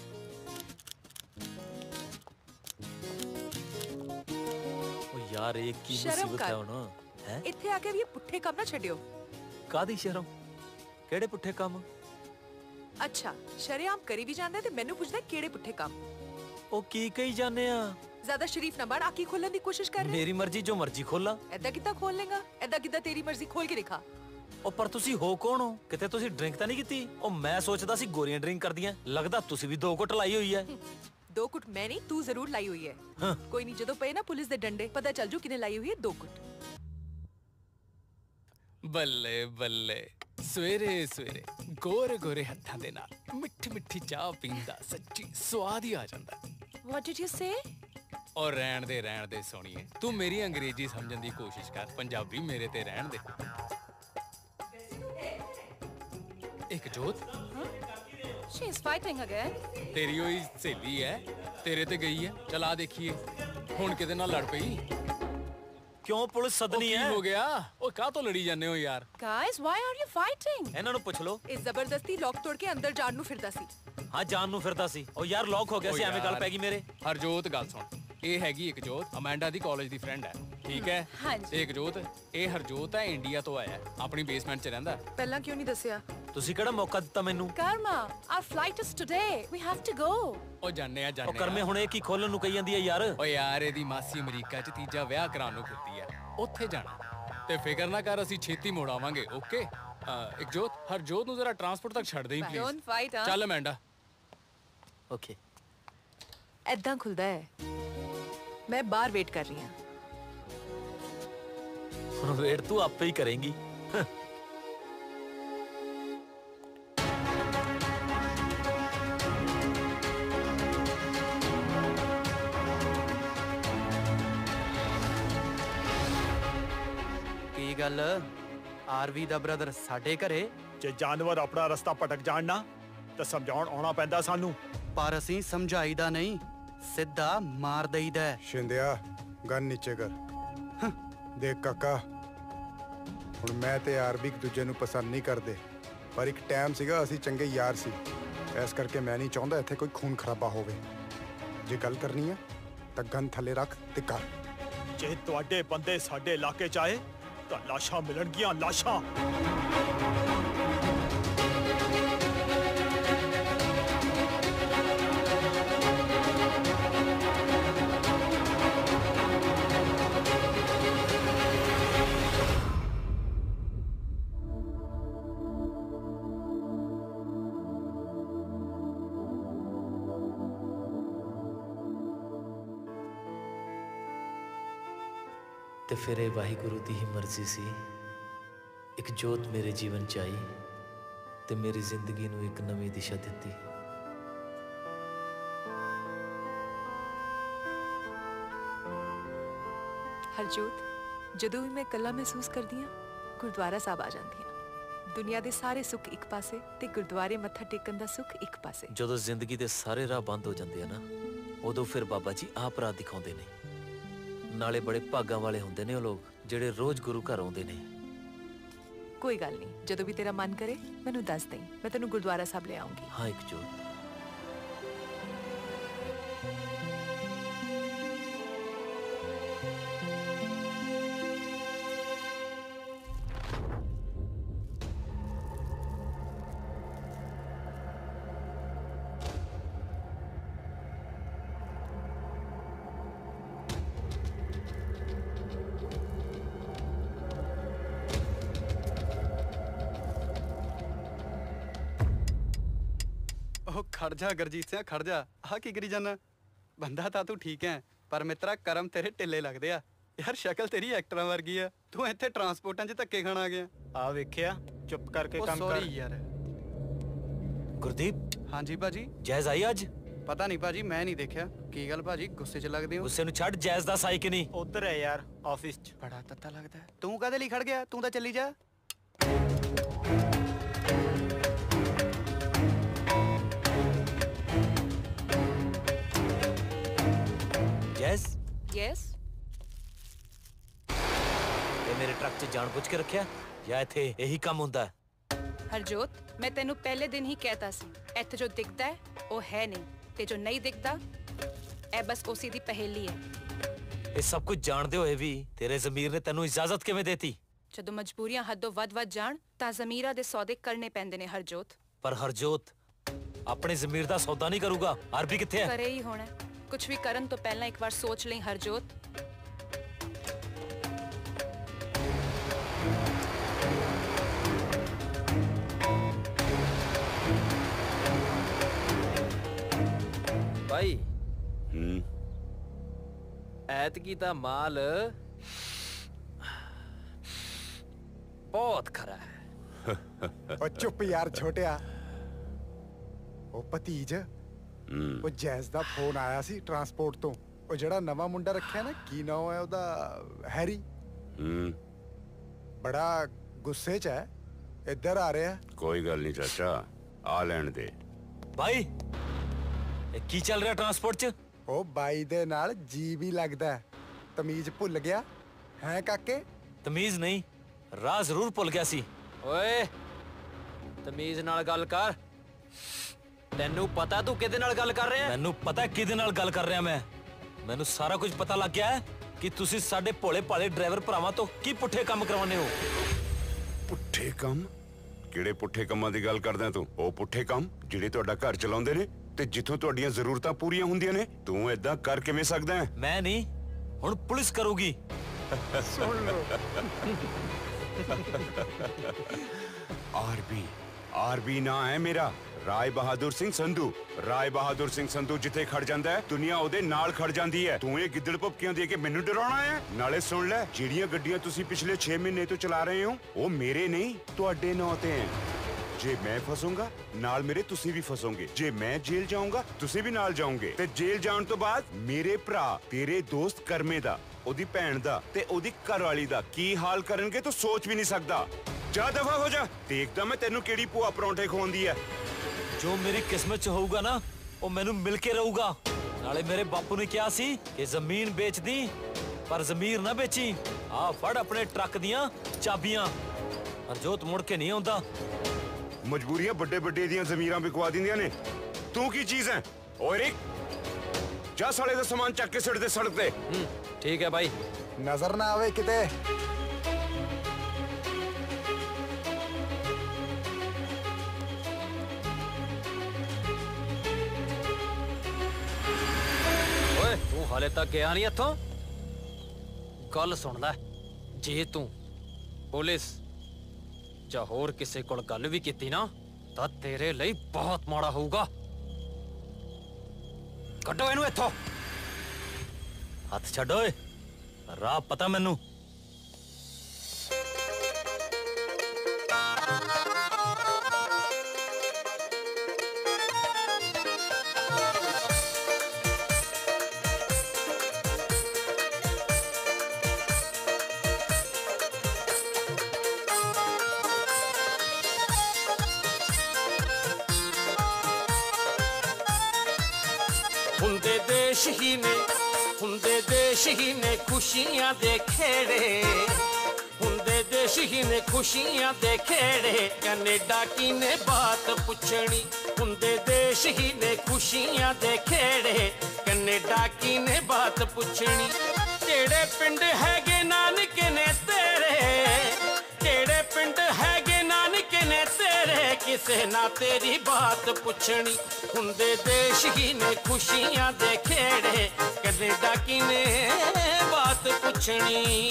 ਉਹ ਯਾਰ ਇਹ ਕੀ ਮੁਸੀਬਤ ਹੈ ਹੁਣ ਹੈ ਇੱਥੇ ਆ ਕੇ ਵੀ ਇਹ ਪੁੱਠੇ ਕੰਮ ਨਾ ਛੱਡਿਓ ਕਾਦੀ ਸ਼ਰਮ ਕਿਹੜੇ ਪੁੱਠੇ ਕੰਮ ਅੱਛਾ ਸ਼ਰੇਆਮ ਕਰੀ ਵੀ ਜਾਂਦਾ ਤੇ ਮੈਨੂੰ ਪੁੱਛਦਾ ਕਿਹੜੇ ਪੁੱਠੇ ਕੰਮ ਉਹ ਕੀ ਕਹੀ ਜਾਂਦੇ ਆ ਜ਼ਿਆਦਾ ਸ਼ਰੀਫ ਨਾ ਬਣ ਆਕੀ ਖੋਲਣ ਦੀ ਕੋਸ਼ਿਸ਼ ਕਰ ਰਿਹਾ ਮੇਰੀ ਮਰਜ਼ੀ ਜੋ ਮਰਜ਼ੀ ਖੋਲਾਂ ਐਦਾਂ ਕਿੱਦਾਂ ਖੋਲ ਲੇਗਾ ਐਦਾਂ ਕਿੱਦਾਂ ਤੇਰੀ ਮਰਜ਼ੀ ਖੋਲ ਕੇ ਦਿਖਾ ਉਹ ਪਰ ਤੁਸੀਂ ਹੋ ਕੌਣ ਹੋ ਕਿਤੇ ਤੁਸੀਂ ਡਰਿੰਕ ਤਾਂ ਨਹੀਂ ਕੀਤੀ ਉਹ ਮੈਂ ਸੋਚਦਾ ਸੀ ਗੋਰੀਆਂ ਡਰਿੰਕ ਕਰਦੀਆਂ ਲੱਗਦਾ ਤੁਸੀਂ ਵੀ ਦੋ ਘੁੱਟ ਲਾਈ ਹੋਈ ਹੈ ਦੋ ਘੁੱਟ ਮੈਂ ਨਹੀਂ ਤੂੰ ਜ਼ਰੂਰ ਲਾਈ ਹੋਈ ਹੈ ਕੋਈ ਨਹੀਂ ਜਦੋਂ ਪਏ ਨਾ ਪੁਲਿਸ ਦੇ ਡੰਡੇ ਪਤਾ ਚੱਲ ਜੂ ਕਿਨੇ ਲਾਈ ਹੋਈ ਹੈ ਦੋ ਘੁੱਟ ਬੱਲੇ ਬੱਲੇ ਸਵੇਰੇ ਸਵੇਰੇ ਗੋਰੇ ਗੋਰੇ ਹੱਥਾਂ ਦੇ ਨਾਲ ਮਿੱਠੀ ਮਿੱਠੀ ਚਾਹ ਪੀਂਦਾ ਸੱਚੀ ਸਵਾਦ ਹੀ ਆ ਜਾਂਦਾ ਵਾਟ ਡਿਡ ਯੂ ਸੇ ਔਰ ਰਹਿਣ ਦੇ ਰਹਿਣ ਦੇ ਸੋਣੀਏ ਤੂੰ ਮੇਰੀ ਅੰਗਰੇਜ਼ੀ ਸਮਝਣ ਦੀ ਕੋਸ਼ਿਸ਼ ਕਰ ਪੰਜਾਬੀ ਮੇਰੇ ਤੇ ਰਹਿਣ ਦੇ ਇੱਕ ਜੋਤ She is fighting again. ਤੇਰੀ ਹੋਈ ਸਹੇਲੀ ਹੈ ਤੇਰੇ ਤੇ ਗਈ ਹੈ ਚਲ ਆ ਦੇਖੀਏ ਹੁਣ ਕਿਤੇ ਨਾਲ ਲੜ ਪਈ ਕਿਉਂ ਪੁਲਿਸ ਸਦਨੀ ਹੈ ਹੋ ਗਿਆ ਉਹ ਕਾਹ ਤੋਂ ਲੜੀ ਜਾਂਦੇ ਹੋ ਯਾਰ Guys, why are you fighting? ਇਹਨਾਂ ਨੂੰ ਪੁੱਛ ਲਓ ਇਹ ਜ਼ਬਰਦਸਤੀ ਲੋਕ ਤੋੜ ਕੇ ਅੰਦਰ ਜਾਣ ਨੂੰ ਫਿਰਦਾ ਸੀ ਹਾਂ ਜਾਨ ਨੂੰ ਫਿਰਦਾ ਸੀ ਉਹ ਯਾਰ ਲੌਕ ਹੋ ਗਿਆ ਸੀ ਐਵੇਂ ਗੱਲ ਪੈ ਗਈ ਮੇਰੇ ਹਰਜੋਤ ਗੱਲ ਸੁਣ ਇਹ ਹੈਗੀ ਇੱਕ ਜੋਤ ਅਮੈਂਡਾ ਦੀ ਕਾਲਜ ਦੀ ਫਰੈਂਡ ਹੈ ਠੀਕ ਹੈ ਹਾਂਜੀ ਇੱਕ ਜੋਤ ਇਹ ਹਰਜੋਤ ਹੈ ਇੰਡੀਆ ਤੋਂ ਆਇਆ ਆਪਣੀ ਬੇਸਮੈਂਟ 'ਚ ਰਹਿੰਦਾ ਪਹਿਲਾਂ ਕਿਉਂ ਨਹੀਂ ਦੱਸਿਆ ਤੁਸੀਂ ਕਿਹੜਾ ਮੌਕਾ ਦਿੱਤਾ ਮੈਨੂੰ Karma, our flight is today. We have to go. ਉਹ ਜਾਣੇ ਆ ਜਾਣੇ ਉਹ ਕਰਮੇ ਹੁਣ ਇਹ ਕੀ ਖੋਲਣ ਨੂੰ ਕਹੀ ਜਾਂਦੀ ਹੈ ਯਾਰ ਓ ਯਾਰ ਇਹਦੀ ਮਾਸੀ ਅਮਰੀਕਾ 'ਚ ਤੀਜਾ ਵਿਆਹ ਕਰਾਉਣ ਨੂੰ ਫਿਰਦੀ ਆ ਉੱਥੇ ਜਾਣਾ ਤੇ ਫਿਕਰ ਨਾ ਕਰ ਅਸੀਂ ਛੇਤੀ ਮੋੜ ਆਵਾਂਗੇ ਓਕੇ ਇੱਕ ਜੋਤ ਹਰਜੋਤ ਨੂੰ ਜ਼ਰਾ ਟਰਾਂਸਪੋਰਟ ਤੱਕ ਛੱਡ ਦੇਈਂ ਪਲੀਜ਼ Don't fight, huh? ਚੱਲ ਅਮੈਂਡਾ ਓਕੇ ਐਦਾਂ ਖੁੱਲਦਾ ਹੈ ਮੈਂ ਬਾਹਰ ਵੇਟ ਕਰ ਰਹੀ ਹਾਂ ਹੁਣ ਵੇਟ ਤੂੰ ਆਪੇ ਹੀ ਕਰੇਂਗੀ ਕੀ ਗੱਲ ਆਰਵੀ ਦਾ ਬ੍ਰਦਰ ਸਾਡੇ ਘਰੇ ਜੇ ਜਾਨਵਰ ਆਪਣਾ ਰਸਤਾ ਭਟਕ ਜਾਣ ਨਾ ਤਾਂ ਸਮਝਾਉਣ ਆਉਣਾ ਪੈਂਦਾ ਸਾਨੂੰ ਪਰ ਅਸੀਂ ਸਮਝਾਈਦਾ ਨਹੀਂ ਸਿੱਧਾ ਮਾਰ ਦਈਦਾ ਸ਼ਿੰਦਿਆ ਗਨ ਨੀਚੇ ਕਰ ਦੇਖ ਕਾਕਾ ਹੁਣ ਮੈਂ ਤੇ ਆਰਬੀ ਇੱਕ ਦੂਜੇ ਨੂੰ ਪਸੰਦ ਨਹੀਂ ਕਰਦੇ ਪਰ ਇੱਕ ਟਾਈਮ ਸੀਗਾ ਅਸੀਂ ਚੰਗੇ ਯਾਰ ਸੀ ਇਸ ਕਰਕੇ ਮੈਂ ਨਹੀਂ ਚਾਹੁੰਦਾ ਇੱਥੇ ਕੋਈ ਖੂਨ ਖਰਾਬਾ ਹੋਵੇ ਜੇ ਗੱਲ ਕਰਨੀ ਹੈ ਤਾਂ ਗਨ ਥੱਲੇ ਰੱਖ ਤੇ ਕਰ ਜੇ ਤੁਹਾਡੇ ਬੰਦੇ ਸਾਡੇ ਇਲਾਕੇ 'ਚ ਆਏ ਤਾਂ ਲਾਸ਼ਾਂ ਮਿਲਣਗੀਆਂ, ਲਾਸ਼ਾਂ। ਤੇ ਫਿਰ ਇਹ ਵਾਹਿਗੁਰੂ ਦੀ ਹੀ ਮਰਜ਼ੀ ਸੀ, ਇੱਕ ਜੋਤ ਮੇਰੇ ਜੀਵਨ 'ਚ ਆਈ ਤੇ ਮੇਰੀ ਜ਼ਿੰਦਗੀ ਨੂੰ ਇੱਕ ਨਵੀਂ ਦਿਸ਼ਾ ਦਿੱਤੀ। ਹਰਜੋਤ, ਜਦੋਂ ਵੀ ਮੈਂ ਇਕੱਲਾ ਮਹਿਸੂਸ ਕਰਦੀ ਹਾਂ, ਗੁਰਦੁਆਰਾ ਸਾਹਿਬ ਆ ਜਾਂਦੀ ਹਾਂ। ਦੁਨੀਆ ਦੇ ਸਾਰੇ ਸੁੱਖ ਇੱਕ ਪਾਸੇ ਤੇ ਗੁਰਦੁਆਰੇ ਮੱਥਾ ਟੇਕਣ ਦਾ ਸੁੱਖ ਇੱਕ ਪਾਸੇ। ਜਦੋਂ ਜ਼ਿੰਦਗੀ ਦੇ ਸਾਰੇ ਰਾਹ ਬੰਦ ਹੋ ਜਾਂਦੇ ਆ ਨਾ, ਉਦੋਂ ਫਿਰ ਬਾਬਾ ਜੀ ਆਪ ਰਾਹ ਦਿਖਾਉਂਦੇ ਨੇ। ਨਾਲੇ ਬੜੇ ਭਾਗਾਂ ਵਾਲੇ ਹੁੰਦੇ ਨੇ ਉਹ ਲੋਕ ਜਿਹੜੇ ਰੋਜ਼ ਗੁਰੂ ਘਰ ਆਉਂਦੇ ਨੇ। ਕੋਈ ਗੱਲ ਨਹੀਂ, ਜਦੋਂ ਵੀ ਤੇਰਾ ਮਨ ਕਰੇ ਮੈਨੂੰ ਦੱਸ ਦੇਈਂ, ਮੈਂ ਤੈਨੂੰ ਗੁਰਦੁਆਰਾ ਸਾਹਿਬ ਲੈ ਆਉਂਗੀ। ਹਾਂ ਇੱਕ ਜੋਤ। ਉਹ ਖੜ ਜਾ ਗੁਰਜੀਤ ਸਿੰਘ, ਖੜ ਜਾ। ਆਹ ਕੀ ਕਰੀ ਜਾਨਾ? ਬੰਦਾ ਤਾਂ ਤੂੰ ਠੀਕ ਹੈ, ਪਰ ਮਿੱਤਰਾ ਕਰਮ ਤੇਰੇ ਢਿੱਲੇ ਲੱਗਦੇ ਆ ਯਾਰ। ਸ਼ਕਲ ਤੇਰੀ ਐਕਟਰਾਂ ਵਰਗੀ ਆ, ਤੂੰ ਇੱਥੇ ਟਰਾਂਸਪੋਰਟਾਂ 'ਚ ਧੱਕੇ ਖਾਣ ਆ ਗਿਆ। ਆ ਵੇਖਿਆ, ਚੁੱਪ ਕਰਕੇ ਕੰਮ ਕਰ। ਸੌਰੀ ਯਾਰ। ਗੁਰਦੀਪ। ਹਾਂਜੀ ਭਾਜੀ। ਜੈਜ਼ ਆਈ ਅੱਜ? ਪਤਾ ਨਹੀਂ ਭਾਜੀ, ਮੈਂ ਨਹੀਂ ਦੇਖਿਆ। ਕੀ ਗੱਲ ਭਾਜੀ, ਗੁੱਸੇ 'ਚ ਲੱਗਦੇ ਹੋ? ਗੁੱਸੇ ਨੂੰ ਛੱਡ, ਜੈਜ਼ ਦਾ ਸਾਈ ਕਿ ਨਹੀਂ? ਉਧਰ ਹੈ ਯਾਰ, ਆਫਿਸ 'ਚ। ਬੜਾ ਤੱਤਾ ਲੱਗਦਾ। ਤੂੰ ਕਾਹਦੇ ਲਈ ਖੜ ਗਿਆ? ਤੂੰ ਤਾਂ ਚੱਲੀ ਜਾ। ਜੈਜ਼। ਯੈਸ। ਇਹ ਮੇਰੇ ਟਰੱਕ 'ਚ ਜਾਣਬੁੱਝ ਕੇ ਰੱਖਿਆ ਜਾਂ ਇੱਥੇ ਇਹੀ ਕੰਮ ਹੁੰਦਾ ਹੈ? ਹਰਜੋਤ, ਮੈਂ ਤੈਨੂੰ ਪਹਿਲੇ ਦਿਨ ਹੀ ਕਹਿਤਾ ਸੀ, ਇੱਥੇ ਜੋ ਦਿਖਦਾ ਹੈ ਉਹ ਹੈ ਨਹੀਂ, ਤੇ ਜੋ ਨਹੀਂ ਦਿਖਦਾ ਇਹ ਬਸ ਉਸੇ ਦੀ ਪਹੇਲੀ ਹੈ। ਇਹ ਸਭ ਕੁਝ ਜਾਣਦੇ ਹੋਏ ਵੀ ਤੇਰੇ ਜ਼ਮੀਰ ਨੇ ਤੈਨੂੰ ਇਜਾਜ਼ਤ ਕਿਵੇਂ ਦੇਤੀ? ਜਦੋਂ ਮਜਬੂਰੀਆਂ ਹੱਦੋਂ ਵੱਧ ਵੱਧ ਜਾਣ ਤਾਂ ਜ਼ਮੀਰਾਂ ਦੇ ਸੌਦੇ ਕਰਨੇ ਪੈਂਦੇ ਨੇ ਹਰਜੋਤ। ਪਰ ਹਰਜੋਤ ਆਪਣੇ ਜ਼ਮੀਰ ਦਾ ਸੌਦਾ ਨਹੀਂ ਕਰੂਗਾ। ਆਰਬੀ ਕਿੱਥੇ ਹੈ? ਕਰੇ ਹੀ ਹੋਣਾ। ਕੁਝ ਵੀ ਕਰਨ ਤੋਂ ਪਹਿਲਾਂ ਇੱਕ ਵਾਰ ਸੋਚ ਲਈ ਹਰਜੋਤ। ਭਾਈ। ਹੂੰ। ਐਤਕੀ ਤਾਂ ਮਾਲ ਬਹੁਤ ਖਰਾ ਹੈ। ਉਹ ਚੁੱਪ ਯਾਰ ਛੋਟਿਆ। ਉਹ ਭਤੀਜ, ਉਹ ਜੈਜ਼ ਦਾ ਫੋਨ ਆਇਆ ਸੀ ਟਰਾਂਸਪੋਰਟ ਤੋਂ। ਉਹ ਜਿਹੜਾ ਨਵਾਂ ਮੁੰਡਾ ਰੱਖਿਆ ਨਾ, ਕੀ ਨਾਮ ਹੈ ਉਹਦਾ? ਹੈਰੀ। ਹੂੰ। ਬੜਾ ਗੁੱਸੇ 'ਚ ਹੈ, ਇੱਧਰ ਆ ਰਿਹਾ। ਕੋਈ ਗੱਲ ਨਹੀਂ ਚਾਚਾ, ਆ ਲੈਣ ਦੇ। ਭਾਈ ਇਹ ਕੀ ਚੱਲ ਰਿਹਾ ਟਰਾਂਸਪੋਰਟ 'ਚ? ਉਹ ਬਾਈ ਦੇ ਨਾਲ ਜੀ ਵੀ ਲੱਗਦਾ। ਤਮੀਜ਼ ਭੁੱਲ ਗਿਆ ਹੈ ਕਾਕੇ? ਤਮੀਜ਼ ਨਹੀਂ, ਰਾਹ ਜ਼ਰੂਰ ਭੁੱਲ ਗਿਆ ਸੀ। ਓਏ ਤਮੀਜ਼ ਨਾਲ ਗੱਲ ਕਰ। ਤੈਨੂੰ ਪਤਾ ਤੂੰ ਕਿਹਦੇ ਨਾਲ ਗੱਲ ਕਰ ਰਿਹਾ? ਮੈਨੂੰ ਪਤਾ ਕਿਹਦੇ ਨਾਲ ਗੱਲ ਕਰ ਰਿਹਾ ਮੈਂ। ਮੈਨੂੰ ਸਾਰਾ ਕੁਝ ਪਤਾ ਲੱਗ ਗਿਆ ਹੈ ਕਿ ਤੁਸੀਂ ਸਾਡੇ ਭੋਲੇ ਭਾਲੇ ਡਰਾਈਵਰ ਭਰਾਵਾਂ ਤੋਂ ਕੀ ਪੁੱਠੇ ਕੰਮ ਕਰਵਾਉਂਦੇ ਹੋ। ਪੁੱਠੇ ਕੰਮ? ਕਿਹੜੇ ਪੁੱਠੇ ਕੰਮਾਂ ਦੀ ਗੱਲ ਕਰਦਾ ਤੂੰ? ਉਹ ਪੁੱਠੇ ਕੰਮ ਜਿਹੜੇ ਤੁਹਾਡਾ ਘਰ ਚਲਾਉਂਦੇ ਨੇ ਤੇ ਜਿੱਥੋਂ ਤੁਹਾਡੀਆਂ ਜ਼ਰੂਰਤਾਂ ਪੂਰੀਆਂ ਹੁੰਦੀਆਂ ਨੇ। ਤੂੰ ਏਦਾਂ ਕਰ ਕਿਵੇਂ ਸਕਦਾ ਹੈ? ਮੈਂ ਨਹੀਂ, ਹੁਣ ਪੁਲਿਸ ਕਰੂਗੀ। ਸੁਣ ਲਓ। ਆਰਬੀ ਆਰਬੀ ਨਾ ਹੈ ਮੇਰਾ, ਰਾਏ ਬਹਾਦਰ ਸਿੰਘ ਸੰਧੂ। ਰਾਏ ਬਹਾਦਰ ਸਿੰਘ ਸੰਧੂ ਜਿੱਥੇ ਖੜ ਜਾਂਦਾ ਹੈ ਦੁਨੀਆ ਉਹਦੇ ਨਾਲ ਖੜ ਜਾਂਦੀ ਹੈ। ਤੂੰ ਇਹ ਗਿੱਦੜ ਭੁੱਕੀਆਂ ਦੇ ਕੇ ਮੈਨੂੰ ਡਰਾਉਣਾ ਹੈ? ਨਾਲੇ ਸੁਣ ਲੈ, ਜਿਹੜੀਆਂ ਗੱਡੀਆਂ ਤੁਸੀਂ ਪਿਛਲੇ ਛੇ ਮਹੀਨੇ ਤੋਂ ਚਲਾ ਰਹੇ ਹੋ ਉਹ ਮੇਰੇ ਨਹੀਂ, ਤੁਹਾਡੇ ਨਾਂ ਤੇ ਹੈ। ਜੇ ਮੈਂ ਫਸੂੰਗਾ ਨਾਲ ਮੇਰੇ ਤੁਸੀਂ ਵੀ ਫਸੋਗੇ। ਜੇ ਮੈਂ ਜੇਲ੍ਹ ਜਾਊਂਗਾ ਤੁਸੀਂ ਵੀ ਨਾਲ ਜਾਓਗੇ। ਤੇ ਜੇਲ੍ਹ ਜਾਣ ਤੋਂ ਬਾਅਦ ਮੇਰੇ ਭਰਾ, ਤੇਰੇ ਦੋਸਤ ਕਰਮੇ ਦਾ, ਉਹਦੀ ਭੈਣ ਦਾ ਤੇ ਉਹਦੀ ਘਰਵਾਲੀ ਦਾ ਕੀ ਹਾਲ ਕਰਨਗੇ ਤੂੰ ਸੋਚ ਵੀ ਨਹੀਂ ਸਕਦਾ। ਜਾ ਦਫਾ ਹੋ ਜਾ। ਦੇਖਦਾ ਮੈਂ ਤੈਨੂੰ ਕਿਹੜੀ ਭੂਆ ਪਰੌਂਠੇ ਖਵਾਉਂਦੀ ਹੈ। ਜੋ ਮੇਰੀ ਕਿਸਮਤ 'ਚ ਹੋਊਗਾ ਨਾ ਉਹ ਮੈਨੂੰ ਮਿਲ ਕੇ ਰਹੂਗਾ। ਨਾਲੇ ਮੇਰੇ ਬਾਪੂ ਨੇ ਕਿਹਾ ਸੀ ਕਿ ਜ਼ਮੀਨ ਵੇਚਦੀ ਪਰ ਜ਼ਮੀਰ ਨਾ ਵੇਚੀ। ਆ ਫੜ ਆਪਣੇ ਟਰੱਕ ਦੀਆਂ ਚਾਬੀਆਂ। ਹਰਜੋਤ ਮੁੜ ਕੇ ਨਹੀਂ ਆਉਂਦਾ। ਮਜਬੂਰੀਆਂ ਵੱਡੇ ਵੱਡੇ ਦੀਆਂ ਜ਼ਮੀਰਾਂ ਵਿਕਵਾ ਦਿੰਦੀਆਂ ਨੇ। ਤੂੰ ਕੀ ਚੀਜ਼ ਹੈ? ਓਏ ਰਿਕ, ਜਾ ਸਾਲੇ ਦਾ ਸਮਾਨ ਚੱਕ ਕੇ ਸਿੱਟ ਦੇ ਸੜਕ ਤੇ। ਠੀਕ ਹੈ ਭਾਈ। ਨਜ਼ਰ ਨਾ ਆਵੇ ਕਿਤੇ। ਓਏ ਤੂੰ ਹਾਲੇ ਤੱਕ ਗਿਆ ਨਹੀਂ ਇੱਥੋਂ? ਗੱਲ ਸੁਣ ਲੈ, ਜੇ ਤੂੰ ਪੁਲਿਸ ਜਾਂ ਹੋਰ ਕਿਸੇ ਕੋਲ ਗੱਲ ਵੀ ਕੀਤੀ ਨਾ ਤਾਂ ਤੇਰੇ ਲਈ ਬਹੁਤ ਮਾੜਾ ਹੋਊਗਾ। ਕੱਢੋ ਇਹਨੂੰ ਇੱਥੋਂ। ਹੱਥ ਛੱਡ ਓਏ, ਰਾਹ ਪਤਾ ਮੈਨੂੰ। ਹੁੰਦੇ ਦੇਸ਼ ਹੀ ਨੇ ਹੁੰਦੇ ਦੇਸ਼ ਹੀ ਨੇ ਖੁਸ਼ੀਆਂ ਦੇ ਖੇੜੇ, ਹੁੰਦੇ ਦੇਸ਼ ਹੀ ਨੇ ਖੁਸ਼ੀਆਂ ਦੇ ਖੇੜੇ। ਕੈਨੇਡਾ ਕੀ ਨੇ ਬਾਤ ਪੁੱਛਣੀ, ਹੁੰਦੇ ਦੇਸ਼ ਹੀ ਨੇ ਖੁਸ਼ੀਆਂ ਦੇ ਖੇੜੇ। ਕੈਨੇਡਾ ਕੀ ਨੇ ਬਾਤ ਪੁੱਛਣੀ। ਕਿਹੜੇ ਪਿੰਡ ਹੈਗੇ ਨਾਨਕੇ ਨੇ ਤੇਰੇ, ਕਿਹੜੇ ਪਿੰਡ ਹੈਗੇ ਨਾਨਕੇ ਨੇ ਤੇਰੇ। ਕਿਸੇ ਨਾ ਤੇਰੀ ਬਾਤ ਪੁੱਛਣੀ। ਹੁੰਦੇ ਦੇਸ਼ ਹੀ ਨੇ ਖੁਸ਼ੀਆਂ ਦੇ ਖੇੜੇ। ਕੈਨੇਡਾ ਕੀ ਨੇ ਬਾਤ ਪੁੱਛਣੀ।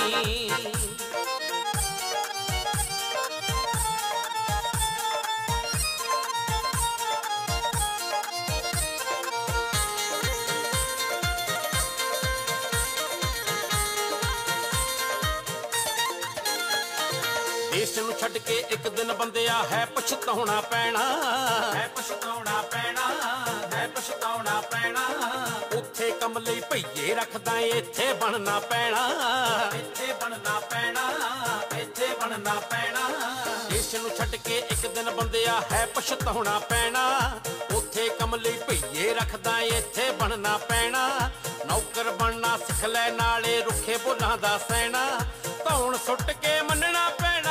ਦੇਸ਼ ਨੂੰ ਛੱਡ ਕੇ ਇੱਕ ਦਿਨ ਬੰਦਿਆ ਹੈ ਪਛਤਾਉਣਾ ਪੈਣਾ, ਹੈ ਪਛਤਾਉਣਾ ਪੈਣਾ, ਹੈ ਪਛਤਾਉਣਾ ਪੈਣਾ। ਉੱਥੇ ਕੰਮ ਲਈ ਭਈਏ ਰੱਖਦਾ ਇੱਥੇ ਬਣਨਾ ਪੈਣਾ, ਇੱਥੇ ਬਣਨਾ ਪੈਣਾ, ਇੱਥੇ ਬਣਨਾ ਪੈਣਾ। ਦੇਸ਼ ਨੂੰ ਛੱਡ ਕੇ ਇੱਕ ਦਿਨ ਬੰਦਿਆ ਹੈ ਪਛਤਾਉਣਾ ਪੈਣਾ। ਉੱਥੇ ਕੰਮ ਲਈ ਭਈਏ ਰੱਖਦਾ ਇੱਥੇ ਬਣਨਾ ਪੈਣਾ। ਨੌਕਰ ਬਣਨਾ ਸਿੱਖ ਲੈ ਨਾਲੇ ਰੁੱਖੇ ਬੋਲਾਂ ਦਾ ਸਹਿਣਾ। ਧੌਣ ਸੁੱਟ ਕੇ ਮੰਨਣਾ ਪੈਣਾ,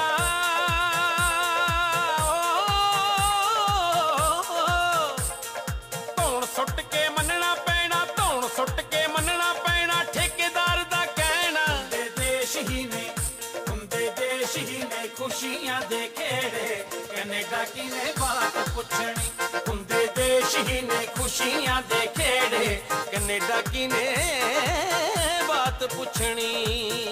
ਧੌਣ ਸੁੱਟ ਕੇ ਮੰਨਣਾ ਪੈਣਾ, ਧੌਣ ਸੁੱਟ ਕੇ ਮੰਨਣਾ ਪੈਣਾ। ਠੇਕੇਦਾਰ ਦਾ ਕਹਿਣਾ। ਹੁੰਦੇ ਦੇਸ਼ ਹੀ ਨੇ ਹੁੰਦੇ ਦੇਸ਼ ਹੀ ਨੇ ਖੁਸ਼ੀਆਂ ਦੇ ਖੇੜੇ। ਕੈਨੇਡਾ ਕੀ ਨੇ ਬਾਤ ਪੁੱਛਣੀ। ਹੁੰਦੇ ਦੇਸ਼ ਹੀ ਨੇ ਖੁਸ਼ੀਆਂ ਦੇ ਖੇੜੇ। ਕੈਨੇਡਾ ਕੀ ਨੇ ਬਾਤ ਪੁੱਛਣੀ।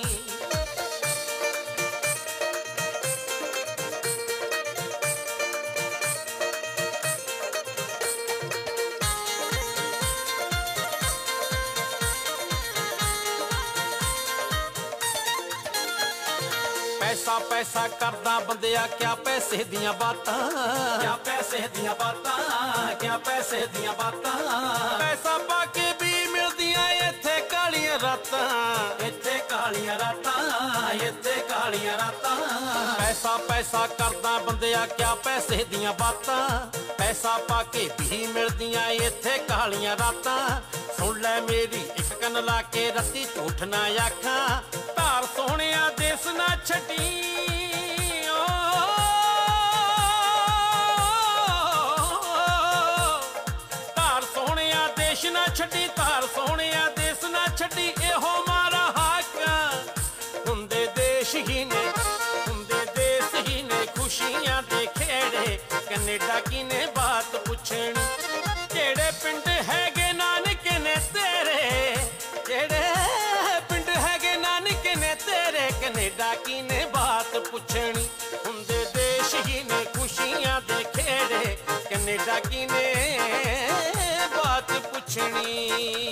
ਪੈਸਾ ਪੈਸਾ ਕਰਦਾ ਬੰਦਿਆ ਕਿਆ ਪੈਸੇ ਦੀਆਂ ਬਾਤਾਂ, ਕਿਆ ਪੈਸੇ ਦੀਆਂ ਬਾਤਾਂ, ਕਿਆ ਪੈਸੇ ਦੀਆਂ ਬਾਤਾਂ। ਪੈਸਾ ਪਾ ਕੇ ਵੀ ਮਿਲਦੀਆਂ ਇੱਥੇ ਕਾਲੀਆਂ ਰਾਤਾਂ, ਇੱਥੇ ਕਾਲੀਆਂ ਰਾਤਾਂ, ਇੱਥੇ ਕਾਲੀਆਂ ਰਾਤਾਂ। ਪੈਸਾ ਪੈਸਾ ਕਰਦਾ ਬੰਦਿਆ ਕਿਆ ਪੈਸੇ ਦੀਆਂ ਬਾਤਾਂ। ਪੈਸਾ ਪਾ ਕੇ ਵੀ ਮਿਲਦੀਆਂ ਇੱਥੇ ਕਾਲੀਆਂ ਰਾਤਾਂ। ਸੁਣ ਲੈ ਮੇਰੀ ਇੱਕ ਕੰਨ ਲਾ ਕੇ ਰੱਤੀ ਝੂਠ ਨਾ ਆਖਾਂ। ਧਾਰ ਸੋਹਣਿਆ ਦੇਸ ਨਾ ਛੱਡੀ, ਧਾਰ ਸੋਹਣਿਆ ਦੇਸ਼ ਨਾ ਛੱਡੀ, ਧਾਰ ਸੋਹਣਿਆ ਦੇਸ ਨਾ ਛੱਡੀ। ਇਹੋ ਮਾਰਾ ਹਾਕਾਂ। ਹੁੰਦੇ ਦੇਸ਼ ਹੀ ਨੇ ਹੁੰਦੇ ਦੇਸ਼ ਹੀ ਨੇ ਖੁਸ਼ੀਆਂ ਦੇ ਖੇੜੇ। ਕੈਨੇਡਾ ਕੀ ਨੇ ਬਾਤ ਪੁੱਛਣੀ। ਕਿਹੜੇ ਪਿੰਡ ਹੈਗੇ ਨਾਨਕੇ ਨੇ ਤੇਰੇ, ਕਿਹੜੇ ਪਿੰਡ ਹੈਗੇ ਨਾਨਕੇ ਨੇ ਤੇਰੇ। ਕੈਨੇਡਾ ਕੀ ਨੇ ਬਾਤ ਪੁੱਛਣੀ। ਹੁੰਦੇ ਦੇਸ਼ ਹੀ ਨੇ ਖੁਸ਼ੀਆਂ ਦੇ ਖੇੜੇ। ਕੈਨੇਡਾ ਕੀ ਨੇ ਬਾਤ ਪੁੱਛਣੀ।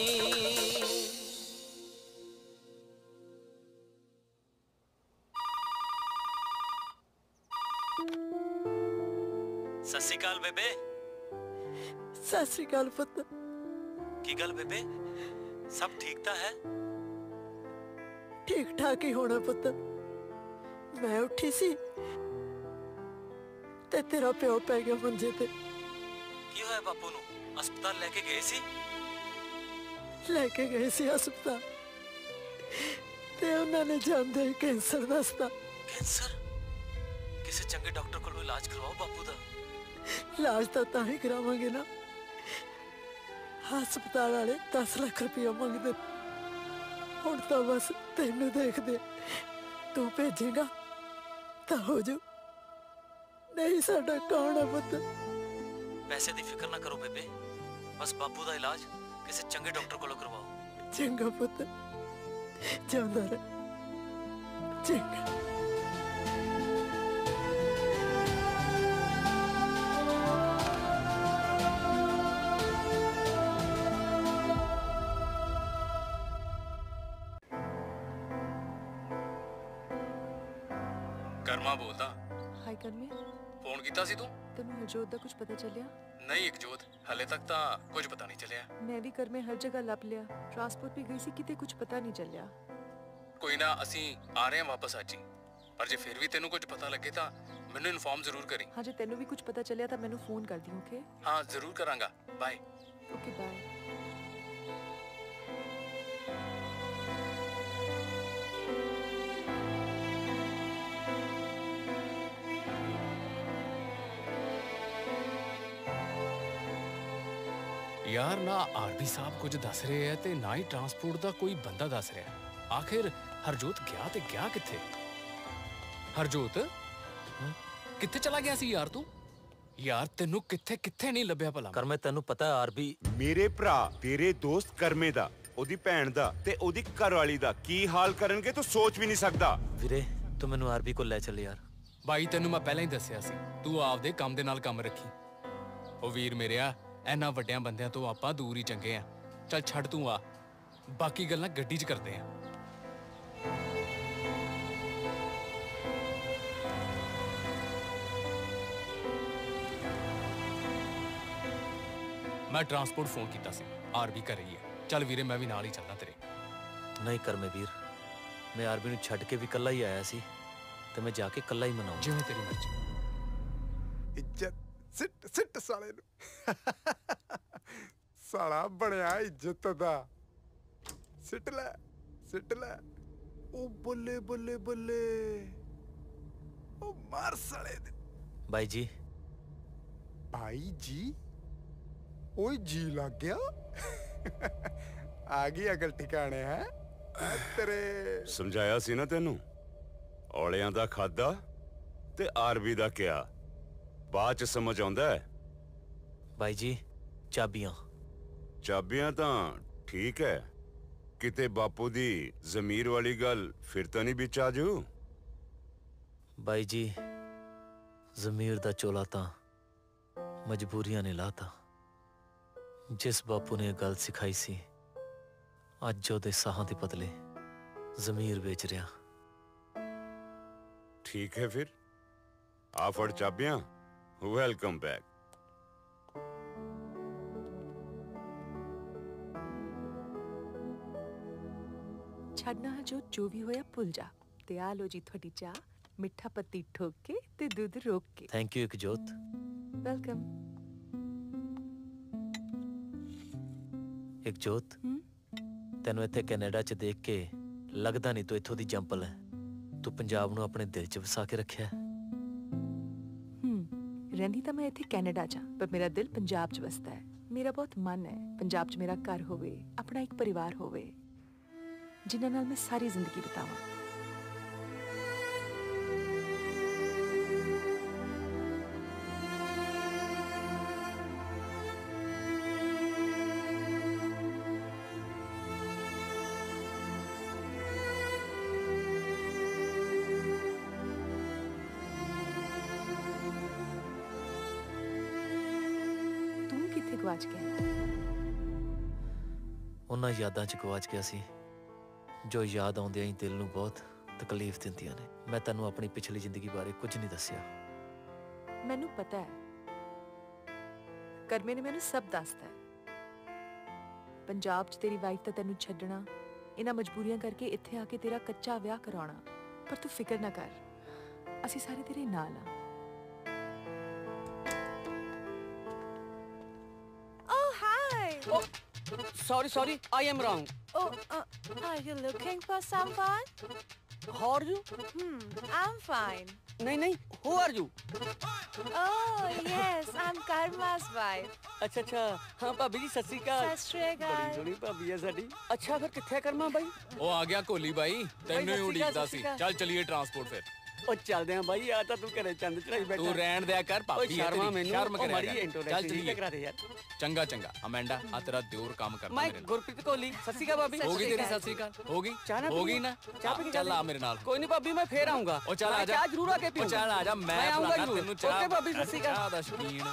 ਸਤਿ ਸ਼੍ਰੀ ਅਕਾਲ ਬੇਬੇ। ਸਤਿ ਸ਼੍ਰੀ ਅਕਾਲ ਪੁੱਤ। ਕੀ ਗੱਲ ਬੇਬੇ, ਸਭ ਠੀਕ ਤਾਂ ਹੈ? ਠੀਕ ਠਾਕ ਹੀ ਹੋਣਾ ਪੁੱਤ। ਮੈਂ ਉੱਠੀ ਸੀ ਤੇ ਤੇਰਾ ਪਿਓ ਪੈ ਗਿਆ ਮੰਜੇ ਤੇ। ਕੀ ਹੋਇਆ ਬਾਪੂ ਨੂੰ? ਹਸਪਤਾਲ ਲੈ ਕੇ ਗਏ ਸੀ? ਲੈ ਕੇ ਗਏ ਸੀ ਹਸਪਤਾਲ ਤੇ ਉਹਨਾਂ ਨੇ ਜਾਂਦੇ ਹੀ ਕੈਂਸਰ ਦੱਸਤਾ। ਕੈਂਸਰ? ਕਿਸੇ ਚੰਗੇ ਡਾਕਟਰ ਕੋਲੋਂ ਇਲਾਜ ਕਰਵਾਓ ਬਾਪੂ ਦਾ। ਇਲਾਜ ਤਾਂ ਤਾਂ ਹੀ ਕਰਾਵਾਂਗੇ ਨਾ, ਹਸਪਤਾਲ ਵਾਲੇ ਦਸ ਲੱਖ ਰੁਪਇਆ ਮੰਗਦੇ। ਹੁਣ ਤਾਂ ਬਸ ਤੈਨੂੰ ਦੇਖਦੇ ਤੂੰ ਭੇਜੇਗਾ ਤਾਂ ਹੋ ਜੂ, ਨਹੀਂ ਸਾਡਾ ਕੌਣ ਆ ਪੁੱਤ। ਪੈਸੇ ਦੀ ਫਿਕਰ ਨਾ ਕਰੋ ਬੇਬੇ, ਬਸ ਬਾਪੂ ਦਾ ਇਲਾਜ ਕਿਸੇ ਚੰਗੇ ਡਾਕਟਰ ਕੋਲੋਂ ਕਰਵਾਓ। ਚੰਗਾ ਪੁੱਤ, ਜਾਂਦਾ ਰਹਿ। ਚੰਗਾ। ਕਰਮਾ ਬੋਲਦਾ। ਹਾਈ ਕਰਮੇ, ਫੋਨ ਕੀਤਾ ਸੀ ਤੂੰ? ਤੈਨੂੰ ਹਰਜੋਤ ਦਾ ਕੁਝ ਪਤਾ ਚੱਲਿਆ? ਨਹੀਂ ਇਕਜੋਤ, ਹਲੇ ਤੱਕ ਤਾਂ ਕੁਝ ਪਤਾ ਨਹੀਂ ਚੱਲਿਆ। ਮੈਂ ਵੀ ਕਰਮੇ ਹਰ ਜਗ੍ਹਾ ਲੱਭ ਲਿਆ, ਟਰਾਂਸਪੋਰਟ ਵੀ ਗਈ ਸੀ, ਕਿਤੇ ਕੁਝ ਪਤਾ ਨਹੀਂ ਚੱਲਿਆ। ਕੋਈ ਨਾ, ਅਸੀਂ ਆ ਰਹੇ ਹਾਂ ਵਾਪਸ ਅੱਜ ਹੀ, ਪਰ ਜੇ ਫਿਰ ਵੀ ਤੈਨੂੰ ਕੁਝ ਪਤਾ ਲੱਗੇ ਤਾਂ ਮੈਨੂੰ ਇਨਫੋਰਮ ਜ਼ਰੂਰ ਕਰੀ। ਹਾਂ, ਜੇ ਤੈਨੂੰ ਵੀ ਕੁਝ ਪਤਾ ਚੱਲਿਆ ਤਾਂ ਮੈਨੂੰ ਫੋਨ ਕਰ ਦੀ, ਓਕੇ? ਹਾਂ ਜ਼ਰੂਰ ਕਰਾਂਗਾ। ਬਾਏ। Okay bye. ਯਾਰ ਨਾ ਆਰਬੀ ਸਾਹਿਬ ਕੁਝ ਦੱਸ ਰਹੇ ਹੈ ਤੇ ਨਾ ਹੀ ਟਰਾਂਸਪੋਰਟ ਦਾ ਕੋਈ ਬੰਦਾ ਦੱਸ ਰਿਹਾ। ਆਖਿਰ ਹਰਜੋਤ ਗਿਆ ਤੇ ਗਿਆ ਕਿੱਥੇ? ਹਰਜੋਤ ਕਿੱਥੇ ਚਲਾ ਗਿਆ ਸੀ ਯਾਰ ਤੂੰ? ਯਾਰ ਤੈਨੂੰ ਕਿੱਥੇ ਕਿੱਥੇ ਨਹੀਂ ਲੱਭਿਆ ਭਲਾ? ਕਰਮੇ ਤੈਨੂੰ ਪਤਾ ਹੈ ਆਰਬੀ ਮੇਰੇ ਭਰਾ ਤੇਰੇ ਦੋਸਤ ਕਰਮੇ ਦਾ, ਉਹਦੀ ਭੈਣ ਦਾ ਤੇ ਉਹਦੀ ਘਰਵਾਲੀ ਦਾ ਕੀ ਹਾਲ ਕਰਨਗੇ ਤੂੰ ਸੋਚ ਵੀ ਨਹੀਂ ਸਕਦਾ। ਵੀਰੇ ਤੂੰ ਮੈਨੂੰ ਆਰਬੀ ਕੋਲ ਲੈ ਚੱਲ ਯਾਰ। ਬਾਈ ਤੈਨੂੰ ਮੈਂ ਪਹਿਲਾਂ ਹੀ ਦੱਸਿਆ ਸੀ, ਤੂੰ ਆਪਦੇ ਕੰਮ ਦੇ ਨਾਲ ਕੰਮ ਰੱਖੀ। ਉਹ ਵੀਰ ਮੇਰਿਆ, ਇਹਨਾਂ ਵੱਡਿਆਂ ਬੰਦਿਆਂ ਤੋਂ ਆਪਾਂ ਦੂਰ ਹੀ ਚੰਗੇ ਆ। ਚੱਲ ਛੱਡ ਤੂੰ, ਆ ਬਾਕੀ ਗੱਲਾਂ ਗੱਡੀ 'ਚ ਕਰਦੇ ਆ। ਮੈਂ ਟਰਾਂਸਪੋਰਟ ਫੋਨ ਕੀਤਾ ਸੀ, ਆਰਬੀ ਘਰੇ ਹੀ ਹੈ। ਚੱਲ ਵੀਰੇ ਮੈਂ ਵੀ ਨਾਲ ਹੀ ਚੱਲਦਾ ਤੇਰੇ। ਨਹੀਂ ਕਰਮੇ ਵੀਰ, ਮੈਂ ਆਰਬੀ ਨੂੰ ਛੱਡ ਕੇ ਵੀ ਇਕੱਲਾ ਹੀ ਆਇਆ ਸੀ ਤੇ ਮੈਂ ਜਾ ਕੇ ਇਕੱਲਾ ਹੀ ਮਨਾਉਂਗਾ। ਜਿਵੇਂ ਤੇਰੀ ਮਰਜ਼ੀ। ਇੱਜ਼ਤ ਸਿੱਟ ਸਿੱਟ ਸਾਲੇ ਨੂੰ ਸਾਲਾ ਬਣਿਆ ਇੱਜ਼ਤ ਦਾ। ਸਿੱਟ ਲੈ ਸਿੱਟ ਲੈ। ਉਹ ਬੱਲੇ ਬੱਲੇ ਬੱਲੇ, ਉਹ ਮਾਰ ਸਾਲੇ ਦੇ। ਬਾਈ ਜੀ। ਭਾਈ ਜੀ? ਓਏ ਜੀ ਲੱਗ ਗਿਆ। ਆ ਗਈ ਅਕਲ ਟਿਕਾਣੇ ਹੈ ਤੇਰੇ। ਸਮਝਾਇਆ ਸੀ ਨਾ ਤੈਨੂੰ, ਔਲਿਆਂ ਦਾ ਖਾਦਾ ਤੇ ਆਰਬੀ ਦਾ ਕਿਆ, ਬਾਅਦ ਚ ਸਮਝ ਆਉਂਦਾ ਹੈ। ਬਾਈ ਜੀ ਚਾਬੀਆਂ। ਚਾਬੀਆਂ ਤਾਂ ਠੀਕ ਹੈ, ਕਿਤੇ ਬਾਪੂ ਦੀ ਜ਼ਮੀਰ ਵਾਲੀ ਗੱਲ ਫਿਰ ਤਾਂ ਨਹੀਂ ਵਿੱਚ ਆਜੂ। ਬਾਈ ਜੀ ਜ਼ਮੀਰ ਦਾ ਚੋਲਾ ਤਾਂ ਮਜਬੂਰੀਆਂ ਨੇ ਲਾਤਾ। ਜਿਸ ਬਾਪੂ ਨੇ ਇਹ ਗੱਲ ਸਿਖਾਈ ਸੀ, ਅੱਜ ਉਹਦੇ ਸਾਹਾਂ ਦੇ ਬਦਲੇ ਜ਼ਮੀਰ ਵੇਚ ਰਿਹਾ। ਠੀਕ ਹੈ ਫਿਰ, ਆ ਫੜ ਚਾਬੀਆਂ। Welcome back. ਛੱਡਣਾ ਜੋ ਜੋ ਵੀ ਹੋਇਆ ਭੁੱਲ ਜਾ। ਤੇ ਆ ਲੋ ਜੀ ਤੁਹਾਡੀ ਚਾਹ, ਮਿੱਠਾ ਪੱਤੀ ਠੋਕ ਕੇ ਤੇ ਦੁੱਧ ਰੋਕ ਕੇ। Thank you Ikjot. Welcome. Ikjot, ਤੈਨੂੰ ਇੱਥੇ ਕੈਨੇਡਾ 'ਚ ਦੇਖ ਕੇ ਲੱਗਦਾ ਨਹੀਂ ਤੂੰ ਇੱਥੋਂ ਦੀ ਜੰਪਲ ਹੈ। ਤੂੰ ਪੰਜਾਬ ਨੂੰ ਆਪਣੇ ਦਿਲ 'ਚ ਵਸਾ ਕੇ ਰੱਖਿਆ। ਹੂੰ, ਰਹਿੰਦੀ ਤਾਂ ਮੈਂ ਇੱਥੇ ਕੈਨੇਡਾ 'ਚ, ਪਰ ਮੇਰਾ ਦਿਲ ਪੰਜਾਬ 'ਚ ਵਸਦਾ ਹੈ। ਮੇਰਾ ਬਹੁਤ ਮਨ ਹੈ ਪੰਜਾਬ 'ਚ ਮੇਰਾ ਘਰ ਹੋਵੇ, ਆਪਣਾ ਇੱਕ ਪਰਿਵਾਰ ਹੋਵੇ, ਜਿਨ੍ਹਾਂ ਨਾਲ ਮੈਂ ਸਾਰੀ ਜ਼ਿੰਦਗੀ ਬਿਤਾਵਾਂ। ਤੂੰ ਕਿੱਥੇ ਗਵਾਚ ਗਿਆ? ਉਹਨਾਂ ਯਾਦਾਂ 'ਚ ਗਵਾਚ ਗਿਆ ਸੀ ਜੋ ਯਾਦ ਆਉਂਦਿਆਂ ਹੀ ਦਿਲ ਨੂੰ ਬਹੁਤ ਤਕਲੀਫ ਦਿੰਦੀਆਂ ਨੇ। ਮੈਂ ਤੈਨੂੰ ਆਪਣੀ ਪਿਛਲੀ ਜ਼ਿੰਦਗੀ ਬਾਰੇ ਕੁਝ ਨਹੀਂ ਦੱਸਿਆ। ਮੈਨੂੰ ਪਤਾ ਹੈ, ਕਰਮੇ ਨੇ ਮੈਨੂੰ ਸਭ ਦੱਸਤਾ ਹੈ। ਪੰਜਾਬ 'ਚ ਤੇਰੀ ਵਾਈਫ ਤਾਂ ਤੈਨੂੰ ਛੱਡਣਾ, ਇਹਨਾਂ ਮਜਬੂਰੀਆਂ ਕਰਕੇ ਇੱਥੇ ਆ ਕੇ ਤੇਰਾ ਕੱਚਾ ਵਿਆਹ ਕਰਾਉਣਾ। ਪਰ ਤੂੰ ਫਿਕਰ ਨਾ ਕਰ, ਅਸੀਂ ਸਾਰੇ ਤੇਰੇ ਨਾਲ ਆ। Oh, hi! Oh, sorry, sorry, I am wrong. Oh, uh, are you looking for someone? How are you? Hmm, I'm fine. नहीं नहीं, who are you? Oh, yes, I'm Karma's wife. ਅੱਛਾ ਅੱਛਾ ਹਾਂ ਭਾਬੀ ਜੀ ਸਤਿ ਸ਼੍ਰੀ ਅਕਾਲ ਸਤਿ ਸ਼੍ਰੀ ਅਕਾਲ। ਬੜੀ ਸੋਹਣੀ ਭਾਬੀ ਆ ਸਾਡੀ ਅੱਛਾ ਫਿਰ ਕਿੱਥੇ ਕਰਮਾ ਬਾਈ ਉਹ ਆ ਗਿਆ ਕੋਲੀ ਬਾਈ ਤੈਨੂੰ ਹੀ ਸਤਿ ਸ਼੍ਰੀ ਅਕਾਲ, ਉਡੀਕਦਾ ਸਤਿ ਸੀ ਸ਼੍ਰੀ ਅਕਾਲ। ਚੱਲ ਚਲੀਏ ਟਰਾਂਸਪੋਰਟ ਫਿਰ ਉਹ ਚੱਲਦੇ ਆ ਬਾਈ ਆ ਤਾਂ ਤੂੰ ਘਰੇ ਚੰਦ ਚੜਾਈ ਬੈਠਾ ਤੂੰ ਰਹਿਣ ਦਿਆ ਕਰ ਭਾਬੀ ਹੈ ਸ਼ਰਮਾ ਤੇਰੀ ਮੈਨੂੰ ਸ਼ਰਮ ਉਹ ਕਰਿਆ ਮਾੜੀ ਕਰ। introduction ਚੱਲ ਜਿਹੀ ਚਲੀਏ ਕਰਾ ਦੇ ਯਾਰ ਚੰਗਾ ਚੰਗਾ ਅਮੈਂਡਾ ਆ ਤੇਰਾ ਦਿਓਰ ਕੰਮ ਕਰਦਾ ਮੈਂ ਮੇਰੇ ਨਾਲ ਗੁਰਪ੍ਰੀਤ ਕੋਹਲੀ ਸਤਿ ਸ਼੍ਰੀ ਅਕਾਲ ਭਾਬੀ ਹੋ ਗਈ ਤੇਰੀ ਸਤਿ ਸ਼੍ਰੀ ਅਕਾਲ ਹੋ ਗਈ ਚਾਹ ਨਾ ਹੋ ਪੀਣੀ? ਗਈ ਨਾ ਚਾਹ ਪੀ ਕੇ ਚੱਲ ਜਾਂਦੇ? ਆ ਮੇਰੇ ਨਾਲ ਕੋਈ ਨਹੀਂ ਭਾਬੀ ਮੈਂ ਫੇਰ ਆਉਂਗਾ ਉਹ ਚੱਲ ਮੈਂ ਆ ਜਾ ਚਾਹ ਜ਼ਰੂਰ ਆ ਕੇ ਉਹ ਪੀਊਂਗਾ ਚੱਲ ਆ ਜਾ ਮੈਂ ਆਊਂਗਾ ਪਿਲਾਣਾ ਜ਼ਰੂਰ। ਤੈਨੂੰ ਚਾਹ ਓਕੇ ਭਾਬੀ ਸਤਿ ਸ਼੍ਰੀ ਅਕਾਲ ਚਾਹ ਦਾ ਸ਼ੌਕੀਨ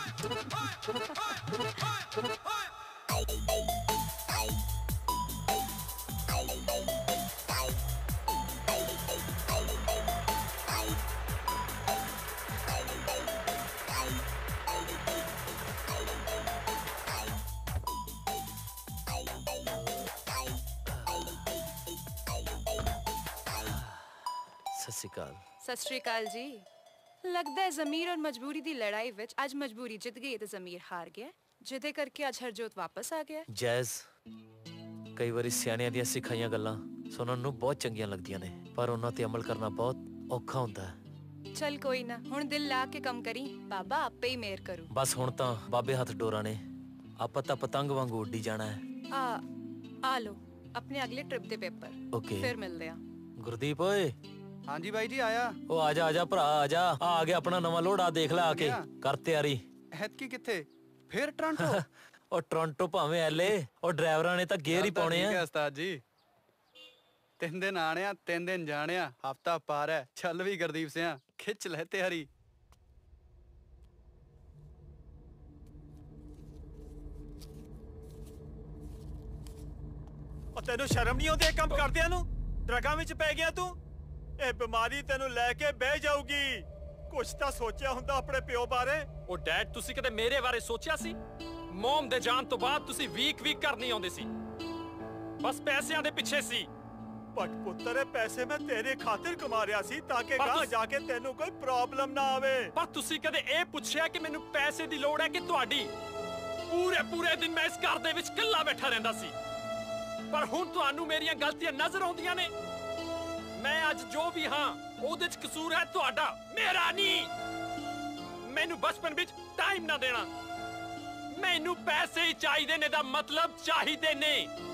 ਸਤਿ ਸ਼੍ਰੀ ਅਕਾਲ ਸਤਿ ਸ਼੍ਰੀ ਅਕਾਲ ਜੀ। ਲੱਗਦਾ ਹੈ ਜ਼ਮੀਰ ਔਰ ਮਜਬੂਰੀ ਦੀ ਲੜਾਈ ਵਿੱਚ ਅੱਜ ਮਜਬੂਰੀ ਜਿੱਤ ਗਈ ਤੇ ਜ਼ਮੀਰ ਹਾਰ ਗਿਆ, ਜਿਹਦੇ ਕਰਕੇ ਅੱਜ ਹਰਜੋਤ ਵਾਪਸ ਆ ਗਿਆ। ਜੈਜ਼ ਕਈ ਵਾਰੀ ਸਿਆਣਿਆਂ ਦੀਆਂ ਸਿਖਾਈਆਂ ਗੱਲਾਂ ਸੁਣਨ ਨੂੰ ਬਹੁਤ ਚੰਗੀਆਂ ਲੱਗਦੀਆਂ ਨੇ ਪਰ ਉਹਨਾਂ ਤੇ ਅਮਲ ਕਰਨਾ ਬਹੁਤ ਔਖਾ ਹੁੰਦਾ ਹੈ। ਚੱਲ ਕੋਈ ਨਾ, ਹੁਣ ਦਿਲ ਲਾ ਕੇ ਕੰਮ ਕਰੀ, ਬਾਬਾ ਆਪੇ ਹੀ ਮਿਹਰ ਕਰੂ। ਬਸ ਹੁਣ ਤਾਂ ਬਾਬੇ ਹੱਥ ਡੋਰਾਂ ਨੇ, ਆਪਾਂ ਤਾਂ ਪਤੰਗ ਵਾਂਗੂ ਉੱਡੀ ਜਾਣਾ ਹੈ। ਆ ਆ ਲੋ ਆਪਣੇ ਅਗਲੇ ਟ੍ਰਿਪ ਦੇ ਪੇਪਰ, Okay. ਫਿਰ ਮਿਲਦੇ ਆ। ਗੁਰਦੀਪ ਓਏ ਹਾਂਜੀ ਬਾਈ ਜੀ ਆਇਆ ਉਹ ਆ ਜਾ ਆ ਜਾ ਭਰਾ ਆ ਜਾ ਆ ਆ ਗਿਆ ਆਪਣਾ ਨਵਾਂ ਲੋਡ ਆ ਦੇਖ ਲੈ ਆ ਕੇ ਕਰ ਤਿਆਰੀ। ਐਤਕੀ ਕਿੱਥੇ ਫਿਰ ਟੋਰਾਂਟੋ ਉਹ ਟੋਰਾਂਟੋ ਭਾਵੇਂ ਐਲੇ ਉਹ ਡਰਾਈਵਰਾਂ ਨੇ ਤਾਂ ਗੇਅਰ ਹੀ ਪਾਉਣੇ ਠੀਕ ਹੈ ਆ। ਉਸਤਾਦ ਜੀ ਤਿੰਨ ਦਿਨ ਆਣਿਆ ਤਿੰਨ ਦਿਨ ਜਾਣਿਆ ਹਫਤਾ ਪਾਰ ਹੈ ਚੱਲ ਵੀ ਗੁਰਦੀਪ ਸਿਆ ਖਿੱਚ ਲੈ ਤਿਆਰੀ। ਉਹ ਤੈਨੂੰ ਸ਼ਰਮ ਨਹੀਂ ਆਉਂਦੀ ਇਹ ਕੰਮ ਕਰਦਿਆਂ ਨੂੰ? ਡਰੱਗਾਂ ਵਿੱਚ ਪੈ ਗਿਆ ਤੂੰ? ਇਹ ਬਿਮਾਰੀ ਤੈਨੂੰ ਲੈ ਕੇ ਬਹਿ ਜਾਊਗੀ। ਕੁਛ ਤਾਂ ਸੋਚਿਆ ਹੁੰਦਾ ਆਪਣੇ ਪਿਓ ਬਾਰੇ। ਉਹ ਡੈਡ ਤੁਸੀਂ ਕਦੇ ਮੇਰੇ ਬਾਰੇ ਸੋਚਿਆ ਸੀ? ਮਮ ਦੇ ਜਾਣ ਤੋਂ ਬਾਅਦ ਤੁਸੀਂ ਵੀਕ ਵੀਕ ਕਰ ਨਹੀਂ ਆਉਂਦੇ ਸੀ, ਬਸ ਪੈਸਿਆਂ ਦੇ ਪਿੱਛੇ ਸੀ। ਪਟ ਪੁੱਤਰ ਇਹ ਪੈਸੇ ਮੈਂ ਤੇਰੇ ਖਾਤਰ ਕਮਾ ਰਿਹਾ ਸੀ ਤਾਂ ਕਿ ਪਰ ਗਾਂ ਤੁਸੀਂ- ਜਾ ਕੇ ਤੈਨੂੰ ਕੋਈ ਪ੍ਰੋਬਲਮ ਨਾ ਆਵੇ। ਪਰ ਤੁਸੀਂ ਕਦੇ ਇਹ ਪੁੱਛਿਆ ਕਿ ਮੈਨੂੰ ਪੈਸੇ ਦੀ ਲੋੜ ਹੈ ਕਿ ਤੁਹਾਡੀ? ਪੂਰੇ ਪੂਰੇ ਦਿਨ ਮੈਂ ਇਸ ਘਰ ਦੇ ਵਿੱਚ ਇਕੱਲਾ ਬੈਠਾ ਰਹਿੰਦਾ ਸੀ, ਪਰ ਹੁਣ ਤੁਹਾਨੂੰ ਮੇਰੀਆਂ ਗਲਤੀਆਂ ਨਜ਼ਰ ਆਉਂਦੀਆਂ ਨੇ। ਮੈਂ ਅੱਜ ਜੋ ਵੀ ਹਾਂ ਉਹਦੇ 'ਚ ਕਸੂਰ ਹੈ ਤੁਹਾਡਾ, ਮੇਰਾ ਨਹੀਂ। ਮੈਨੂੰ ਬਚਪਨ ਵਿੱਚ ਟਾਈਮ ਨਾ ਦੇਣਾ, ਮੈਨੂੰ ਪੈਸੇ ਹੀ ਚਾਹੀਦੇ ਨੇ ਦਾ ਮਤਲਬ ਚਾਹੀਦੇ ਨੇ।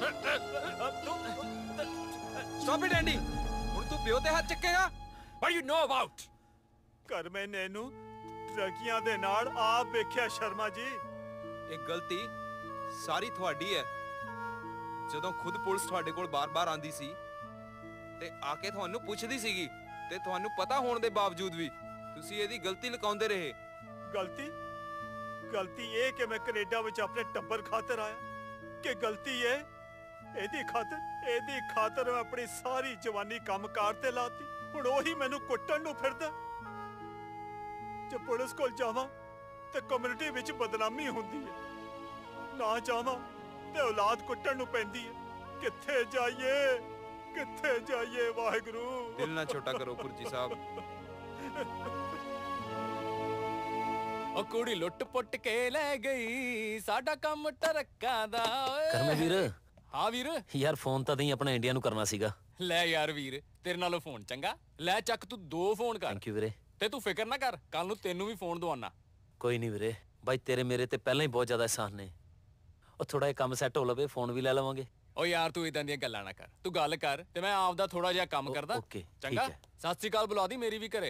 ਸਟਾਪ ਇਟ ਐਂਡੀ, ਹੁਣ ਤੂੰ ਪਿਓ ਤੇ ਹੱਥ ਚੱਕੇਗਾ? What you know about? ਕਰਮੇ ਨੇ ਇਹਨੂੰ ਡਰੱਗੀਆਂ ਦੇ ਨਾਲ ਆਪ ਵੇਖਿਆ ਸ਼ਰਮਾ ਜੀ। ਇਹ ਗਲਤੀ ਸਾਰੀ ਤੁਹਾਡੀ ਹੈ। ਜਦੋਂ ਖੁਦ ਪੁਲਿਸ ਤੁਹਾਡੇ ਕੋਲ ਬਾਰ-ਬਾਰ ਆਂਦੀ ਸੀ ਤੇ ਆ ਕੇ ਤੁਹਾਨੂੰ ਪੁੱਛਦੀ ਸੀਗੀ ਤੇ ਤੁਹਾਨੂੰ ਪਤਾ ਹੋਣ ਦੇ ਬਾਵਜੂਦ ਵੀ ਤੁਸੀਂ ਇਹਦੀ ਗਲਤੀ ਲੁਕਾਉਂਦੇ ਰਹੇ। ਗਲਤੀ ਗਲਤੀ ਇਹ ਕਿ ਮੈਂ ਕੈਨੇਡਾ ਵਿੱਚ ਆਪਣੇ ਟੱਬਰ ਖਾਤਰ ਆਇਆ, ਕਿ ਗਲਤੀ ਇਹ ਇਹਦੀ ਖਾਤਰ ਇਹਦੀ ਖਾਤਰ ਮੈਂ ਆਪਣੀ ਸਾਰੀ ਜਵਾਨੀ ਕੰਮਕਾਰ ਤੇ ਲਾਤੀ। ਹੁਣ ਉਹੀ ਮੈਨੂੰ ਕੁੱਟਣ ਨੂੰ ਫਿਰਦਾ। ਜੇ ਪੁਲਿਸ ਕੋਲ ਜਾਵਾਂ ਤੇ ਕਮਿਊਨਿਟੀ ਵਿੱਚ ਬਦਨਾਮੀ ਹੁੰਦੀ ਹੈ, ਨਾ ਜਾਵਾਂ ਤੇ ਔਲਾਦ ਕੁੱਟਣ ਨੂੰ ਪੈਂਦੀ ਹੈ। ਕਿੱਥੇ ਜਾਈਏ ਕਿੱਥੇ ਜਾਈਏ ਵਾਹਿਗੁਰੂ। ਦਿਲ ਨਾ ਛੋਟਾ ਕਰੋ ਪੁਰਜੀ ਸਾਹਿਬ। ਉਹ ਕੁੜੀ ਲੁੱਟ ਪੁੱਟ ਕੇ ਲੈ ਗਈ, ਸਾਡਾ ਕੰਮ ਟਰੱਕਾਂ ਦਾ ਓਏ। ਕਰਮੇ ਵੀਰ ਹਾਂ ਵੀਰ ਯਾਰ ਫੋਨ ਤਾਂ ਨਹੀਂ ਆਪਣਾ ਇੰਡੀਆ ਨੂੰ ਕਰਨਾ ਸੀਗਾ। ਲੈ ਯਾਰ ਵੀਰ ਤੇਰੇ ਨਾਲੋਂ ਫੋਨ ਚੰਗਾ, ਲੈ ਚੱਕ ਤੂੰ ਦੋ ਫੋਨ ਕਰ। ਥੈਂਕ ਯੂ ਵੀਰੇ। ਤੇ ਤੂੰ ਫਿਕਰ ਨਾ ਕਰ, ਕੱਲ ਨੂੰ ਤੈਨੂੰ ਵੀ ਫੋਨ ਦਵਾਨਾ। ਕੋਈ ਨਹੀਂ ਵੀਰੇ, ਬਾਈ ਤੇਰੇ ਮੇਰੇ ਤੇ ਪਹਿਲਾਂ ਹੀ ਬਹੁਤ ਜ਼ਿਆਦਾ ਅਹਿਸਾਨ ਨੇ। ਉਹ ਥੋੜਾ ਜਿਹਾ ਕੰਮ ਸੈੱਟ ਹੋ ਲਵੇ ਫੋਨ ਵੀ ਲੈ ਲਵਾਂਗੇ। ਓ ਯਾਰ ਤੂੰ ਇਦਾਂ ਦੀਆਂ ਗੱਲਾਂ ਨਾ ਕਰ, ਤੂੰ ਗੱਲ ਕਰ ਤੇ ਮੈਂ ਆਪਦਾ ਥੋੜਾ ਜਿਹਾ ਕੰਮ ਕਰਦਾ। ਓਕੇ ਚੰਗਾ ਸਤਿ ਸ੍ਰੀ ਅਕਾਲ ਬੁਲਾ ਦੀ ਮੇਰੀ ਵੀ ਘਰੇ।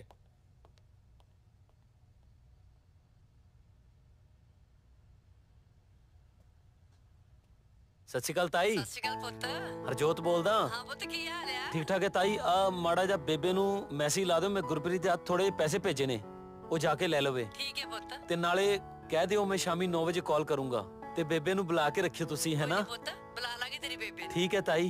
ਸਤਿ ਸ਼੍ਰੀ ਅਕਾਲ ਤਾਈ। ਸਤਿ ਸ਼੍ਰੀ ਅਕਾਲ ਪੁੱਤ। ਹਰਜੋਤ ਬੋਲਦਾ। ਹਾਂ ਪੁੱਤ ਕੀ ਹਾਲ ਆ? ਠੀਕ ਠਾਕ ਹੈ ਤਾਈ। ਆ ਮਾੜਾ ਜਿਹਾ ਬੇਬੇ ਨੂੰ ਮੈਸੇਜ ਲਾ ਦਿਓ, ਮੈਂ ਗੁਰਪ੍ਰੀਤ ਦੇ ਹੱਥ ਥੋੜੇ ਪੈਸੇ ਭੇਜੇ ਨੇ, ਉਹ ਜਾ ਕੇ ਲੈ ਲਵੇ। ਠੀਕ ਹੈ ਪੁੱਤ। ਤੇ ਨਾਲੇ ਕਹਿ ਦਿਓ ਮੈਂ ਸ਼ਾਮੀ ਨੌ ਵਜੇ ਕਾਲ ਕਰੂੰਗਾ ਤੇ ਬੇਬੇ ਨੂੰ ਬੁਲਾ ਕੇ ਰੱਖਿਓ ਤੁਸੀਂ, ਹੈ ਨਾ? ਪੁੱਤ ਬੁਲਾ ਲਾਂਗੇ ਤੇਰੀ ਬੇਬੇ ਨੂੰ। ਠੀਕ ਹੈ ਤਾਈ।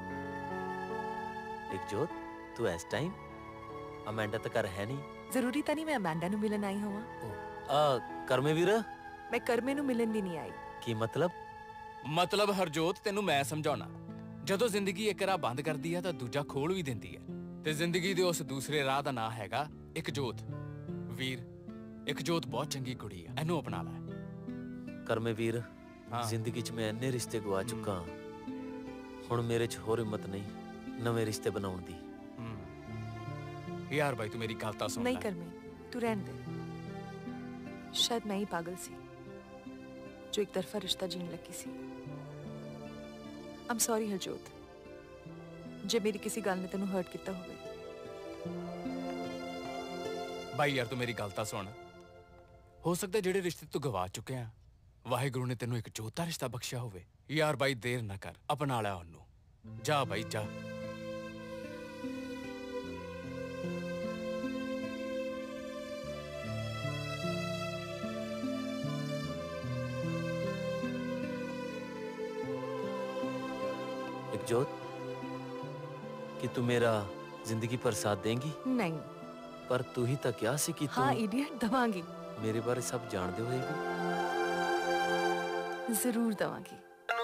ਇਕਜੋਤ ਤੂੰ ਇਸ ਟਾਈਮ ਅਮੈਂਡਾ ਤਾਂ ਘਰ ਹੈ ਨਹੀਂ? ਜ਼ਰੂਰੀ ਤਾਂ ਨਹੀਂ ਮੈਂ ਅਮੈਂਡਾ ਨੂੰ ਮਿਲਣ ਆਈ ਹੋਵਾਂ। ਆ ਕਰਮੇ ਵੀਰ ਮੈਂ ਕਰਮੇ ਨੂੰ ਮਿਲਣ ਵੀ ਨਹੀਂ ਆਈ। ਕੀ ਮਤਲਬ? ਮਤਲਬ ਹਰਜੋਤ ਤੈਨੂੰ ਮੈਂ ਸਮਝਾਉਣਾ, ਜਦੋਂ ਜ਼ਿੰਦਗੀ ਇੱਕ ਰਾਹ ਬੰਦ ਕਰਦੀ ਹੈ ਤਾਂ ਦੂਜਾ ਖੋਲ ਵੀ ਦਿੰਦੀ ਹੈ, ਤੇ ਜ਼ਿੰਦਗੀ ਦੇ ਉਸ ਦੂਸਰੇ ਰਾਹ ਦਾ ਨਾਂ ਹੈਗਾ ਇਕਜੋਤ। ਵੀਰ ਇਕਜੋਤ ਬਹੁਤ ਚੰਗੀ ਕੁੜੀ ਆ, ਇਹਨੂੰ ਅਪਣਾ ਲੈ। ਕਰਮੇ ਵੀਰ ਜ਼ਿੰਦਗੀ 'ਚ ਮੈਂ ਇੰਨੇ ਰਿਸ਼ਤੇ ਗਵਾ ਚੁੱਕਾ, ਹੁਣ ਮੇਰੇ 'ਚ ਹੋਰ ਹਿੰਮਤ ਨਹੀਂ ਨਵੇਂ ਰਿਸ਼ਤੇ ਬਣਾਉਣ ਦੀ। ਯਾਰ ਬਾਈ ਤੂੰ ਮੇਰੀ ਗੱਲ ਤਾਂ ਸੁਣ ਲੈ। ਨਹੀਂ ਕਰਮੇ ਤੂੰ ਰਹਿਣ ਦੇ। शायद मैं ही पागल सी जो एक तरफा रिश्ता जीन लगी सी। I'm sorry हरजोत, जे मेरी किसी गल ने तेनू हर्ट किया होवे। ਬਾਈ ਯਾਰ ਤੂੰ ਮੇਰੀ ਗੱਲ ਤਾਂ ਸੁਣ। ਹੋ ਸਕਦਾ ਜਿਹੜੇ ਰਿਸ਼ਤੇ ਤੂੰ ਗਵਾ ਚੁੱਕਿਆ ਵਾਹਿਗੁਰੂ ਨੇ ਤੈਨੂੰ ਇੱਕ ਜੋਤ ਦਾ ਰਿਸ਼ਤਾ ਬਖਸ਼ਿਆ ਹੋਵੇ। ਯਾਰ ਬਾਈ ਦੇਰ ਨਾ ਕਰ, ਅਪਣਾ ਲੈ ਉਹਨੂੰ। ਜਾ ਬਾਈ ਜਾ। जोत, कि तू मेरा जिंदगी पर साथ देंगी? नहीं। पर तू ही तो क्या सी कि तू हाँ इडियट, दवांगी। मेरे बारे सब जानते होएगी। जरूर दवांगी।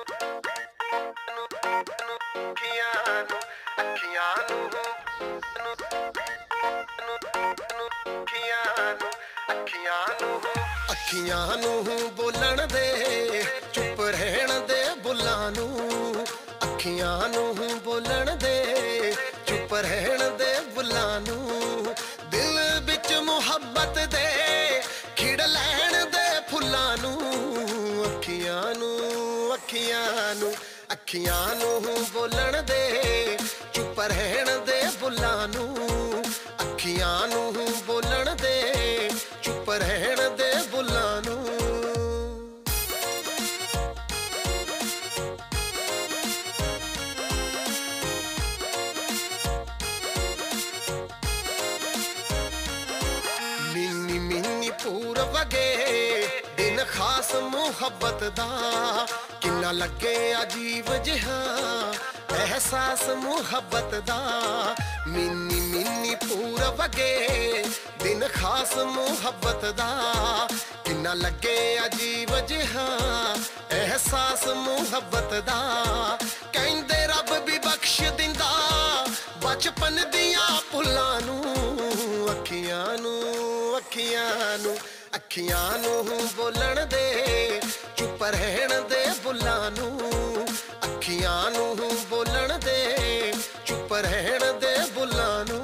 ਅੱਖੀਆਂ ਨੂੰ ਬੋਲਣ ਦੇ, ਚੁੱਪ ਰਹਿਣ ਦੇ ਬੁੱਲਾਂ ਨੂੰ। ਅੱਖੀਆਂ ਨੂੰ ਬੋਲਣ ਦੇ, ਚੁੱਪ ਰਹਿਣ ਦੇ ਬੁੱਲਾਂ ਨੂੰ। ਦਿਲ ਵਿੱਚ ਮੁਹੱਬਤ ਦੇ ਖਿੜ ਲੈਣ ਦੇ ਫੁੱਲਾਂ ਨੂੰ। ਅੱਖੀਆਂ ਨੂੰ ਅੱਖੀਆਂ ਨੂੰ ਅੱਖੀਆਂ ਨੂੰ ਬੋਲਣ ਦੇ, ਚੁੱਪ ਰਹਿਣ ਦੇ ਬੁੱਲਾਂ ਨੂੰ। ਅੱਖੀਆਂ ਨੂੰ ਬੋਲਣ ਦੇ, ਚੁੱਪ ਰਹਿਣ ਦੇ ਬੁੱਲਾਂ ਨੂੰ। ਮਿੰਨੀ ਮਿੰਨੀ ਪੂਰ ਵਗੇ ਦਿਨ ਖਾਸ ਮੁਹੱਬਤ ਦਾ। ਕਿੰਨਾ ਲੱਗੇ ਅਜੀਬ ਜਿਹਾ ਅਹਿਸਾਸ ਮੁਹੱਬਤ ਦਾ। ਮਿੰਨੀ ਮਿੰਨੀ ਪੂਰ ਵਗੇ ਦਿਨ ਖਾਸ ਮੁਹੱਬਤ ਦਾ। ਕਿੰਨਾ ਲੱਗੇ ਅਜੀਬ ਜਿਹਾ ਅਹਿਸਾਸ ਮੁਹੱਬਤ ਦਾ। ਕਹਿੰਦੇ ਰੱਬ ਵੀ ਬਖਸ਼ ਦਿੰਦਾ ਬਚਪਨ ਦੀਆਂ ਭੁੱਲਾਂ ਨੂੰ। ਅੱਖੀਆਂ ਨੂੰ ਅੱਖੀਆਂ ਨੂੰ ਅੱਖੀਆਂ ਨੂੰ ਬੋਲਣ ਦੇ, ਚੁੱਪ ਰਹਿਣ ਦੇ ਬੁੱਲਾਂ ਨੂੰ। ਅੱਖੀਆਂ ਨੂੰ ਬੋਲਣ ਦੇ, ਚੁੱਪ ਰਹਿਣ ਦੇ ਬੁੱਲਾਂ ਨੂੰ।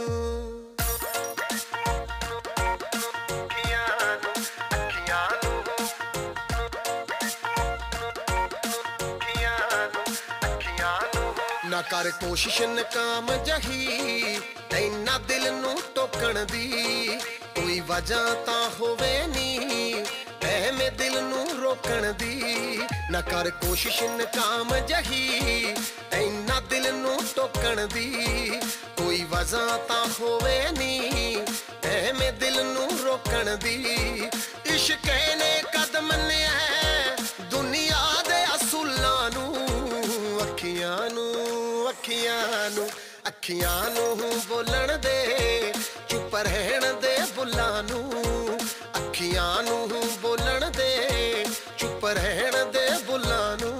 ਨਾ ਕਰ ਕੋਸ਼ਿਸ਼ ਨਕਾਮ ਜਹੀ ਐਨਾ ਦਿਲ ਨੂੰ ਟੋਕਣ ਦੀ। ਕੋਈ ਵਜ੍ਹਾ ਤਾਂ ਹੋਵੇ ਨੀ ਐਵੇਂ ਦਿਲ ਨੂੰ ਰੋਕਣ ਦੀ। ਨਾ ਕਰ ਕੋਸ਼ਿਸ਼ ਨਕਾਮ ਜਹੀ ਐਨਾ ਦਿਲ ਨੂੰ ਟੋਕਣ ਦੀ। ਕੋਈ ਵਜ੍ਹਾ ਤਾਂ ਹੋਵੇ ਨੀ ਐਵੇਂ ਦਿਲ ਨੂੰ ਰੋਕਣ ਦੀ। ਇਸ਼ਕ ਨੇ ਕਦ ਮੰਨਿਆ ਦੁਨੀਆ ਦੇ ਅਸੂਲਾਂ ਨੂੰ। ਅੱਖੀਆਂ ਨੂੰ ਅੱਖੀਆਂ ਨੂੰ ਅੱਖੀਆਂ ਨੂੰ ਬੋਲਣ ਦੇ, ਚੁੱਪ ਰਹਿਣ ਦੇ ਬੁੱਲਾਂ ਨੂੰ। ਅੱਖੀਆਂ ਨੂੰ ਬੋਲਣ ਦੇ, ਚੁੱਪ ਰਹਿਣ ਦੇ ਬੁੱਲਾਂ ਨੂੰ।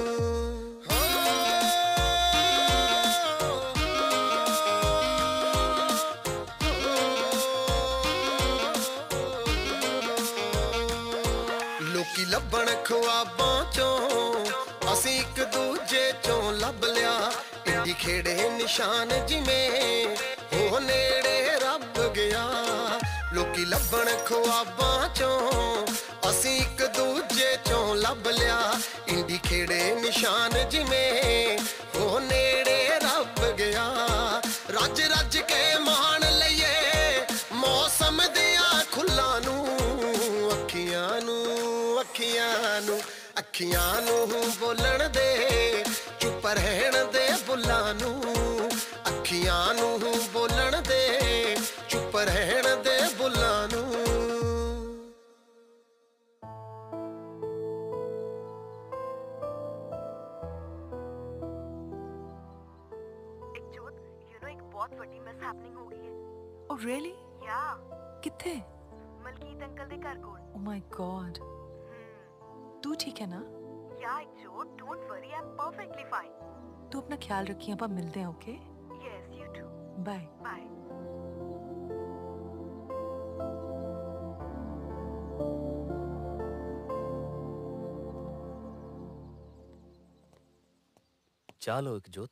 ਲੋਕੀ ਲੱਭਣ ਖੁਆਬਾਂ ਚੋਂ, ਅਸੀਂ ਇੱਕ ਦੂਜੇ ਚੋਂ ਲੱਭ ਲਿਆ। ਇੰਡੀ ਖੇੜੇ ਨਿਸ਼ਾਨ ਜਿਵੇਂ ਉਹ ਨੇੜੇ ਰੱਬ ਗਿਆ। ਲੋਕੀ ਲੱਭਣ ਖੁਆਬਾਂ ਚੋਂ, ਅਸੀਂ ਇੱਕ ਦੂਜੇ ਚੋਂ ਲੱਭ ਲਿਆ। ਇੰਡੀ ਖੇੜੇ ਨਿਸ਼ਾਨ ਜਿਵੇਂ ਉਹ ਨੇੜੇ ਰੱਬ ਗਿਆ। ਰੱਜ ਰੱਜ ਕੇ ਮਾਣ ਲਈਏ ਮੌਸਮ ਦੀਆਂ ਖੁੱਲਾਂ ਨੂੰ। ਅੱਖੀਆਂ ਨੂੰ ਅੱਖੀਆਂ ਨੂੰ ਅੱਖੀਆਂ ਨੂੰ ਬੋਲਣ ਦੇ, ਚੁੱਪ ਰਹਿਣ ਦੇ ਬੁੱਲਾਂ ਨੂੰ। ਅੱਖੀਆਂ ਨੂੰ ਬੋਲਣ ਦੇ, ਚੁੱਪ ਰਹਿਣ ਦੇ ਬੁੱਲਾਂ ਨੂੰ। ਜੋਤ, ਯੂ نو ਇੱਕ ਬਹੁਤ ਵੱਡੀ ਮਿਸ ਹੈਪਨਿੰਗ ਹੋ ਗਈ ਹੈ। Oh really? ਯਾ। ਕਿੱਥੇ? ਮਲਕੀਤ ਅੰਕਲ ਦੇ ਘਰ ਕੋਲ। Oh my God. तू ठीक है ना? या जोत, don't worry, I am perfectly fine. तू अपना ख्याल रखिए, अपन मिलते हैं, okay? Yes, you too. Bye bye. चालो Ikjot.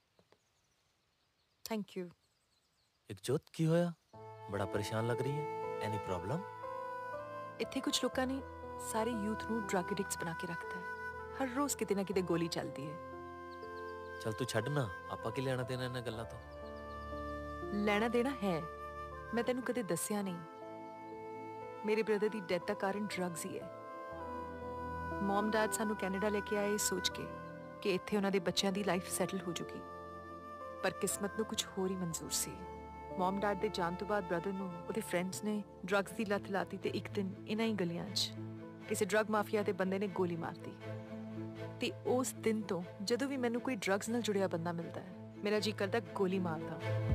Thank you. Ikjot की होया? बड़ा परेशान लग रही है। Any problem? ਇੱਥੇ ਕੁਝ ਲੋਕਾਂ ਨੇ ਸਾਰੇ ਯੂਥ ਨੂੰ ਡਰੱਗ ਐਡਿਕਟਸ ਬਣਾ ਕੇ ਰੱਖਤਾ ਹੈ। ਹਰ ਰੋਜ਼ ਕਿਤੇ ਨਾ ਕਿਤੇ ਗੋਲੀ ਚੱਲਦੀ ਹੈ। ਚੱਲ ਤੂੰ ਛੱਡ ਨਾ, ਆਪਾਂ ਕੀ ਲੈਣਾ ਦੇਣਾ ਇਹਨਾਂ ਗੱਲਾਂ ਤੋਂ। ਲੈਣਾ ਦੇਣਾ ਹੈ, ਮੈਂ ਤੈਨੂੰ ਕਦੇ ਦੱਸਿਆ ਨਹੀਂ। ਮੇਰੇ ਬ੍ਰਦਰ ਦੀ ਡੈਥ ਦਾ ਕਾਰਨ ਡਰੱਗਸ ਹੀ ਹੈ। ਮਮ ਡੈਡ ਸਾਨੂੰ ਕੈਨੇਡਾ ਲੈ ਕੇ ਆਏ ਸੋਚ ਕੇ ਕਿ ਇੱਥੇ ਉਹਨਾਂ ਦੇ ਬੱਚਿਆਂ ਦੀ ਲਾਈਫ ਸੈਟਲ ਹੋ ਜੂਗੀ, ਪਰ ਕਿਸਮਤ ਨੂੰ ਕੁਝ ਹੋਰ ਹੀ ਮਨਜ਼ੂਰ ਸੀ। ਮਮ ਡੈਡ ਦੇ ਜਾਣ ਤੋਂ ਬਾਅਦ ਬ੍ਰਦਰ ਨੂੰ ਉਹਦੇ ਫਰੈਂਡਸ ਨੇ ਡਰੱਗਸ ਦੀ ਲੱਤ ਲਾਤੀ ਤੇ ਇੱਕ ਦਿਨ ਇਹਨਾਂ ਹੀ ਗਲੀਆਂ 'ਚ ਕਿਸੇ ਡਰੱਗ ਮਾਫੀਆ ਦੇ ਬੰਦੇ ਨੇ ਗੋਲੀ ਮਾਰਤੀ। ਤੇ ਉਸ ਦਿਨ ਤੋਂ ਜਦੋਂ ਵੀ ਮੈਨੂੰ ਕੋਈ ਡਰੱਗਸ ਨਾਲ ਜੁੜਿਆ ਬੰਦਾ ਮਿਲਦਾ ਹੈ, ਮੇਰਾ ਜੀ ਕਰਦਾ ਗੋਲੀ ਮਾਰਦਾ।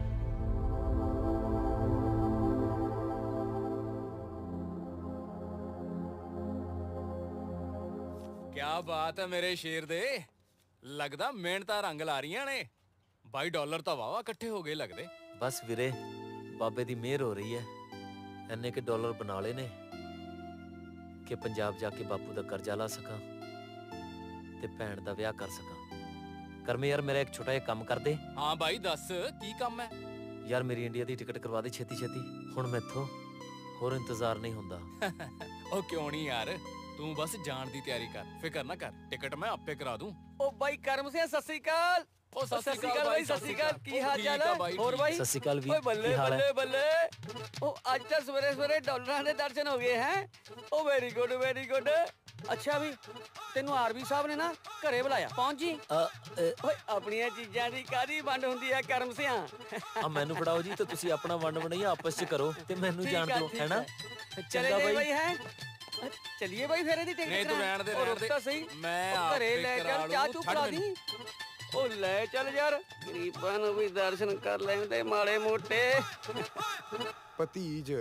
ਕਿਆ ਬਾਤ ਹੈ ਮੇਰੇ ਸ਼ੇਰ ਦੇ, ਲੱਗਦਾ ਮਿਹਨਤਾਂ ਰੰਗ ਲਾ ਰਹੀਆਂ ਨੇ। ਬਾਈ ਡਾਲਰ ਤਾਂ ਵਾਵਾ ਇਕੱਠੇ ਹੋ ਗਏ ਲੱਗਦੇ। ਬਸ ਵੀਰੇ, ਬਾਬੇ ਦੀ ਮਿਹਰ ਹੋ ਰਹੀ ਹੈ। ਇੰਨੇ ਕੇ ਡਾਲਰ ਬਣਾ ਲਏ ਨੇ ਕਿ ਪੰਜਾਬ ਜਾ ਕੇ ਬਾਪੂ ਦਾ ਕਰਜ਼ਾ ਲਾ ਸਕਾਂ ਤੇ ਭੈਣ ਦਾ ਵਿਆਹ ਕਰ ਸਕਾਂ। ਕਰਮੇ ਯਾਰ, ਮੇਰਾ ਇੱਕ ਛੋਟਾ ਜਿਹਾ ਕੰਮ ਕਰ ਦੇ। ਹਾਂ ਬਾਈ ਦੱਸ, ਕੀ ਕੰਮ ਹੈ? ਯਾਰ ਮੇਰੀ ਇੰਡੀਆ ਦੀ ਟਿਕਟ ਕਰਵਾ ਦੇ ਛੇਤੀ ਛੇਤੀ। ਹੁਣ ਮੈਥੋਂ ਹੋਰ ਇੰਤਜ਼ਾਰ ਨਹੀਂ ਹੁੰਦਾ। ਉਹ ਕਿਉਂ ਨਹੀਂ ਯਾਰ, ਤੂੰ ਬਸ ਜਾਣ ਦੀ ਤਿਆਰੀ ਕਰ, ਫਿਕਰ ਨਾ ਕਰ, ਟਿਕਟ ਮੈਂ ਆਪੇ ਕਰਾ ਦੂੰ। ਉਹ ਬਾਈ ਕਰਮ ਸਿੰਘ ਸਤਿ ਸ੍ਰੀ ਅਕਾਲ। ਉਹ ਸਤਿ ਸ੍ਰੀ ਅਕਾਲ ਬਾਈ, ਸਤਿ ਸ੍ਰੀ ਅਕਾਲ। ਕੀ ਹਾਲ ਚਾਲ ਹੈ? ਹੋਰ ਬਾਈ? ਸਤਿ ਸ੍ਰੀ ਅਕਾਲ ਵੀ, ਓਏ ਬੱਲੇ ਕੀ ਹਾਲ ਹੈ? ਬੱਲੇ ਬੱਲੇ। ਉਹ ਅੱਜ ਤਾਂ ਸਵੇਰੇ ਸਵੇਰੇ ਡਾਲਰਾਂ ਦੇ ਦਰਸ਼ਨ ਹੋ ਗਏ ਹੈ। ਉਹ ਵੈਰੀ ਗੁੱਡ ਵੈਰੀ ਗੁੱਡ। ਅੱਛਾ ਵੀ ਤੈਨੂੰ ਆਰਬੀ ਸਾਹਿਬ ਨੇ ਨਾ ਘਰੇ ਬੁਲਾਇਆ, ਪਹੁੰਚ ਜੀ। ਓਏ ਆਪਣੀਆਂ ਚੀਜ਼ਾਂ ਦੀ ਕਾਹਦੀ ਵੰਡ ਹੁੰਦੀ ਹੈ ਕਰਮ ਸਿਆਂ। ਆ ਮੈਨੂੰ ਫੜਾਓ ਜੀ, ਤੇ ਤੁਸੀਂ ਆਪਣਾ ਵੰਡ ਵੰਡਈਆ ਆਪਸ ਚ ਕਰੋ ਤੇ ਮੈਨੂੰ ਜਾਣ ਦਿਓ, ਹੈ ਨਾ? ਚਲੇ ਚੰਗਾ ਬਾਈ ਬਾਈ। ਹੈ। ਚਲਿਏ ਬਾਈ ਫੇਰੇ ਦੀ ਟਿਕਟ ਨਹੀਂ ਤੂੰ ਰਹਿਣ ਦੇ, ਰਹਿਣ ਦੇ। ਤਾਂ ਸਹੀ, ਮੈਂ ਉਹ ਘਰੇ ਆਪੇ ਲੈ ਕਰਾ ਚੱਲ, ਚਾਹ ਲੂੰ, ਚੂ ਛੱਡ ਪਿਲਾ ਮੈਨੂੰ। ਦੀ। ਉਹ ਲੈ ਚੱਲ ਯਾਰ, ਗਰੀਬਾਂ ਨੂੰ ਵੀ ਦਰਸ਼ਨ ਕਰ ਲੈਂਦੇ ਮਾੜੇ ਮੋਟੇ। ਭਤੀਜ,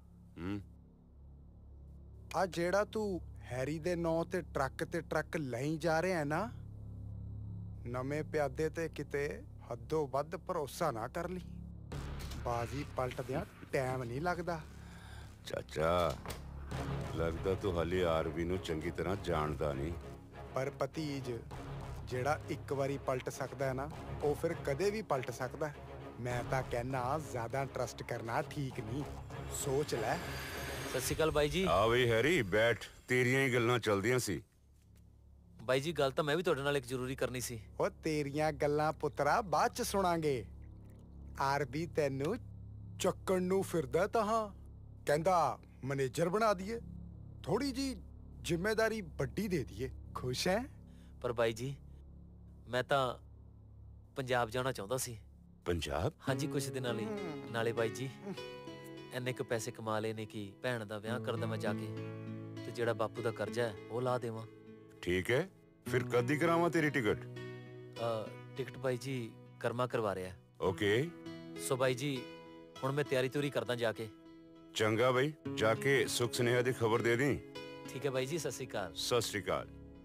ਆ ਜਿਹੜਾ ਤੂੰ ਹੈਰੀ ਦੇ ਨਾਂ ਤੇ ਟਰੱਕ ਤੇ ਟਰੱਕ ਲਈ ਜਾ ਰਿਹਾ ਹੈ ਨਾ, ਨਵੇਂ ਪਿਆਦੇ ਤੇ ਕਿਤੇ ਹੱਦੋਂ ਵੱਧ ਭਰੋਸਾ ਨਾ ਕਰ ਲਈ। ਬਾਜ਼ੀ ਪਲਟਦਿਆਂ ਟਾਈਮ ਨਹੀਂ ਲੱਗਦਾ। ਚਾਚਾ, ਲੱਗਦਾ ਤੂੰ ਹਾਲੇ ਆਰਬੀ ਨੂੰ ਚੰਗੀ ਤਰ੍ਹਾਂ ਜਾਣਦਾ ਨਹੀਂ। ਪਰ ਭਤੀਜ, ਜਿਹੜਾ ਇੱਕ ਵਾਰੀ ਪਲਟ ਸਕਦਾ ਹੈ ਨਾ, ਉਹ ਫਿਰ ਕਦੇ ਵੀ ਪਲਟ ਸਕਦਾ। ਮੈਂ ਤਾਂ ਕਹਿਣਾ ਜ਼ਿਆਦਾ ਟਰਸਟ ਕਰਨਾ ਠੀਕ ਨਹੀਂ, ਸੋਚ ਲੈ। ਸਤਿ ਸ਼੍ਰੀ ਅਕਾਲ ਬਾਈ ਜੀ। ਆ ਬਈ ਹੈਰੀ, ਬੈਠ, ਤੇਰੀਆਂ ਹੀ ਗੱਲਾਂ ਚੱਲਦੀਆਂ ਸੀ। ਬਾਈ ਜੀ, ਗੱਲ ਤਾਂ ਮੈਂ ਵੀ ਤੁਹਾਡੇ ਨਾਲ ਇੱਕ ਜ਼ਰੂਰੀ ਕਰਨੀ ਸੀ। ਉਹ ਤੇਰੀਆਂ ਗੱਲਾਂ ਪੁੱਤਰਾ ਬਾਅਦ ਚ ਸੁਣਾਂਗੇ। ਆਰਬੀ ਤੈਨੂੰ ਚੱਕਣ ਨੂੰ ਫਿਰਦਾ ਤਾਂ ਹਾਂ, ਕਹਿੰਦਾ ਮੈਨੇਜਰ ਬਣਾ ਦਈਏ, ਥੋੜੀ ਜੀ ਜ਼ਿੰਮੇਵਾਰੀ ਵੱਡੀ ਦੇ ਦਈਏ। ਖੁਸ਼ ਹੈ? ਪਰ ਬਾਈ ਜੀ, ਮੈਂ ਤਾਂ ਪੰਜਾਬ ਜਾਣਾ ਚਾਹੁੰਦਾ ਸੀ। ਪੰਜਾਬ? ਹਾਂਜੀ, ਕੁਝ ਦਿਨਾਂ ਲਈ। ਨਾਲੇ ਬਾਈ ਜੀ, ਇੰਨੇ ਕੁ ਪੈਸੇ ਕਮਾ ਲਏ ਨੇ ਕਿ ਭੈਣ ਦਾ ਵਿਆਹ ਕਰਦਾ ਮੈਂ ਜਾ ਕੇ, ਤੇ ਜਿਹੜਾ ਬਾਪੂ ਦਾ ਕਰਜ਼ਾ ਹੈ ਉਹ ਲਾ ਦੇਵਾਂ। ਠੀਕ ਹੈ, ਫਿਰ ਕਦੀ ਕਰਾਵਾਂ ਤੇਰੀ ਟਿਕਟ? ਟਿਕਟ ਬਾਈ ਜੀ ਕਰਮਾ ਕਰਵਾ ਰਿਹਾ। ਓਕੇ। ਸੋ ਬਾਈ ਜੀ, ਹੁਣ ਮੈਂ ਤਿਆਰੀ ਤੁਰੀ ਕਰਦਾ ਜਾ ਕੇ। ਚੰਗਾ ਬਈ, ਜਾ ਕੇ ਸੁਖ ਸੁਨੇਹਾ ਦੀ ਖਬਰ ਦੇ ਦੀ। ਠੀਕ ਹੈ ਬਾਈ ਜੀ, ਸਤਿ ਸ਼੍ਰੀ ਅਕਾਲ। ਸਤਿ ਸ਼੍ਰੀ ਅਕਾਲ।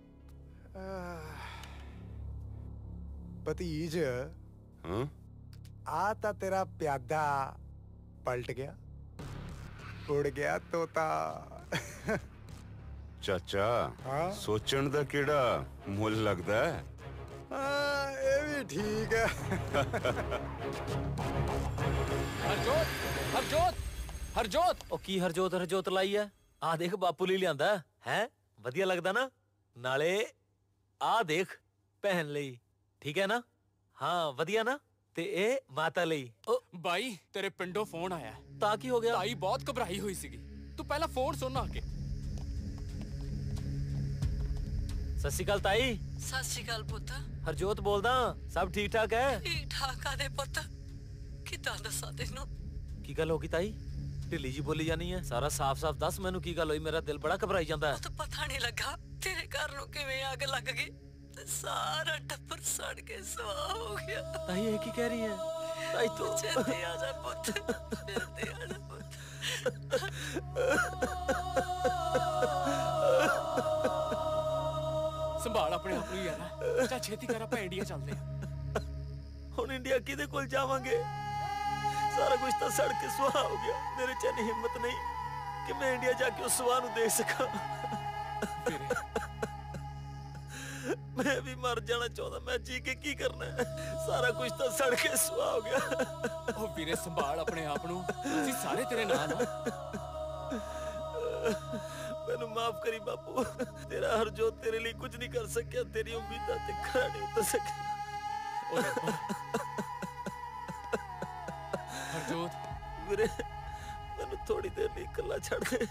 ਭਤੀਜ, ਹਾਂ, ਆ ਤਾਂ ਤੇਰਾ ਪਿਆਦਾ ਪਲਟ ਗਿਆ, ਉੜ ਗਿਆ ਤੋਤਾ। ਚਾਚਾ, ਸੋਚਣ ਦਾ ਕਿਹੜਾ ਮੁੱਲ ਲੱਗਦਾ ਹੈ? ਹਾਂ, ਇਹ ਵੀ ਠੀਕ ਹੈ। ਹਰਜੋਤ, ਹਰਜੋਤ, ਹਰਜੋਤ। ਉਹ ਕੀ ਹਰਜੋਤ ਹਰਜੋਤ ਲਾਈ ਹੈ? ਆ ਦੇਖ, ਬਾਪੂ ਲਈ ਲਿਆਂਦਾ ਹੈ। ਵਧੀਆ ਲੱਗਦਾ ਨਾ? ਨਾਲੇ ਆ ਦੇਖ, ਭੈਣ ਲਈ, ਠੀਕ ਹੈ ਨਾ? ਹਾਂ, ਵਧੀਆ ਨਾ? ਤੇ ਇਹ ਮਾਤਾ ਲਈ। ਬਾਈ, ਤੇਰੇ ਪਿੰਡੋਂ ਫੋਨ ਆਇਆ। ਤਾਂ ਕੀ ਹੋ ਗਿਆ? ਤਾਈ ਬਹੁਤ ਘਬਰਾਈ ਹੋਈ ਸੀਗੀ, ਤੂੰ ਪਹਿਲਾਂ ਫੋਨ ਸੁਣ ਆ ਕੇ। ਸਤਿ ਸ਼੍ਰੀ ਅਕਾਲ ਤਾਈ। ਸਤਿ ਸ਼੍ਰੀ ਅਕਾਲ ਪੁੱਤ। ਹਰਜੋਤ ਬੋਲਦਾ, ਸਭ ਠੀਕ ਠਾਕ ਹੈ? ਠੀਕ ਠਾਕ ਆ ਦੇ ਪੁੱਤ, ਕਿੱਦਾਂ ਦੱਸਾਂ ਤੈਨੂੰ? ਕੀ ਗੱਲ ਹੋ ਗਈ ਤਾਈ? ਢਿੱਲੀ ਜੀ ਬੋਲੀ ਜਾਨੀ ਹੈ। ਸਾਰਾ ਸਾਫ਼-ਸਾਫ਼ ਦੱਸ ਮੈਨੂੰ, ਕੀ ਗੱਲ ਹੋਈ? ਮੇਰਾ ਦਿਲ ਬੜਾ ਘਬਰਾਈ ਜਾਂਦਾ ਹੈ। ਉਹ ਤਾਂ ਪਤਾ ਨਹੀਂ ਲੱਗਾ ਤੇਰੇ ਘਰ ਨੂੰ ਕਿਵੇਂ ਅੱਗ ਲੱਗ ਗਈ ਤੇ ਸਾਰਾ ਟੱਬਰ ਸੜ ਕੇ ਸੁਆਹ ਹੋ ਗਿਆ। ਤਾਈ ਇਹ ਕੀ ਕਹਿ ਰਹੀ ਹੈ? ਤਾਈ ਤੂੰ ਜਲਦੀ ਆ ਜਾ ਪੁੱਤ, ਜਲਦੀ ਆ ਜਾ ਪੁੱਤ। ਸੰਭਾਲ ਆਪਣੇ ਆਪ ਨੂੰ ਯਾਰ। ਚੱਲ ਛੇਤੀ ਕਰ, ਆਪਾਂ ਇੰਡੀਆ ਚੱਲਦੇ ਆ। ਹੁਣ ਇੰਡੀਆ ਕਿਹਦੇ ਕੋਲ ਜਾਵਾਂਗੇ? ਸਾਰਾ ਕੁਝ ਤਾਂ ਸੜ ਕੇ ਸੁਆਹ ਹੋ ਗਿਆ। ਮੇਰੇ ਚ ਇੰਨੀ ਹਿੰਮਤ ਨਹੀਂ ਕਿ ਮੈਂ ਇੰਡੀਆ ਜਾ ਕੇ ਉਸ ਸੁਆਹ ਨੂੰ ਦੇਖ ਸਕਾਂ। ਮੈਂ ਵੀ ਮਰ ਜਾਣਾ ਚਾਹੁੰਦਾ, ਮੈਂ ਜੀ ਕੇ ਕੀ ਕਰਨਾ ਹੈ? ਸਾਰਾ ਕੁਝ ਤਾਂ ਸੜ ਕੇ ਸੁਆਹ ਹੋ ਗਿਆ। ਉਹ ਵੀਰੇ, ਸੰਭਾਲ ਆਪਣੇ ਆਪ ਨੂੰ, ਅਸੀਂ ਸਾਰੇ ਤੇਰੇ ਨਾਲ ਆ। माफ करी बापू, तेरा हरजोत तेरे लिए कुछ नहीं कर सकिया, तेरी उम्मीदां ते खरा नहीं उतर सकिया। हरजोत वीरे मैनू थोड़ी देर लिए इकल्ला छड़ दे।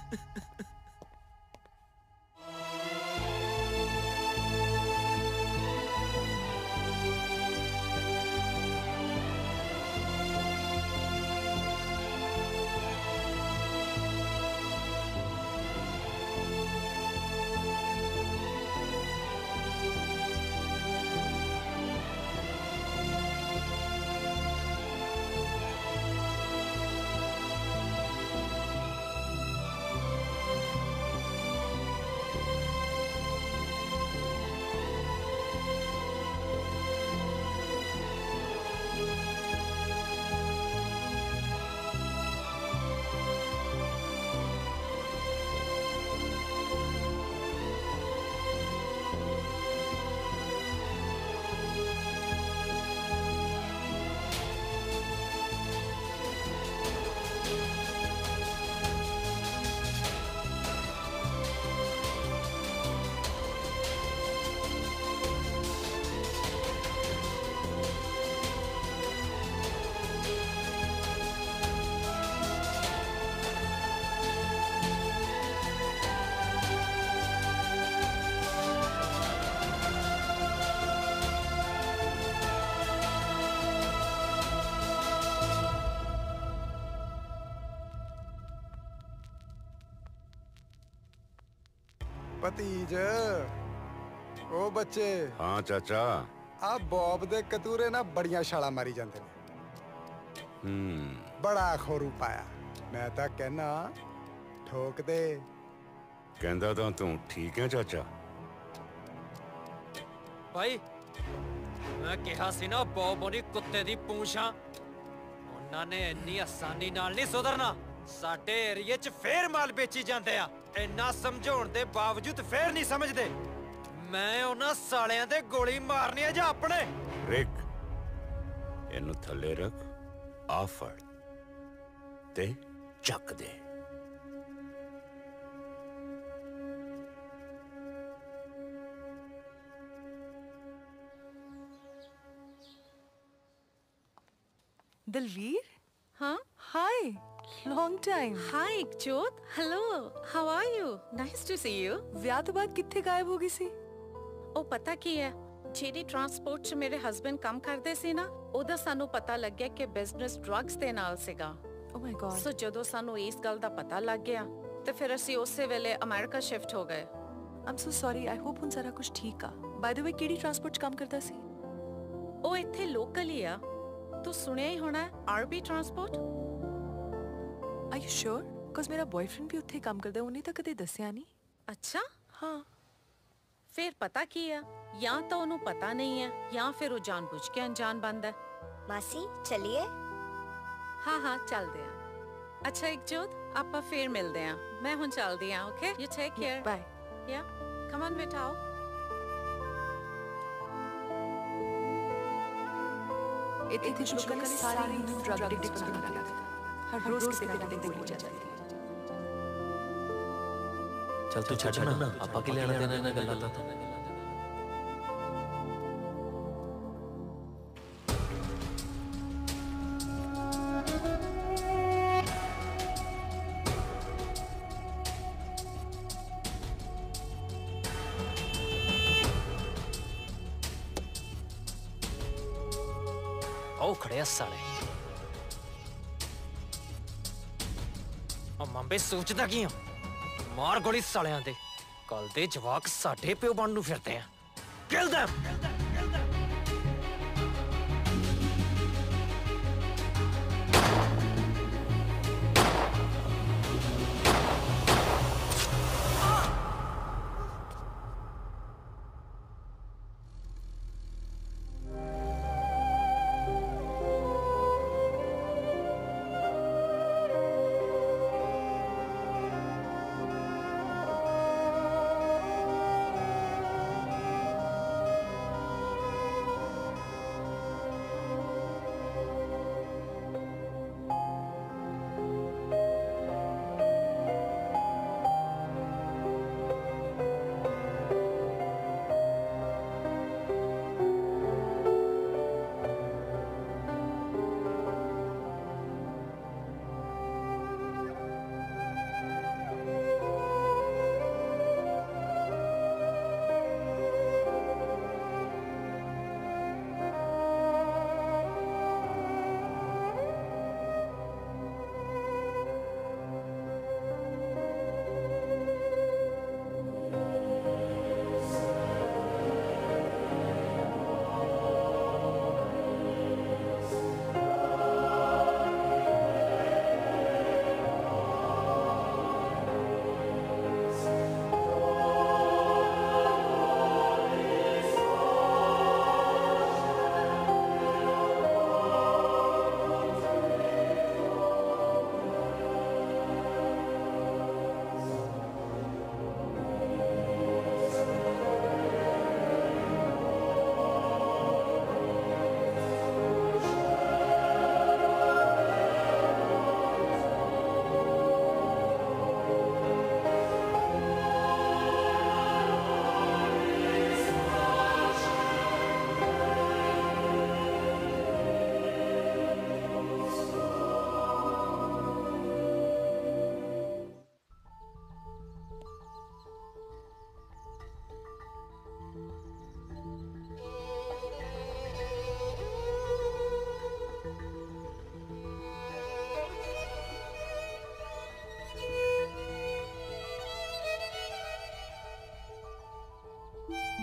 ਭਤੀਜ ਉਹ ਬੱਚੇ। ਹਾਂ ਚਾਚਾ। ਆ ਬੌਬ ਦੇ ਕਤੂਰੇ ਨਾ ਬੜੀਆਂ ਛਾਲਾਂ ਮਾਰੀ ਜਾਂਦੇ ਨੇ। ਹੂੰ ਬੜਾ ਖੋਰੂ ਪਾਇਆ। ਮੈਂ ਤਾਂ ਕਹਿਣਾ ਠੋਕ ਦੇ। ਕਹਿੰਦਾ ਤਾਂ ਤੂੰ ਠੀਕ ਹੈ ਚਾਚਾ। ਭਾਈ ਮੈਂ ਕਿਹਾ ਸੀ ਨਾ ਬੌਬੋਨੀ ਕੁੱਤੇ ਦੀ ਪੂੰਛਾਂ, ਉਹਨਾਂ ਨੇ ਇੰਨੀ ਆਸਾਨੀ ਨਾਲ ਨਹੀਂ ਸੁਧਰਨਾ। ਸਾਡੇ ਏਰੀਏ 'ਚ ਫੇਰ ਮਾਲ ਵੇਚੀ ਜਾਂਦੇ ਆ, ਇੰਨਾ ਸਮਝਾਉਣ ਦੇ ਬਾਵਜੂਦ ਫੇਰ ਨਹੀਂ ਸਮਝਦੇ। ਮੈਂ ਉਹਨਾਂ ਸਾਲਿਆਂ ਦੇ ਗੋਲੀ ਮਾਰਨੀ ਹੈ ਜਾਂ ਆਪਣੇ। ਰਿਕ ਇਹਨੂੰ ਥੱਲੇ ਰੱਖ, ਆ ਫੜ ਤੇ ਚੱਕ ਦੇ। Dalveer? Huh? Hi. Long time. Hi, Ekjot. Hello. How are you? Nice to see you. ਵਿਆਹ ਤੋਂ ਬਾਅਦ ਕਿੱਥੇ ਗਾਇਬ ਹੋ ਗਈ ਸੀ? ਉਹ ਪਤਾ ਕੀ ਹੈ, ਜਿਹੜੀ ਟਰਾਂਸਪੋਰਟ 'ਚ ਮੇਰੇ ਹਸਬੰਡ ਕੰਮ ਕਰਦੇ ਸੀ ਨਾ, ਉਹਦਾ ਸਾਨੂੰ ਪਤਾ ਲੱਗਿਆ ਕਿ ਬਿਜ਼ਨਸ ਡਰੱਗਸ ਦੇ ਨਾਲ ਸੀਗਾ। ਓ ਮਾਈ ਗॉड। ਸੋ ਜਦੋਂ ਸਾਨੂੰ ਇਸ ਗੱਲ ਦਾ ਪਤਾ ਲੱਗ ਗਿਆ ਤੇ ਫਿਰ ਅਸੀਂ ਉਸੇ ਵੇਲੇ ਅਮਰੀਕਾ ਸ਼ਿਫਟ ਹੋ ਗਏ। I'm so sorry. I hope ਹੁਣ ਸਾਰਾ ਕੁਝ ਠੀਕ ਆ। By the way, ਕਿਹੜੀ ਟਰਾਂਸਪੋਰਟ 'ਚ ਕੰਮ ਕਰਦਾ ਸੀ? ਉਹ ਇੱਥੇ ਲੋਕਲ ਹੀ ਆ। ਤੂੰ ਸੁਣਿਆ ਹੀ ਹੋਣਾ RB transport. Are you sure? Because ਮੇਰਾ ਬॉयਫ੍ਰੈਂਡ ਵੀ ਉੱਥੇ ਕੰਮ ਕਰਦਾ, ਉਹਨੇ ਤਾਂ ਕਦੇ ਦੱਸਿਆ ਨਹੀਂ। ਅੱਛਾ? ਹਾਂ। ਫਿਰ ਪਤਾ ਕੀ ਆ, ਜਾਂ ਤਾਂ ਉਹਨੂੰ ਪਤਾ ਨਹੀਂ ਹੈ ਜਾਂ ਫਿਰ ਉਹ ਜਾਣਬੁੱਝ ਕੇ ਅਣਜਾਣ ਬੰਦਾ। ਮਾਸੀ ਚਲਿਏ? ਹਾਂ ਹਾਂ ਚੱਲਦੇ ਆ। ਅੱਛਾ ਇਕਜੋਤ, ਆਪਾਂ ਫੇਰ ਮਿਲਦੇ ਆ। ਮੈਂ ਹੁਣ ਚੱਲਦੀ ਆ। Okay, you take care. Bye. Yeah come on ਬੇਟਾ। ਆਓ। ਇੱਥੇ ਕੁਝ ਲੋਕਾਂ ਨੇ ਸਾਰੇ ਨੂੰ ਡਰੱਗ ਐਡਿਕਟ ਬਣਾ ਦਿੱਤਾ। ਹਰ ਰੋਜ਼ ਕਿਸੇ ਨਾ ਕਿਤੇ ਗੋਲੀ ਜਾਂਦੀ ਹੈ। ਚੱਲ ਤੂੰ ਛੱਡ ਨਾ, ਆਪਾਂ ਕੀ ਲੈਣਾ ਦੇਣਾ ਇਹਨਾਂ ਗੱਲਾਂ ਦਾ। ਉਹ ਖੜਿਆ ਸਾਲੇ। ਉਹ ਮੰਬੇ ਸੋਚਦਾ ਕੀ ਆ? ਮਾਰ ਗੋਲੀ ਸਾਲਿਆਂ ਦੇ। ਕੱਲ ਦੇ ਜਵਾਕ ਸਾਡੇ ਪਿਓ ਬਣ ਨੂੰ ਫਿਰਦੇ ਆ। ਕਿਲ ਦੈਮ।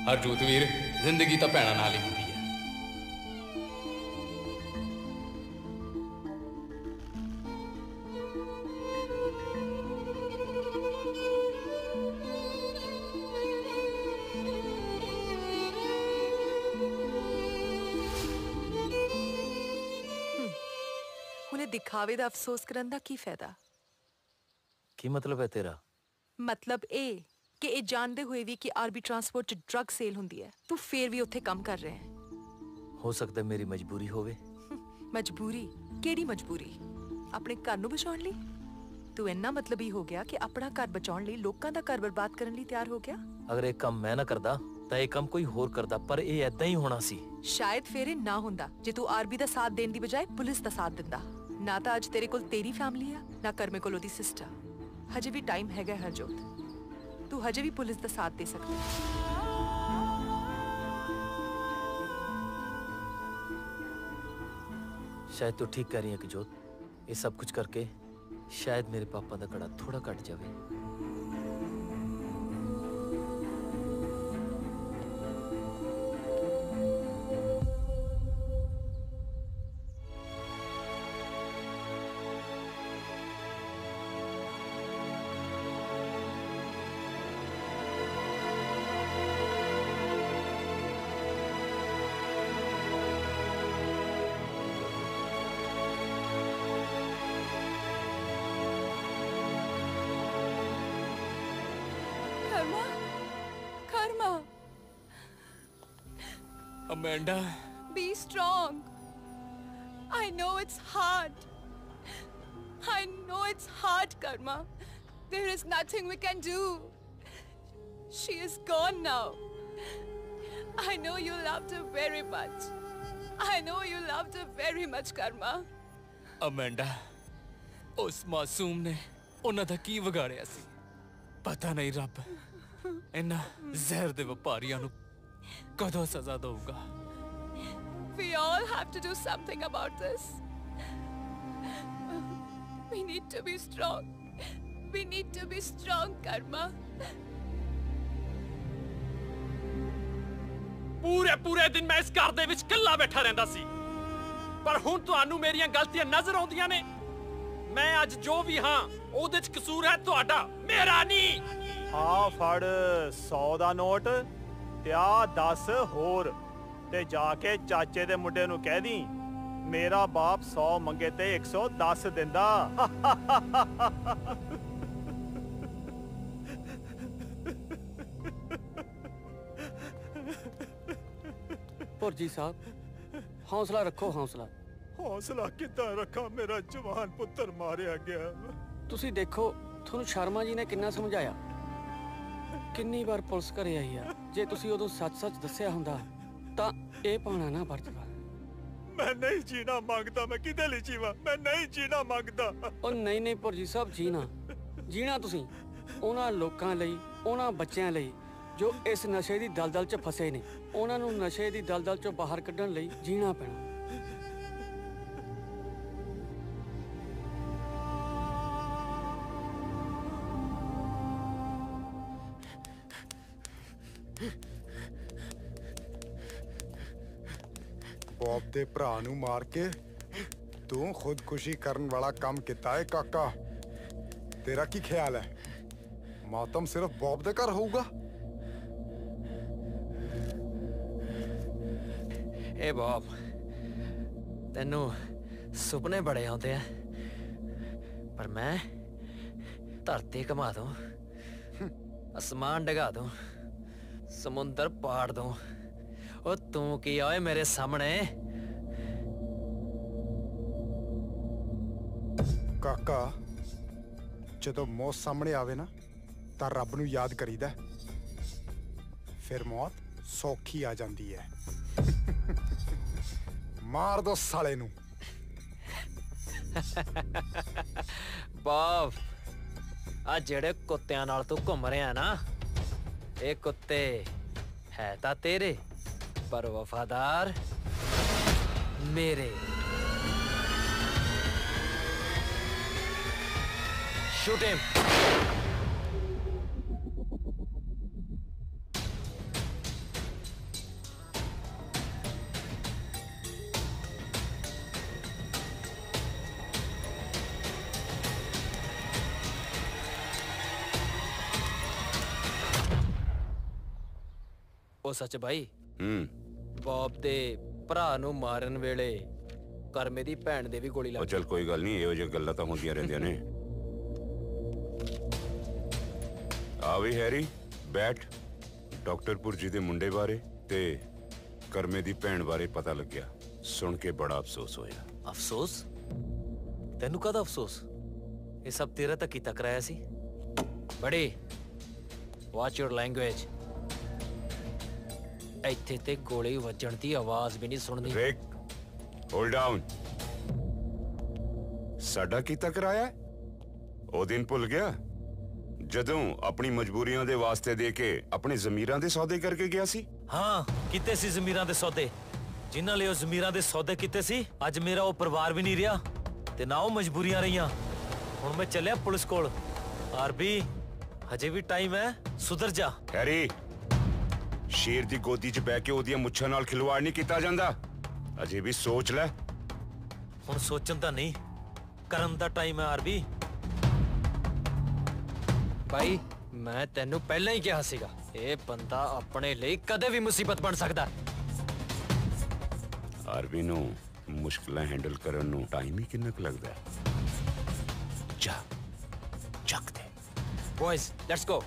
ਹਰਜੋਤ ਵੀਰ, ਜ਼ਿੰਦਗੀ ਤਾਂ ਭੈਣਾਂ ਨਾਲ ਹੀ ਹੁੰਦੀ ਹੈ। ਹੁਣੇ ਦਿਖਾਵੇ ਦਾ ਅਫਸੋਸ ਕਰਨ ਦਾ ਕੀ ਫਾਇਦਾ? ਕੀ ਮਤਲਬ ਹੈ ਤੇਰਾ? ਮਤਲਬ ਇਹ ਕਿ ਇਹ ਜਾਣਦੇ ਹੋਏ ਵੀ ਕਿ ਆਰਬੀ ਟਰਾਂਸਪੋਰਟ 'ਚ ਡਰੱਗ ਸੇਲ ਹੁੰਦੀ ਹੈ, ਤੂੰ ਫੇਰ ਵੀ ਉੱਥੇ ਕੰਮ ਕਰ ਰਿਹਾ ਹੈ। ਹੋ ਸਕਦਾ ਮੇਰੀ ਮਜਬੂਰੀ ਹੋਵੇ। ਮਜਬੂਰੀ? ਕਿਹੜੀ ਮਜਬੂਰੀ? ਆਪਣੇ ਘਰ ਨੂੰ ਬਚਾਉਣ ਲਈ? ਤੂੰ ਇੰਨਾ ਮਤਲਬੀ ਹੋ ਗਿਆ ਕਿ ਆਪਣਾ ਘਰ ਬਚਾਉਣ ਲਈ ਲੋਕਾਂ ਦਾ ਘਰ ਬਰਬਾਦ ਕਰਨ ਲਈ ਤਿਆਰ ਹੋ ਗਿਆ? ਅਗਰ ਇਹ ਕੰਮ ਮੈਂ ਨਾ ਕਰਦਾ ਤਾਂ ਇਹ ਕੰਮ ਕੋਈ ਹੋਰ ਕਰਦਾ, ਪਰ ਇਹ ਐਦਾਂ ਹੀ ਹੋਣਾ ਸੀ। ਸ਼ਾਇਦ ਫੇਰ ਇਹ ਨਾ ਹੁੰਦਾ ਜੇ ਤੂੰ ਆਰਬੀ ਦਾ ਸਾਥ ਦੇਣ ਦੀ ਬਜਾਏ ਪੁਲਿਸ ਦਾ ਸਾਥ ਦਿੰਦਾ। ਨਾ ਤਾਂ ਅੱਜ ਤੇਰੇ ਕੋਲ ਤੇਰੀ ਫੈਮਿਲੀ ਆ, ਨਾ ਕਰਮੇ ਕੋਲ ਉਹਦੀ ਸਿਸਟਰ। ਹਜੇ ਵੀ ਟਾਈਮ ਹੈਗਾ ਹਰਜੋਤ, ਤੂੰ ਹਜੇ ਵੀ ਪੁਲਿਸ ਦਾ ਸਾਥ ਦੇ ਸਕਦਾ। ਸ਼ਾਇਦ ਤੂੰ ਠੀਕ ਕਹਿ ਰਹੀ ਹੈ ਕਿ ਜੋਤ, ਇਹ ਸਭ ਕੁਝ ਕਰਕੇ ਸ਼ਾਇਦ ਮੇਰੇ ਪਾਪਾ ਦਾ ਕੜਾ ਥੋੜਾ ਘਟ ਜਾਵੇ। Karma? Karma? Amanda. Be strong. I know it's hard. I know it's hard, Karma. There is nothing we can do. She is gone now. I know you loved her very much. I know you loved her very much, Karma. Amanda, ਉਸ ਮਾਸੂਮ ਨੇ ਉਹਨਾਂ ਦਾ ਕੀ ਵਿਗਾੜਿਆ ਸੀ? ਪਤਾ ਨਹੀਂ ਰੱਬ ਇਹਨਾਂ ਜ਼ਹਿਰ ਦੇ ਵਪਾਰੀਆਂ ਨੂੰ ਕਦੋਂ ਸਜ਼ਾ ਦਊਗਾ। We all have to do something about this. We need to be strong. We need to be strong, Karma. ਪੂਰੇ ਪੂਰੇ ਦਿਨ ਮੈਂ ਇਸ ਘਰ ਦੇ ਵਿੱਚ ਇਕੱਲਾ ਬੈਠਾ ਰਹਿੰਦਾ ਸੀ, ਪਰ ਹੁਣ ਤੁਹਾਨੂੰ ਮੇਰੀਆਂ ਗਲਤੀਆਂ ਨਜ਼ਰ ਆਉਂਦੀਆਂ ਨੇ। ਮੈਂ ਅੱਜ ਜੋ ਵੀ ਹਾਂ ਉਹਦੇ 'ਚ ਕਸੂਰ ਹੈ ਤੁਹਾਡਾ, ਮੇਰਾ ਨਹੀਂ। ਆ ਫੜ ਸੌ ਦਾ ਨੋਟ ਤੇ ਆ ਦਸ ਹੋਰ, ਤੇ ਜਾ ਕੇ ਚਾਚੇ ਦੇ ਮੁੰਡੇ ਨੂੰ ਕਹਿ ਦੀ ਮੇਰਾ ਬਾਪ ਸੌ ਮੰਗੇ ਤੇ ਇੱਕ ਸੌ ਦਸ ਦਿੰਦਾ। ਭੁਰਜੀ ਸਾਹਿਬ, ਹੌਸਲਾ ਰੱਖੋ, ਹੌਸਲਾ। ਹੌਸਲਾ ਕਿੱਦਾਂ ਰੱਖਾਂ, ਮੇਰਾ ਜਵਾਨ ਪੁੱਤਰ ਮਾਰਿਆ ਗਿਆ। ਤੁਸੀਂ ਦੇਖੋ, ਤੁਹਾਨੂੰ ਸ਼ਰਮਾ ਜੀ ਨੇ ਕਿੰਨਾ ਸਮਝਾਇਆ, ਕਿੰਨੀ ਵਾਰ ਪੁਲਿਸ ਘਰੇ ਆਈ ਆ। ਜੇ ਤੁਸੀਂ ਉਦੋਂ ਸੱਚ-ਸੱਚ ਦੱਸਿਆ ਹੁੰਦਾ ਤਾਂ ਇਹ ਪਾਣਾ ਨਾ ਵਰਤਦਾ। ਮੈਂ ਨਹੀਂ ਜੀਣਾ ਮੰਗਦਾ, ਮੈਂ ਕਿਹਦੇ ਲਈ ਜੀਵਾਂ, ਮੈਂ ਨਹੀਂ ਜੀਣਾ ਮੰਗਦਾ। ਉਹ ਨਹੀਂ ਨਹੀਂ ਭੁਰਜੀ ਸਾਹਿਬ, ਜੀਣਾ ਜੀਣਾ ਤੁਸੀਂ ਉਹਨਾਂ ਲੋਕਾਂ ਲਈ, ਉਹਨਾਂ ਬੱਚਿਆਂ ਲਈ ਜੋ ਇਸ ਨਸ਼ੇ ਦੀ ਦਲਦਲ 'ਚ ਫਸੇ ਨੇ। ਉਹਨਾਂ ਨੂੰ ਨਸ਼ੇ ਦੀ ਦਲਦਲ 'ਚੋਂ ਬਾਹਰ ਕੱਢਣ ਲਈ ਜੀਣਾ ਪੈਣਾ। ਬੌਬ ਦੇ ਭਰਾ ਨੂੰ ਮਾਰ ਕੇ ਤੂੰ ਖੁਦਕੁਸ਼ੀ ਕਰਨ ਵਾਲਾ ਕੰਮ ਕੀਤਾ ਹੈ ਕਾਕਾ। ਤੇਰਾ ਕੀ ਖਿਆਲ ਹੈ, ਮਾਤਮ ਸਿਰਫ ਬੌਬ ਦੇ ਘਰ ਹੋਊਗਾ? ਏ ਬੌਬ, ਤੈਨੂੰ ਸੁਪਨੇ ਬੜੇ ਆਉਂਦੇ ਆ, ਪਰ ਮੈਂ ਧਰਤੀ ਘੁਮਾ ਦੂੰ, ਅਸਮਾਨ ਡਗਾ ਦੂੰ, ਸਮੁੰਦਰ ਪਾੜ ਦੂੰ। ਉਹ ਤੂੰ ਕੀ ਓਏ ਮੇਰੇ ਸਾਹਮਣੇ? ਕਾਕਾ, ਜਦੋਂ ਮੌਤ ਸਾਹਮਣੇ ਆਵੇ ਨਾ ਤਾਂ ਰੱਬ ਨੂੰ ਯਾਦ ਕਰੀਦਾ, ਫਿਰ ਮੌਤ ਸੌਖੀ ਆ ਜਾਂਦੀ ਹੈ। ਮਾਰ ਦੋ ਸਾਲੇ ਨੂੰ। ਬੌਬ, ਆ ਜਿਹੜੇ ਕੁੱਤਿਆਂ ਨਾਲ ਤੂੰ ਘੁੰਮ ਰਿਹਾ ਨਾ, ਇਹ ਕੁੱਤੇ ਹੈ ਤਾਂ ਤੇਰੇ, ਪਰ ਵਫਾਦਾਰ ਮੇਰੇ। Shoot him. ਉਹ ਸੱਚ ਬਾਈ ਹੂੰ ਬੌਬ ਦੇ ਭਰਾ ਨੂੰ ਮਾਰਨ ਵੇਲੇ ਕਰਮੇ ਦੀ ਭੈਣ ਦੇ ਵੀ ਗੋਲੀ ਲੱਗ ਉਹ ਚੱਲ ਕੋਈ ਗੱਲ ਨਹੀਂ, ਇਹੋ ਜਿਹੀਆਂ ਗੱਲਾਂ ਤਾਂ ਹੁੰਦੀਆਂ ਰਹਿੰਦੀਆਂ ਨੇ। ਆ ਵੀ ਹੈਰੀ ਬੈਠ। ਡਾਕਟਰ ਪੁਰਜੀ ਦੇ ਮੁੰਡੇ ਬਾਰੇ ਤੇ ਕਰਮੇ ਦੀ ਭੈਣ ਬਾਰੇ ਪਤਾ ਲੱਗਿਆ, ਸੁਣ ਕੇ ਬੜਾ ਅਫਸੋਸ ਹੋਇਆ। ਅਫਸੋਸ? ਤੈਨੂੰ ਕਾਹਦਾ ਅਫਸੋਸ? ਇਹ ਸਭ ਤੇਰਾ ਤਾਂ ਕੀਤਾ ਕਰਾਇਆ ਸੀ। ਬੜੀ ਵਾਚ ਯੂਰ ਲੈਂਗੁਏਜ। ਇੱਥੇ ਤੇ ਗੋਲੀ ਵੱਜਣ ਦੀ ਆਵਾਜ਼ ਵੀ ਨਹੀਂ ਸੁਣਨੀ। Rick hold down. ਸਾਡਾ ਕੀਤਾ ਕਰਾਇਆ ਉਹ ਦਿਨ ਭੁੱਲ ਗਿਆ ਜਦੋਂ ਆਪਣੀ ਮਜਬੂਰੀਆਂ ਦੇ ਵਾਸਤੇ ਦੇ ਕੇ ਆਪਣੇ ਜ਼ਮੀਰਾਂ ਦੇ ਸੌਦੇ ਕਰਕੇ ਗਿਆ ਸੀ? ਹਾਂ ਕੀਤੇ ਸੀ ਜ਼ਮੀਰਾਂ ਦੇ ਸੌਦੇ। ਜਿਨ੍ਹਾਂ ਲਈ ਉਹ ਜ਼ਮੀਰਾਂ ਦੇ ਸੌਦੇ ਕੀਤੇ ਸੀ, ਅੱਜ ਮੇਰਾ ਉਹ ਪਰਿਵਾਰ ਵੀ ਨਹੀਂ ਰਿਹਾ ਤੇ ਨਾ ਉਹ ਮਜਬੂਰੀਆਂ ਰਹੀਆਂ। ਹੁਣ ਮੈਂ ਚੱਲਿਆ ਪੁਲਿਸ ਕੋਲ। ਆਰਬੀ ਹਜੇ ਵੀ ਟਾਈਮ ਹੈ, ਸੁਧਰ ਜਾ। ਹੈਰੀ ਸ਼ੇਰ ਦੀ ਗੋਦੀ 'ਚ ਬਹਿ ਕੇ ਉਹਦੀਆਂ ਮੁੱਛਾਂ ਨਾਲ ਖਿਲਵਾੜ ਨਹੀਂ ਕੀਤਾ ਜਾਂਦਾ। ਅਜੇ ਵੀ ਸੋਚ ਲੈ। ਹੁਣ ਸੋਚਣ ਦਾ ਨਹੀਂ, ਕਰਨ ਦਾ ਟਾਈਮ ਹੈ ਆਰਬੀ। ਭਾਈ ਮੈਂ ਤੈਨੂੰ ਪਹਿਲਾਂ ਹੀ ਕਿਹਾ ਸੀਗਾ, ਇਹ ਬੰਦਾ ਆਪਣੇ ਲਈ ਕਦੇ ਵੀ ਮੁਸੀਬਤ ਬਣ ਸਕਦਾ। ਆਰਬੀ ਨੂੰ ਮੁਸ਼ਕਲਾਂ ਹੈਂਡਲ ਕਰਨ ਨੂੰ ਟਾਈਮ ਹੀ ਕਿੰਨਾ ਕੁ ਲੱਗਦਾ ਹੈ। ਜਾ ਚੱਕ ਦੇ। ਬॉयਜ਼ ਲੈਟਸ ਗੋ।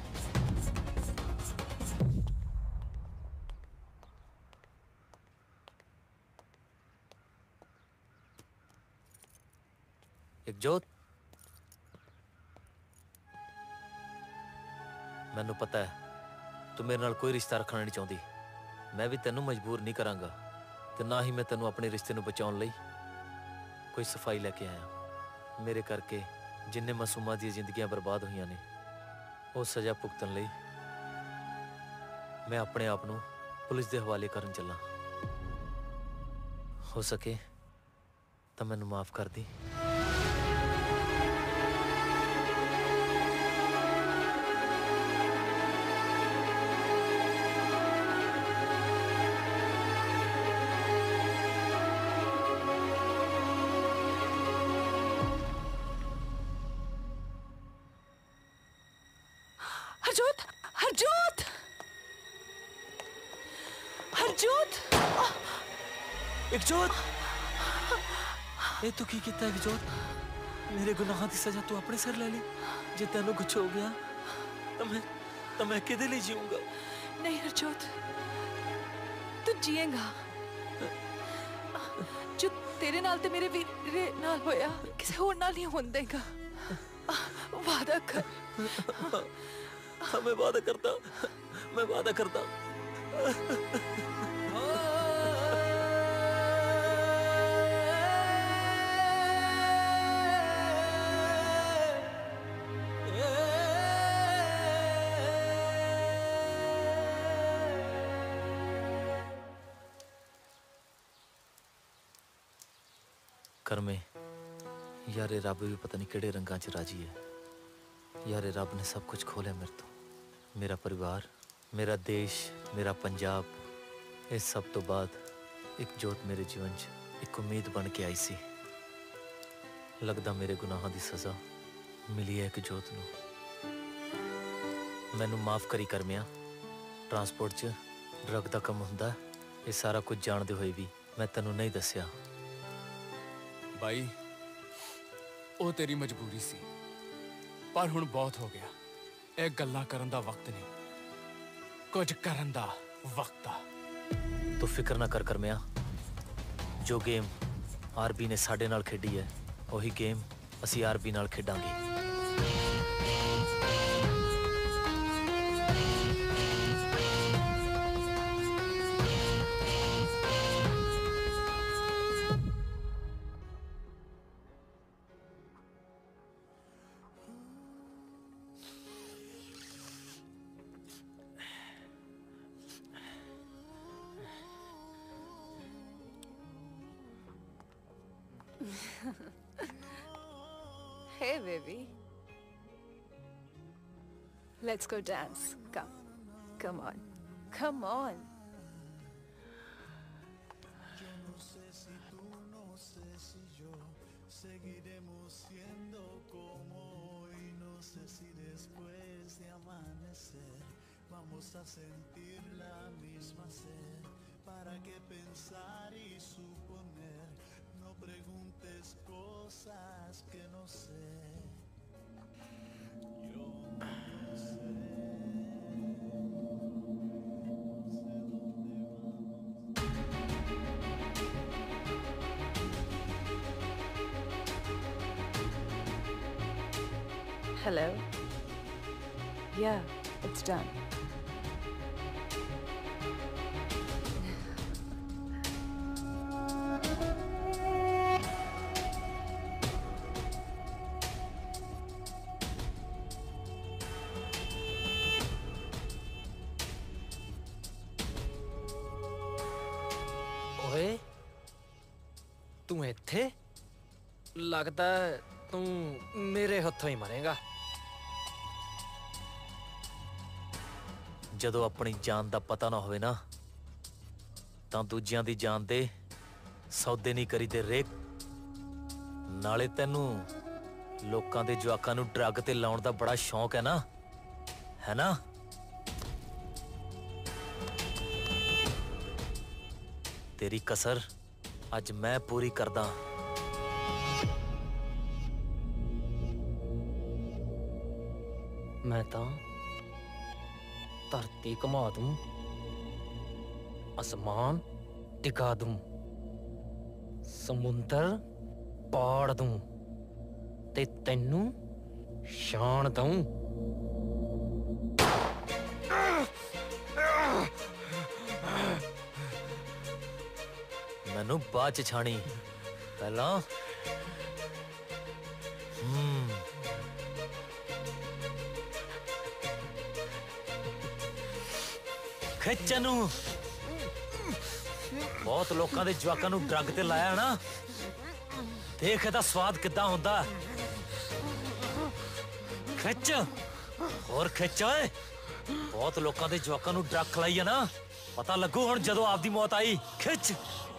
ਇਕਜੋਤ, ਮੈਨੂੰ ਪਤਾ ਹੈ ਤੂੰ ਮੇਰੇ ਨਾਲ ਕੋਈ ਰਿਸ਼ਤਾ ਰੱਖਣਾ ਨਹੀਂ ਚਾਹੁੰਦੀ। ਮੈਂ ਵੀ ਤੈਨੂੰ ਮਜਬੂਰ ਨਹੀਂ ਕਰਾਂਗਾ ਤੇ ਨਾ ਹੀ ਮੈਂ ਤੈਨੂੰ ਆਪਣੇ ਰਿਸ਼ਤੇ ਨੂੰ ਬਚਾਉਣ ਲਈ ਕੋਈ ਸਫਾਈ ਲੈ ਕੇ ਆਇਆ। ਮੇਰੇ ਕਰਕੇ ਜਿੰਨੇ ਮਾਸੂਮਾਂ ਦੀਆਂ ਜ਼ਿੰਦਗੀਆਂ ਬਰਬਾਦ ਹੋਈਆਂ ਨੇ, ਉਹ ਸਜ਼ਾ ਭੁਗਤਣ ਲਈ ਮੈਂ ਆਪਣੇ ਆਪ ਨੂੰ ਪੁਲਿਸ ਦੇ ਹਵਾਲੇ ਕਰਨ ਚੱਲਾਂ। ਹੋ ਸਕੇ ਤਾਂ ਮੈਨੂੰ ਮਾਫ ਕਰ ਦੀ। हरजोत, हरजोत, हरजोत, इकजोत, ये तू की कितना इकजोत? मेरे गुनाहां दी सजा तू अपने सिर ले ली। जे तेनू कुछ हो गया तो मैं तो मैं किदे लिए जीऊंगा? नहीं हरजोत, तू जिएगा। जो तेरे नाल ते मेरे वीरे नाल होया, किसी होर नाल नहीं होन देगा। वादा कर। हाँ, मैं वादा करता, मैं वादा करता। ਕਰਮੇ ਯਾਰੇ ਰੱਬ ਵੀ ਪਤਾ ਨਹੀਂ ਕਿਹੜੇ ਰੰਗਾਂ 'ਚ ਰਾਜੀ ਹੈ। ਯਾਰੇ ਰੱਬ ਨੇ ਸਭ ਕੁਝ ਖੋਹ ਲਿਆ ਮੇਰੇ ਤੋਂ। ਮੇਰਾ ਪਰਿਵਾਰ, ਮੇਰਾ ਦੇਸ਼, ਮੇਰਾ ਪੰਜਾਬ। ਇਸ ਸਭ ਤੋਂ ਬਾਅਦ ਇੱਕ ਜੋਤ ਮੇਰੇ ਜੀਵਨ 'ਚ ਇੱਕ ਉਮੀਦ ਬਣ ਕੇ ਆਈ ਸੀ। ਲੱਗਦਾ ਮੇਰੇ ਗੁਨਾਹਾਂ ਦੀ ਸਜ਼ਾ ਮਿਲੀ ਹੈ ਇੱਕ ਜੋਤ ਨੂੰ। ਮੈਨੂੰ ਮਾਫ ਕਰੀ ਕਰਮਿਆ। ਟਰਾਂਸਪੋਰਟ 'ਚ ਡਰੱਗ ਦਾ ਕੰਮ ਹੁੰਦਾ, ਇਹ ਸਾਰਾ ਕੁਝ ਜਾਣਦੇ ਹੋਏ ਵੀ ਮੈਂ ਤੈਨੂੰ ਨਹੀਂ ਦੱਸਿਆ। ਬਾਈ ਉਹ ਤੇਰੀ ਮਜਬੂਰੀ ਸੀ, ਪਰ ਹੁਣ ਬਹੁਤ ਹੋ ਗਿਆ। ਇਹ ਗੱਲਾਂ ਕਰਨ ਦਾ ਵਕਤ ਨਹੀਂ, ਕੁਝ ਕਰਨ ਦਾ ਵਕਤ ਆ। ਤੂੰ ਫਿਕਰ ਨਾ ਕਰ ਕਰਮਿਆ। ਜੋ ਗੇਮ ਆਰਬੀ ਨੇ ਸਾਡੇ ਨਾਲ ਖੇਡੀ ਹੈ, ਉਹੀ ਗੇਮ ਅਸੀਂ ਆਰਬੀ ਨਾਲ ਖੇਡਾਂਗੇ। Hey, baby. Let's go dance. Come. Come on. Come on. Seguiremos siendo como hoy, no sé si después de amanecer Vamos a sentir la misma sed. ¿Para qué pensar y suponer? No preguntes cosas que no sé. Yo no sé. Hello? Yeah, it's done. ਓਏ ਤੂੰ ਇੱਥੇ ਲੱਗਦਾ ਹੈ ਤੂੰ ਮੇਰੇ ਹੱਥੋਂ ਹੀ ਮਰੇਗਾ। ਜਦੋਂ ਆਪਣੀ ਜਾਨ ਦਾ ਪਤਾ ਨਾ ਹੋਵੇ ਨਾ ਤਾਂ ਦੂਜਿਆਂ ਦੀ ਜਾਨ ਦੇ ਸੌਦੇ ਨਹੀਂ ਕਰੀਦੇ ਰੇਕ। ਨਾਲੇ ਤੈਨੂੰ ਲੋਕਾਂ ਦੇ ਜਵਾਕਾਂ ਨੂੰ ਡਰੱਗ ਤੇ ਲਾਉਣ ਦਾ ਬੜਾ ਸ਼ੌਂਕ ਹੈ ਨਾ, ਹੈ ਨਾ? ਤੇਰੀ ਕਸਰ ਅੱਜ ਮੈਂ ਪੂਰੀ ਕਰਦਾ। ਮੈਂ ਤਾਂ ਧਰਤੀ ਘੁਮਾ ਦੂੰ, ਅਸਮਾਨ ਟਿਕਾ ਦੂੰ, ਸਮੁੰਦਰ ਪਾੜ ਦੂੰ ਤੇ ਤੈਨੂੰ ਸ਼ਾਨ ਦਊਂ। ਮੈਨੂੰ ਬਾਅਦ ਚ ਛਾਣੀ, ਪਹਿਲਾਂ ਹਮ ਖਿੱਚ ਨੂੰ। ਬਹੁਤ ਲੋਕਾਂ ਦੇ ਜਵਾਕਾਂ ਨੂੰ ਡਰੱਗ ਤੇ ਲਾਇਆ ਨਾ, ਦੇਖ ਇਹਦਾ ਸਵਾਦ ਕਿੱਦਾਂ ਹੁੰਦਾ। ਖਿੱਚ ਹੋਰ ਖਿੱਚ ਓਏ। ਬਹੁਤ ਲੋਕਾਂ ਦੇ ਜਵਾਕਾਂ ਨੂੰ ਡਰੱਗ ਖਲਾਈ ਆ ਨਾ, ਪਤਾ ਲੱਗੂ ਹੁਣ ਜਦੋਂ ਆਪਦੀ ਮੌਤ ਆਈ। ਖਿੱਚ।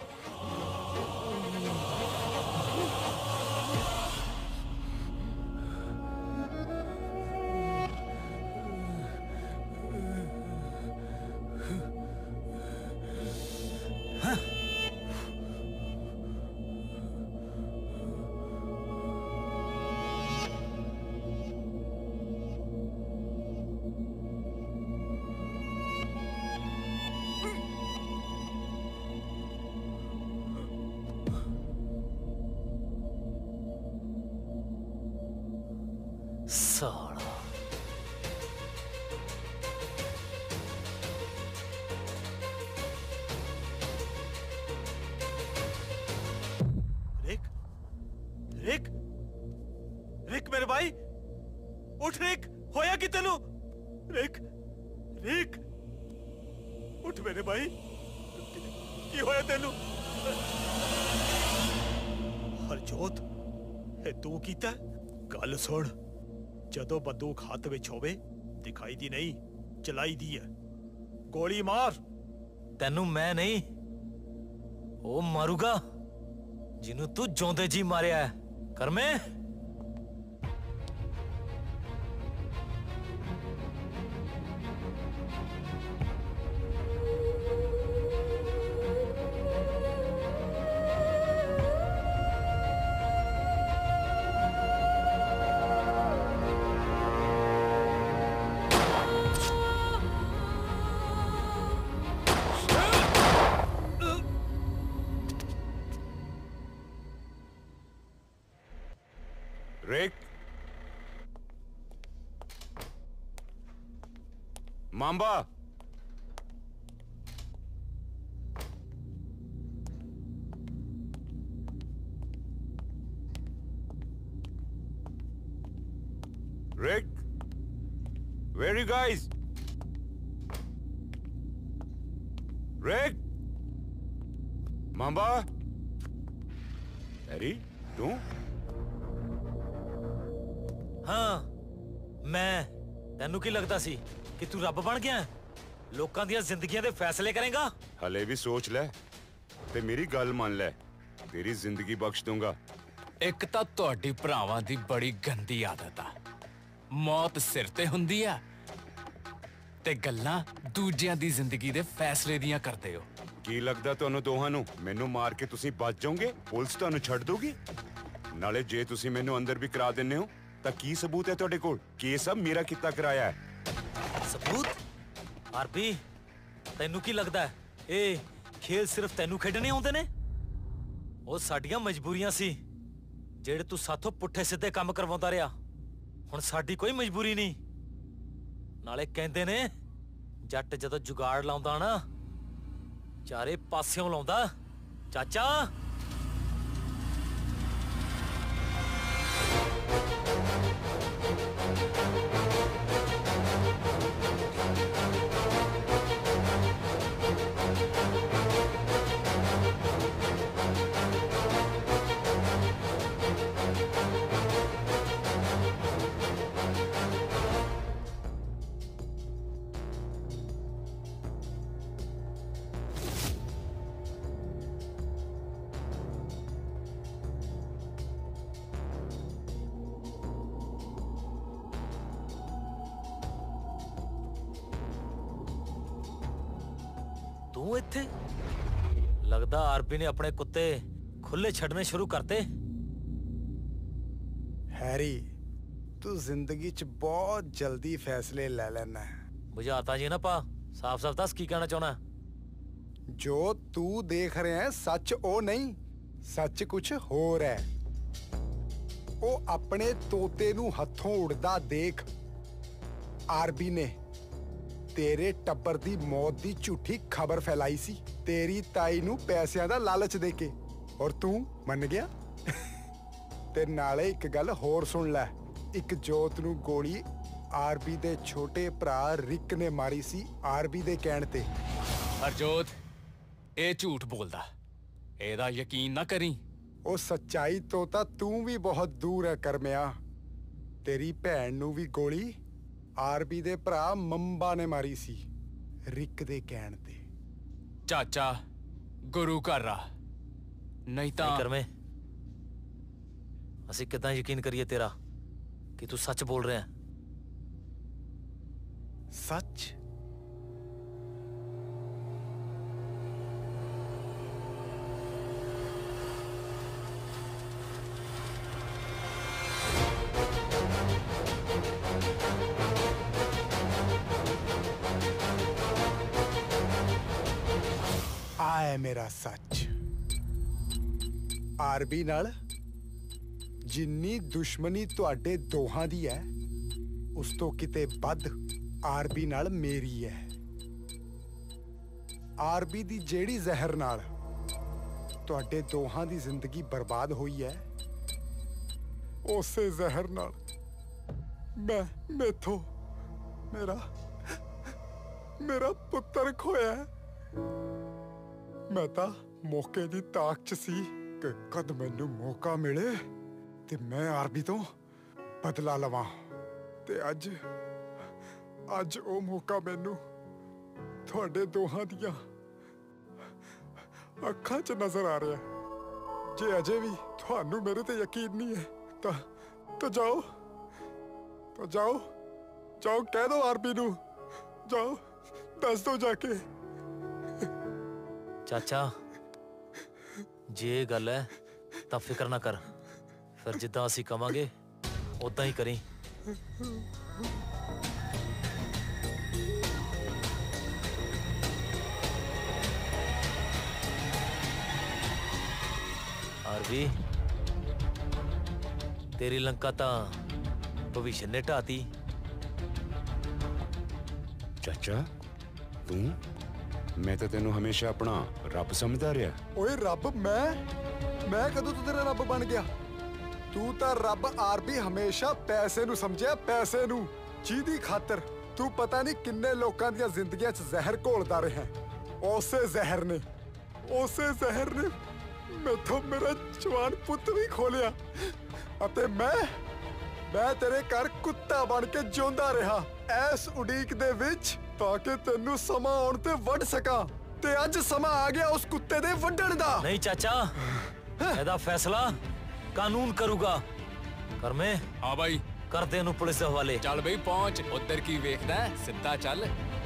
ਸਾਲਾ रिक रिक रिक मेरे भाई उठ। रिक होया कि तेनू? रिक रिक उठ मेरे भाई, की होया तेनू? हरजोत ए तू कीता? गल सुन, जदों बंदूक हथ विच होवे दिखाई दी नहीं चलाई दी है, गोली मार। ਤੈਨੂੰ ਮੈਂ ਨਹੀਂ, ਉਹ ਮਾਰੂਗਾ ਜਿਹਨੂੰ ਤੂੰ ਜਿਉਂਦੇ ਜੀ ਮਾਰਿਆ ਹੈ। ਕਰਮੇ Rick Mamba Rick, where are you guys? Rick, Mamba, Harry, तू? ਹਾਂ ਮੈਂ। ਤੈਨੂੰ ਕੀ ਲੱਗਦਾ ਸੀ ਕਿ ਤੂੰ ਰੱਬ ਬਣ ਗਿਆ? ਲੋਕਾਂ ਦੀਆਂ ਜ਼ਿੰਦਗੀਆਂ ਦੇ ਫੈਸਲੇ ਕਰੇਂਗਾ? ਹਲੇ ਵੀ ਸੋਚ ਲੈ ਤੇ ਮੇਰੀ ਗੱਲ ਮੰਨ ਲੈ, ਤੇਰੀ ਜ਼ਿੰਦਗੀ ਬਖਸ਼ ਦੂੰਗਾ। ਇੱਕ ਤਾਂ ਤੁਹਾਡੀ ਭਰਾਵਾਂ ਦੀ ਬੜੀ ਗੰਦੀ ਆਦਤ ਆ, ਮੌਤ ਸਿਰ ਤੇ ਹੁੰਦੀ ਆ ਤੇ ਗੱਲਾਂ ਦੂਜਿਆਂ ਦੀ ਜ਼ਿੰਦਗੀ ਦੇ ਫੈਸਲੇ ਦੀਆਂ ਕਰਦੇ ਹੋ। ਕੀ ਲੱਗਦਾ ਤੁਹਾਨੂੰ ਦੋਹਾਂ ਨੂੰ ਮੈਨੂੰ ਮਾਰ ਕੇ ਤੁਸੀਂ ਬਚ ਜਾਓਗੇ? ਪੁਲਿਸ ਤੁਹਾਨੂੰ ਛੱਡ ਦੋਗੀ? ਨਾਲੇ ਜੇ ਤੁਸੀਂ ਮੈਨੂੰ ਅੰਦਰ ਵੀ ਕਰਾ ਦਿੰਦੇ ਹੋ ਤਾਂ ਕੀ ਸਬੂਤ ਹੈ ਤੁਹਾਡੇ ਕੋਲ ਕਿ ਇਹ ਸਭ ਮੇਰਾ ਕੀਤਾ ਕਰਾਇਆ ਹੈ? ਸਬੂਤ? ਆਰਬੀ, ਤੈਨੂੰ ਕੀ ਲੱਗਦਾ ਇਹ ਖੇਲ ਸਿਰਫ ਤੈਨੂੰ ਖੇਡਣੇ ਆਉਂਦੇ ਨੇ? ਉਹ ਸਾਡੀਆਂ ਮਜਬੂਰੀਆਂ ਸੀ ਜਿਹੜੇ ਤੂੰ ਸਾਥੋਂ ਪੁੱਠੇ ਸਿੱਧੇ ਕੰਮ ਕਰਵਾਉਂਦਾ ਰਿਹਾ। ਹੁਣ ਸਾਡੀ ਕੋਈ ਮਜਬੂਰੀ ਨਹੀਂ। ਨਾਲੇ ਕਹਿੰਦੇ ਨੇ ਜੱਟ ਜਦੋਂ ਜੁਗਾੜ ਲਾਉਂਦਾ ਨਾ ਚਾਰੇ ਪਾਸਿਓਂ ਲਾਉਂਦਾ। ਚਾਚਾ ਤੂੰ ਇੱਥੇ? ਲੱਗਦਾ ਆਰਬੀ ਨੇ ਆਪਣੇ ਕੁੱਤੇ ਖੁੱਲੇ ਛੱਡਣੇ ਸ਼ੁਰੂ ਕਰਤੇ। हैरी, तू जिंदगी च बहुत जल्दी फैसले ले लेना है। बुझाता जी ना पा, साफ साफ दस की कहना चाहना? जो तू देख रहे हैं सच ओ नहीं, सच कुछ होर है। ओ अपने तोते नू हथों उड़दा देख आरबी ने तेरे टब्बर दी मौत दी झूठी खबर फैलाई सी तेरी ताई नू पैसिਆਂ ਦਾ ਲਾਲਚ ਦੇ ਕੇ, ਔਰ ਤੂੰ ਮੰਨ ਗਿਆ। ਤੇ ਨਾਲੇ ਇੱਕ ਗੱਲ ਹੋਰ ਸੁਣ ਲੈ, ਇੱਕ ਜੋਤ ਨੂੰ ਗੋਲੀ ਆਰਬੀ ਦੇ ਛੋਟੇ ਭਰਾ ਰਿਕ ਨੇ ਮਾਰੀ ਸੀ ਆਰਬੀ ਦੇ ਕਹਿਣ ਤੇ। ਹਰਜੋਤ, ਇਹ ਝੂਠ ਬੋਲਦਾ, ਇਹਦਾ ਯਕੀਨ ਨਾ ਕਰੀ। ਉਹ ਸੱਚਾਈ ਤੋਂ ਤਾਂ ਤੂੰ ਵੀ ਬਹੁਤ ਦੂਰ ਹੈ ਕਰਮਿਆ। ਤੇਰੀ ਭੈਣ ਨੂੰ ਵੀ ਗੋਲੀ ਆਰਬੀ ਦੇ ਭਰਾ ਮੰਬਾ ਨੇ ਮਾਰੀ ਸੀ ਰਿਕ ਦੇ ਕਹਿਣ ਤੇ। ਚਾਚਾ ਗੁਰੂ ਘਰ ਰਾ ਨਹੀਂ ਤਾਂ ਕਰਮੇ, ਅਸੀਂ ਕਿਦਾਂ ਯਕੀਨ ਕਰੀਏ ਤੇਰਾ ਕਿ ਤੂੰ ਸੱਚ ਬੋਲ ਰਿਹਾ? ਸੱਚ? ਆ ਹੈ ਮੇਰਾ ਸੱਚ। ਆਰਬੀ ਨਾਲ ਜਿੰਨੀ ਦੁਸ਼ਮਣੀ ਤੁਹਾਡੇ ਦੋਹਾਂ ਦੀ ਹੈ ਉਸ ਤੋਂ ਕਿਤੇ ਵੱਧ ਆਰਬੀ ਨਾਲ ਮੇਰੀ ਹੈ। ਆਰਬੀ ਦੀ ਜਿਹੜੀ ਜ਼ਹਿਰ ਨਾਲ ਤੁਹਾਡੇ ਦੋਹਾਂ ਦੀ ਜ਼ਿੰਦਗੀ ਬਰਬਾਦ ਹੋਈ ਹੈ, ਉਸੇ ਜ਼ਹਿਰ ਨਾਲ ਮੈਂ ਮੈਥੋਂ ਮੇਰਾ ਮੇਰਾ ਪੁੱਤਰ ਖੋਇਆ। ਮੈਂ ਤਾਂ ਮੌਕੇ ਦੀ ਤਾਕ 'ਚ ਸੀ ਕਿ ਕਦ ਮੈਨੂੰ ਮੌਕਾ ਮਿਲੇ ਤੇ ਮੈਂ ਆਰਬੀ ਤੋਂ ਬਦਲਾ ਲਵਾਂ, ਤੇ ਅੱਜ ਅੱਜ ਉਹ ਮੌਕਾ ਮੈਨੂੰ ਤੁਹਾਡੇ ਦੋਹਾਂ ਦੀਆਂ ਅੱਖਾਂ 'ਚ ਨਜ਼ਰ ਆ ਰਿਹਾ। ਜੇ ਅਜੇ ਵੀ ਤੁਹਾਨੂੰ ਮੇਰੇ ਤੇ ਯਕੀਨ ਨਹੀਂ ਹੈ ਤਾਂ ਤਾਂ ਜਾਓ ਤਾਂ ਜਾਓ ਜਾਓ ਕਹਿ ਦਿਓ ਆਰਬੀ ਨੂੰ, ਜਾਓ ਦੱਸ ਦਿਓ ਜਾ ਕੇ। ਚਾਚਾ, ਜੇ ਇਹ ਗੱਲ ਹੈ ਤਾਂ ਫਿਕਰ ਨਾ ਕਰ, ਫਿਰ ਜਿੱਦਾਂ ਅਸੀਂ ਕਵਾਂਗੇ ਉਦਾਂ ਹੀ ਕਰੀ। ਆਰਬੀ, ਤੇਰੀ ਲੰਕਾ ਤਾਂ ਭਵਿੱਖ ਨੇ ਢਾਤੀ। ਚਾਚਾ ਤੂੰ, ਮੈਂ ਤਾਂ ਤੈਨੂੰ ਹਮੇਸ਼ਾ ਆਪਣਾ ਰੱਬ ਸਮਝਦਾ ਰਿਹਾ। ਓਏ ਰੱਬ? ਮੈਂ ਮੈਂ ਕਦੋਂ ਤੋਂ ਤੇਰਾ ਰੱਬ ਬਣ ਗਿਆ? ਤੂੰ ਤਾਂ ਰੱਬ ਆਰਬੀ ਹਮੇਸ਼ਾ ਪੈਸੇ ਨੂੰ ਸਮਝਿਆ, ਪੈਸੇ ਨੂੰ, ਜਿਹਦੀ ਖਾਤਰ ਤੂੰ ਪਤਾ ਨਹੀਂ ਕਿੰਨੇ ਲੋਕਾਂ ਦੀਆਂ ਜ਼ਿੰਦਗੀਆਂ 'ਚ ਜ਼ਹਿਰ ਘੋਲਦਾ ਰਿਹਾ। ਉਸੇ ਜ਼ਹਿਰ ਨੇ ਉਸੇ ਜ਼ਹਿਰ ਨੇ ਮੈਥੋਂ ਮੇਰਾ ਜਵਾਨ ਪੁੱਤ ਵੀ ਖੋਲਿਆ, ਅਤੇ ਮੈਂ ਮੈਂ ਤੇਰੇ ਘਰ ਕੁੱਤਾ ਬਣ ਕੇ ਜਿਉਂਦਾ ਰਿਹਾ ਐਸ ਉਡੀਕ ਦੇ ਵਿੱਚ, ਤਾਂ ਕਿ ਤੈਨੂੰ ਸਮਾਂ ਆਉਣ ਤੇ ਵੱਢ ਸਕਾਂ। ਤੇ ਅੱਜ ਸਮਾਂ ਆ ਗਿਆ ਉਸ ਕੁੱਤੇ ਦੇ ਵੱਢਣ ਦਾ। ਨਹੀਂ ਚਾਚਾ, ਇਹਦਾ ਫੈਸਲਾ ਕਾਨੂੰਨ ਕਰੂਗਾ। ਕਰਮੇ, ਹਾਂ ਬਾਈ, ਕਰਦੇ ਇਹਨੂੰ ਪੁਲਿਸ ਦੇ ਹਵਾਲੇ। ਚੱਲ ਬਈ ਪਹੁੰਚ, ਉੱਧਰ ਕੀ ਵੇਖਦਾ, ਸਿੱਧਾ ਚੱਲ।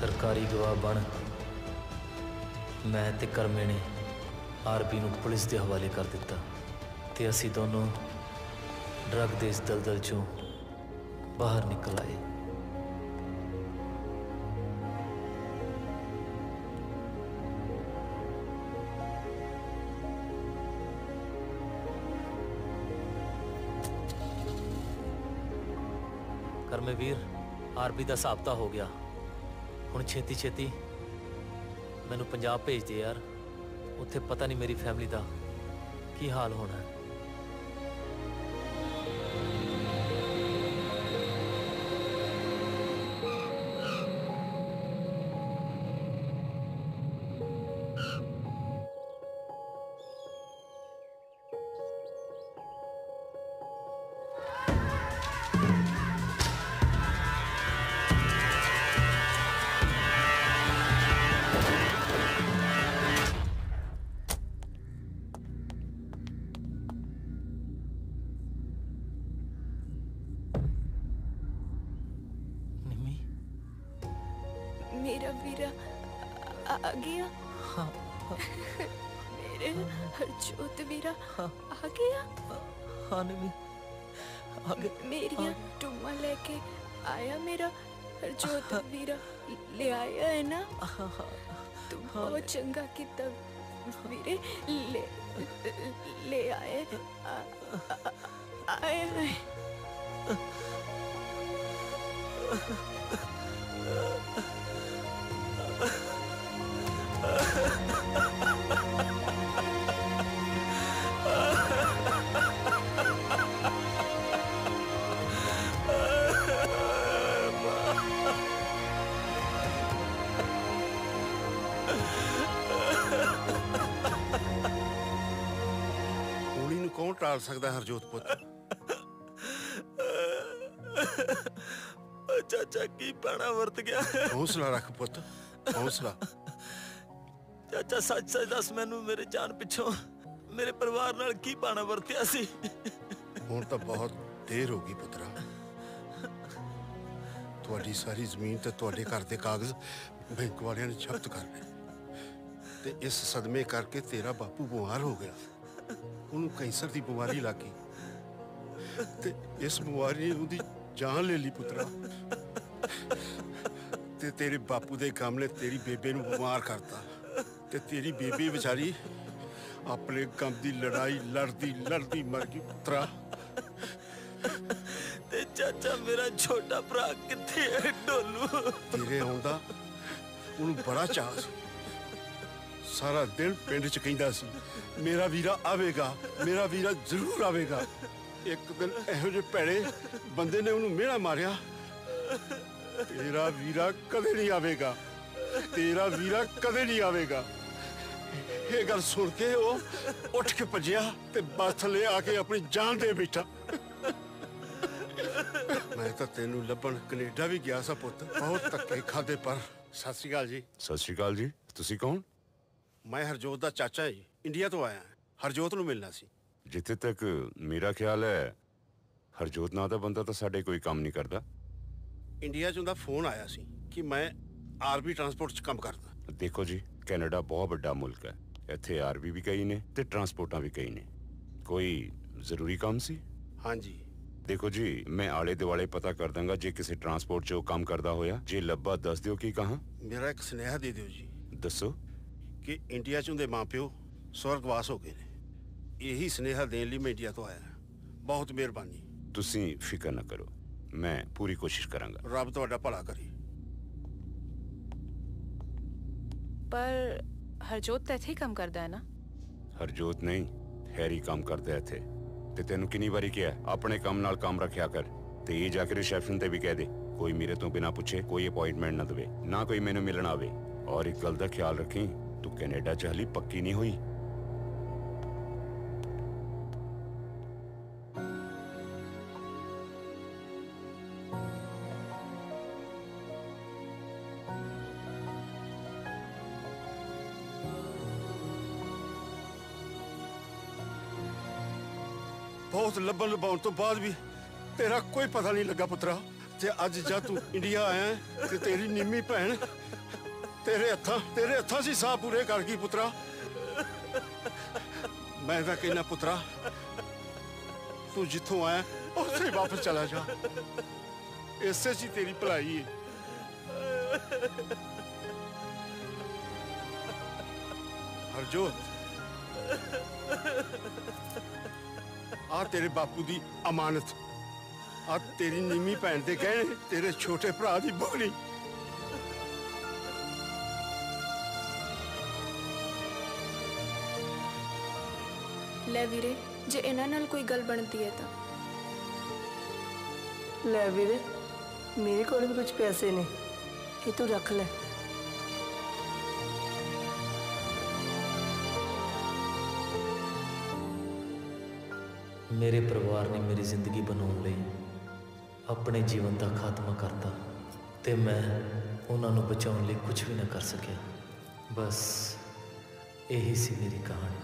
ਸਰਕਾਰੀ ਗਵਾਹ ਬਣ ਮੈਂ ਤੇ ਕਰਮੇ ਨੇ ਆਰਬੀ ਨੂੰ ਪੁਲਿਸ ਦੇ ਹਵਾਲੇ ਕਰ ਦਿੱਤਾ ਤੇ ਅਸੀਂ ਦੋਨੋਂ ਡਰੱਗ ਦੇ ਇਸ ਦਲਦਲ ਚੋਂ ਬਾਹਰ ਨਿਕਲ ਆਏ। ਕਰਮੇ ਵੀਰ, ਆਰਬੀ ਦਾ ਹਿਸਾਬ ਤਾਂ ਹੋ ਗਿਆ। ਹੁਣ ਛੇਤੀ ਛੇਤੀ ਮੈਨੂੰ ਪੰਜਾਬ ਭੇਜ ਦੇ ਯਾਰ। ਉੱਥੇ ਪਤਾ ਨਹੀਂ ਮੇਰੀ ਫੈਮਿਲੀ ਦਾ ਕੀ ਹਾਲ ਹੋਣਾ ਹੈ। मेरा वीरा आ, आ गया। हाँ, हाँ। मेरे हरजोत वीरा आ गया। हाँ निमी आ गया। मेरिया टूमा लेके आया मेरा हरजोत वीरा ले आया है ना। तुम बहुत चंगा किता वीरे ले ले आए आ, आ, आए हैं। ਹੋਲੀ ਨੂੰ ਕੌਣ ਟਾਲ ਸਕਦਾ ਹਰਜੋਤ ਪੁੱਤ? ਚਾਚਾ ਕੀ ਪਾਣਾ ਵਰਤ ਗਿਆ। ਹੌਸਲਾ ਰੱਖ ਪੁੱਤ, ਹੌਸਲਾ। ਚਾਚਾ ਸੱਚ ਸੱਚ ਦੱਸ ਮੈਨੂੰ, ਮੇਰੇ ਜਾਨ ਪਿੱਛੋਂ ਮੇਰੇ ਪਰਿਵਾਰ ਨਾਲ ਕੀ ਪਾਣਾ ਵਰਤਿਆ ਸੀ? ਹੁਣ ਤਾਂ ਬਹੁਤ ਦੇਰ ਹੋ ਗਈ ਪੁੱਤਰਾ। ਤੁਹਾਡੀ ਸਾਰੀ ਜ਼ਮੀਨ ਤੇ ਤੁਹਾਡੇ ਘਰ ਦੇ ਕਾਗਜ਼ ਬੈਂਕ ਵਾਲਿਆਂ ਨੇ ਜ਼ਬਤ ਕਰ ਲਏ ਤੇ ਇਸ ਸਦਮੇ ਕਰਕੇ ਤੇਰਾ ਬਾਪੂ ਬਿਮਾਰ ਹੋ ਗਿਆ। ਉਹਨੂੰ ਕੈਂਸਰ ਦੀ ਬਿਮਾਰੀ ਲੱਗ ਗਈ ਤੇ ਇਸ ਬਿਮਾਰੀ ਨੇ ਉਹਦੀ ਜਾਨ ਲੈ ਲਈ ਪੁੱਤਰਾ। ਤੇ ਤੇਰੇ ਬਾਪੂ ਦੇ ਕੰਮ ਨੇ ਤੇਰੀ ਬੇਬੇ ਨੂੰ ਬਿਮਾਰ ਕਰਤਾ ਤੇ ਤੇਰੀ ਬੇਬੇ ਵਿਚਾਰੀ ਆਪਣੇ ਕੰਮ ਦੀ ਲੜਾਈ ਲੜਦੀ ਲੜਦੀ ਮਰ ਗਈ ਪੁੱਤਰਾ। ਤੇ ਚਾਚਾ ਮੇਰਾ ਛੋਟਾ ਭਰਾ ਕਿੱਥੇ ਹੈ ਢੋਲੂ? ਤੇਰੇ ਆਉਂਦਾ ਉਹਨੂੰ ਬੜਾ ਚਾਅ ਸੀ। ਸਾਰਾ ਦਿਨ ਪਿੰਡ ਚ ਕਹਿੰਦਾ ਸੀ ਮੇਰਾ ਵੀਰਾ ਆਵੇਗਾ, ਮੇਰਾ ਵੀਰਾ ਜ਼ਰੂਰ ਆਵੇਗਾ। ਇੱਕ ਦਿਨ ਇਹੋ ਜਿਹੇ ਭੈੜੇ ਬੰਦੇ ਨੇ ਉਹਨੂੰ ਮਿਹਣਾ ਮਾਰਿਆ, ਤੇਰਾ ਵੀਰਾ ਕਦੇ ਨਹੀਂ ਆਵੇਗਾ, ਤੇਰਾ ਵੀਰਾ ਕਦੇ ਨਹੀਂ ਆਵੇਗਾ। ਇਹ ਗੱਲ ਸੁਣ ਕੇ ਉਹ ਉੱਠ ਕੇ ਭੱਜਿਆ ਤੇ ਬੱਸ ਥੱਲੇ ਆ ਕੇ ਆਪਣੀ ਜਾਨ ਦੇ ਬੈਠਾ। ਮੈਂ ਤਾਂ ਤੈਨੂੰ ਲੱਭਣ ਕੈਨੇਡਾ ਵੀ ਗਿਆ ਸਾਂ ਪੁੱਤ, ਬਹੁਤ ਧੱਕੇ ਖਾਦੇ ਪਰ। ਸਤਿ ਸ਼੍ਰੀ ਅਕਾਲ ਜੀ। ਸਤਿ ਸ਼੍ਰੀ ਅਕਾਲ ਜੀ। ਤੁਸੀਂ ਕੌਣ? ਮੈਂ ਹਰਜੋਤ ਦਾ ਚਾਚਾ ਜੀ, ਇੰਡੀਆ ਤੋਂ ਆਇਆ। ਹਰਜੋਤ ਨੂੰ ਮਿਲਣਾ ਸੀ। ਜਿੱਥੇ ਤੱਕ ਮੇਰਾ ਖਿਆਲ ਹੈ ਹਰਜੋਤ ਨਾਂ ਦਾ ਬੰਦਾ ਤਾਂ ਸਾਡੇ ਕੋਈ ਕੰਮ ਨਹੀਂ ਕਰਦਾ। ਇੰਡੀਆ ਚੋਂ ਦਾ ਫੋਨ ਆਇਆ ਸੀ ਕਿ ਮੈਂ ਆਰਬੀ ਟਰਾਂਸਪੋਰਟ 'ਚ ਕੰਮ ਕਰਦਾ। ਦੇਖੋ ਜੀ, ਕੈਨੇਡਾ ਬਹੁਤ ਵੱਡਾ ਮੁਲਕ ਹੈ। ਇੱਥੇ ਆਰਬੀ ਵੀ ਕਈ ਨੇ ਤੇ ਟਰਾਂਸਪੋਰਟਾਂ ਵੀ ਕਈ ਨੇ। ਕੋਈ ਜ਼ਰੂਰੀ ਕੰਮ ਸੀ? ਹਾਂਜੀ। ਦੇਖੋ ਜੀ, ਮੈਂ ਆਲੇ ਦੁਆਲੇ ਪਤਾ ਕਰ ਦਾਂਗਾ ਜੇ ਕਿਸੇ ਟਰਾਂਸਪੋਰਟ 'ਚ ਉਹ ਕੰਮ ਕਰਦਾ ਹੋਇਆ। ਜੇ ਲੱਭਾ ਦੱਸ ਦਿਓ ਕੀ ਕਹਾਂ। ਮੇਰਾ ਇੱਕ ਸੁਨੇਹਾ ਦੇ ਦਿਓ ਜੀ। ਦੱਸੋ। ਕਿ ਇੰਡੀਆ 'ਚੋਂ ਦੇ ਮਾਪਿਓ ਸਵਰਗਵਾਸ ਹੋ ਗਏ ਨੇ। ਇਹੀ ਸੁਨੇਹਾ ਦੇਣ ਲਈ ਮੈਂ ਇੰਡੀਆ ਤੋਂ ਆਇਆ। ਬਹੁਤ ਮਿਹਰਬਾਨੀ। ਤੁਸੀਂ ਫਿਕਰ ਨਾ ਕਰੋ, ਮੈਂ ਪੂਰੀ ਕੋਸ਼ਿਸ਼ ਕਰਾਂਗਾ। ਰੱਬ ਤੁਹਾਡਾ ਭਲਾ ਕਰੇ। ਪਰ ਹਰਜੋਤ ਤਾਂ ਇੱਥੇ ਹੀ ਕੰਮ ਕਰਦਾ ਹੈ ਨਾ? ਹਰਜੋਤ ਨਹੀਂ, ਹੈਰੀ ਕੰਮ ਕਰਦਾ ਇੱਥੇ। ਤੇ ਤੈਨੂੰ ਕਿੰਨੀ ਵਾਰੀ ਕਿਹਾ ਆਪਣੇ ਕੰਮ ਨਾਲ ਕੰਮ ਰੱਖਿਆ ਕਰ। ਤੇ ਇਹ ਜਾ ਕੇ ਰਿਸੈਪਸ਼ਨ ਤੇ ਵੀ ਕਹਿ ਦੇ ਕੋਈ ਮੇਰੇ ਤੋਂ ਬਿਨਾਂ ਪੁੱਛੇ ਕੋਈ ਅਪਾਇੰਟਮੈਂਟ ਨਾ ਦੇਵੇ, ਨਾ ਕੋਈ ਮੈਨੂੰ ਮਿਲਣ ਆਵੇ। ਔਰ ਇੱਕ ਗੱਲ ਦਾ ਖਿਆਲ ਰੱਖੀ, ਤੂੰ ਕੈਨੇਡਾ 'ਚ ਹਲੀ ਪੱਕੀ ਨਹੀਂ ਹੋਈ। ਬਹੁਤ ਲੱਭਣ ਲਭਾਉਣ ਤੋਂ ਬਾਅਦ ਵੀ ਤੇਰਾ ਕੋਈ ਪਤਾ ਨਹੀਂ ਲੱਗਾ ਪੁੱਤਰਾ, ਤੇ ਅੱਜ ਜਦ ਤੂੰ ਇੰਡੀਆ ਆਇਆ ਤੇ ਤੇਰੀ ਨਿੰਮੀ ਭੈਣ ਤੇਰੇ ਹੱਥਾਂ ਤੇਰੇ ਹੱਥਾਂ ਸੀ ਸਾਹ ਪੂਰੇ ਕਰ ਗਈ ਪੁੱਤਰਾ। ਮੈਂ ਤਾਂ ਕਹਿੰਦਾ ਪੁੱਤਰਾ ਤੂੰ ਜਿੱਥੋਂ ਆਇਆ ਉੱਥੇ ਵਾਪਸ ਚਲਾ ਜਾ, ਇਸੇ 'ਚ ਹੀ ਤੇਰੀ ਭਲਾਈ ਹੈ। ਹਰਜੋਤ ਆ ਤੇਰੇ ਬਾਪੂ ਦੀ ਅਮਾਨਤ, ਆ ਤੇਰੀ ਨੀਵੀਂ ਭੈਣ ਦੇ ਗਹਿਣੇ, ਤੇਰੇ ਛੋਟੇ ਭਰਾ ਦੀ ਬੋਲੀ। ਲੈ ਵੀਰੇ, ਜੇ ਇਹਨਾਂ ਨਾਲ ਕੋਈ ਗੱਲ ਬਣਦੀ ਹੈ ਤਾਂ ਲੈ ਵੀਰੇ, ਮੇਰੇ ਕੋਲ ਵੀ ਕੁਝ ਪੈਸੇ ਨੇ, ਇਹ ਤੂੰ ਰੱਖ ਲੈ। ਮੇਰੇ ਪਰਿਵਾਰ ਨੇ ਮੇਰੀ ਜ਼ਿੰਦਗੀ ਬਣਾਉਣ ਲਈ ਆਪਣੇ ਜੀਵਨ ਦਾ ਖਾਤਮਾ ਕਰਤਾ ਤੇ ਮੈਂ ਉਹਨਾਂ ਨੂੰ ਬਚਾਉਣ ਲਈ ਕੁਝ ਵੀ ਨਾ ਕਰ ਸਕਿਆ। ਬਸ ਇਹੀ ਸੀ ਮੇਰੀ ਕਹਾਣੀ।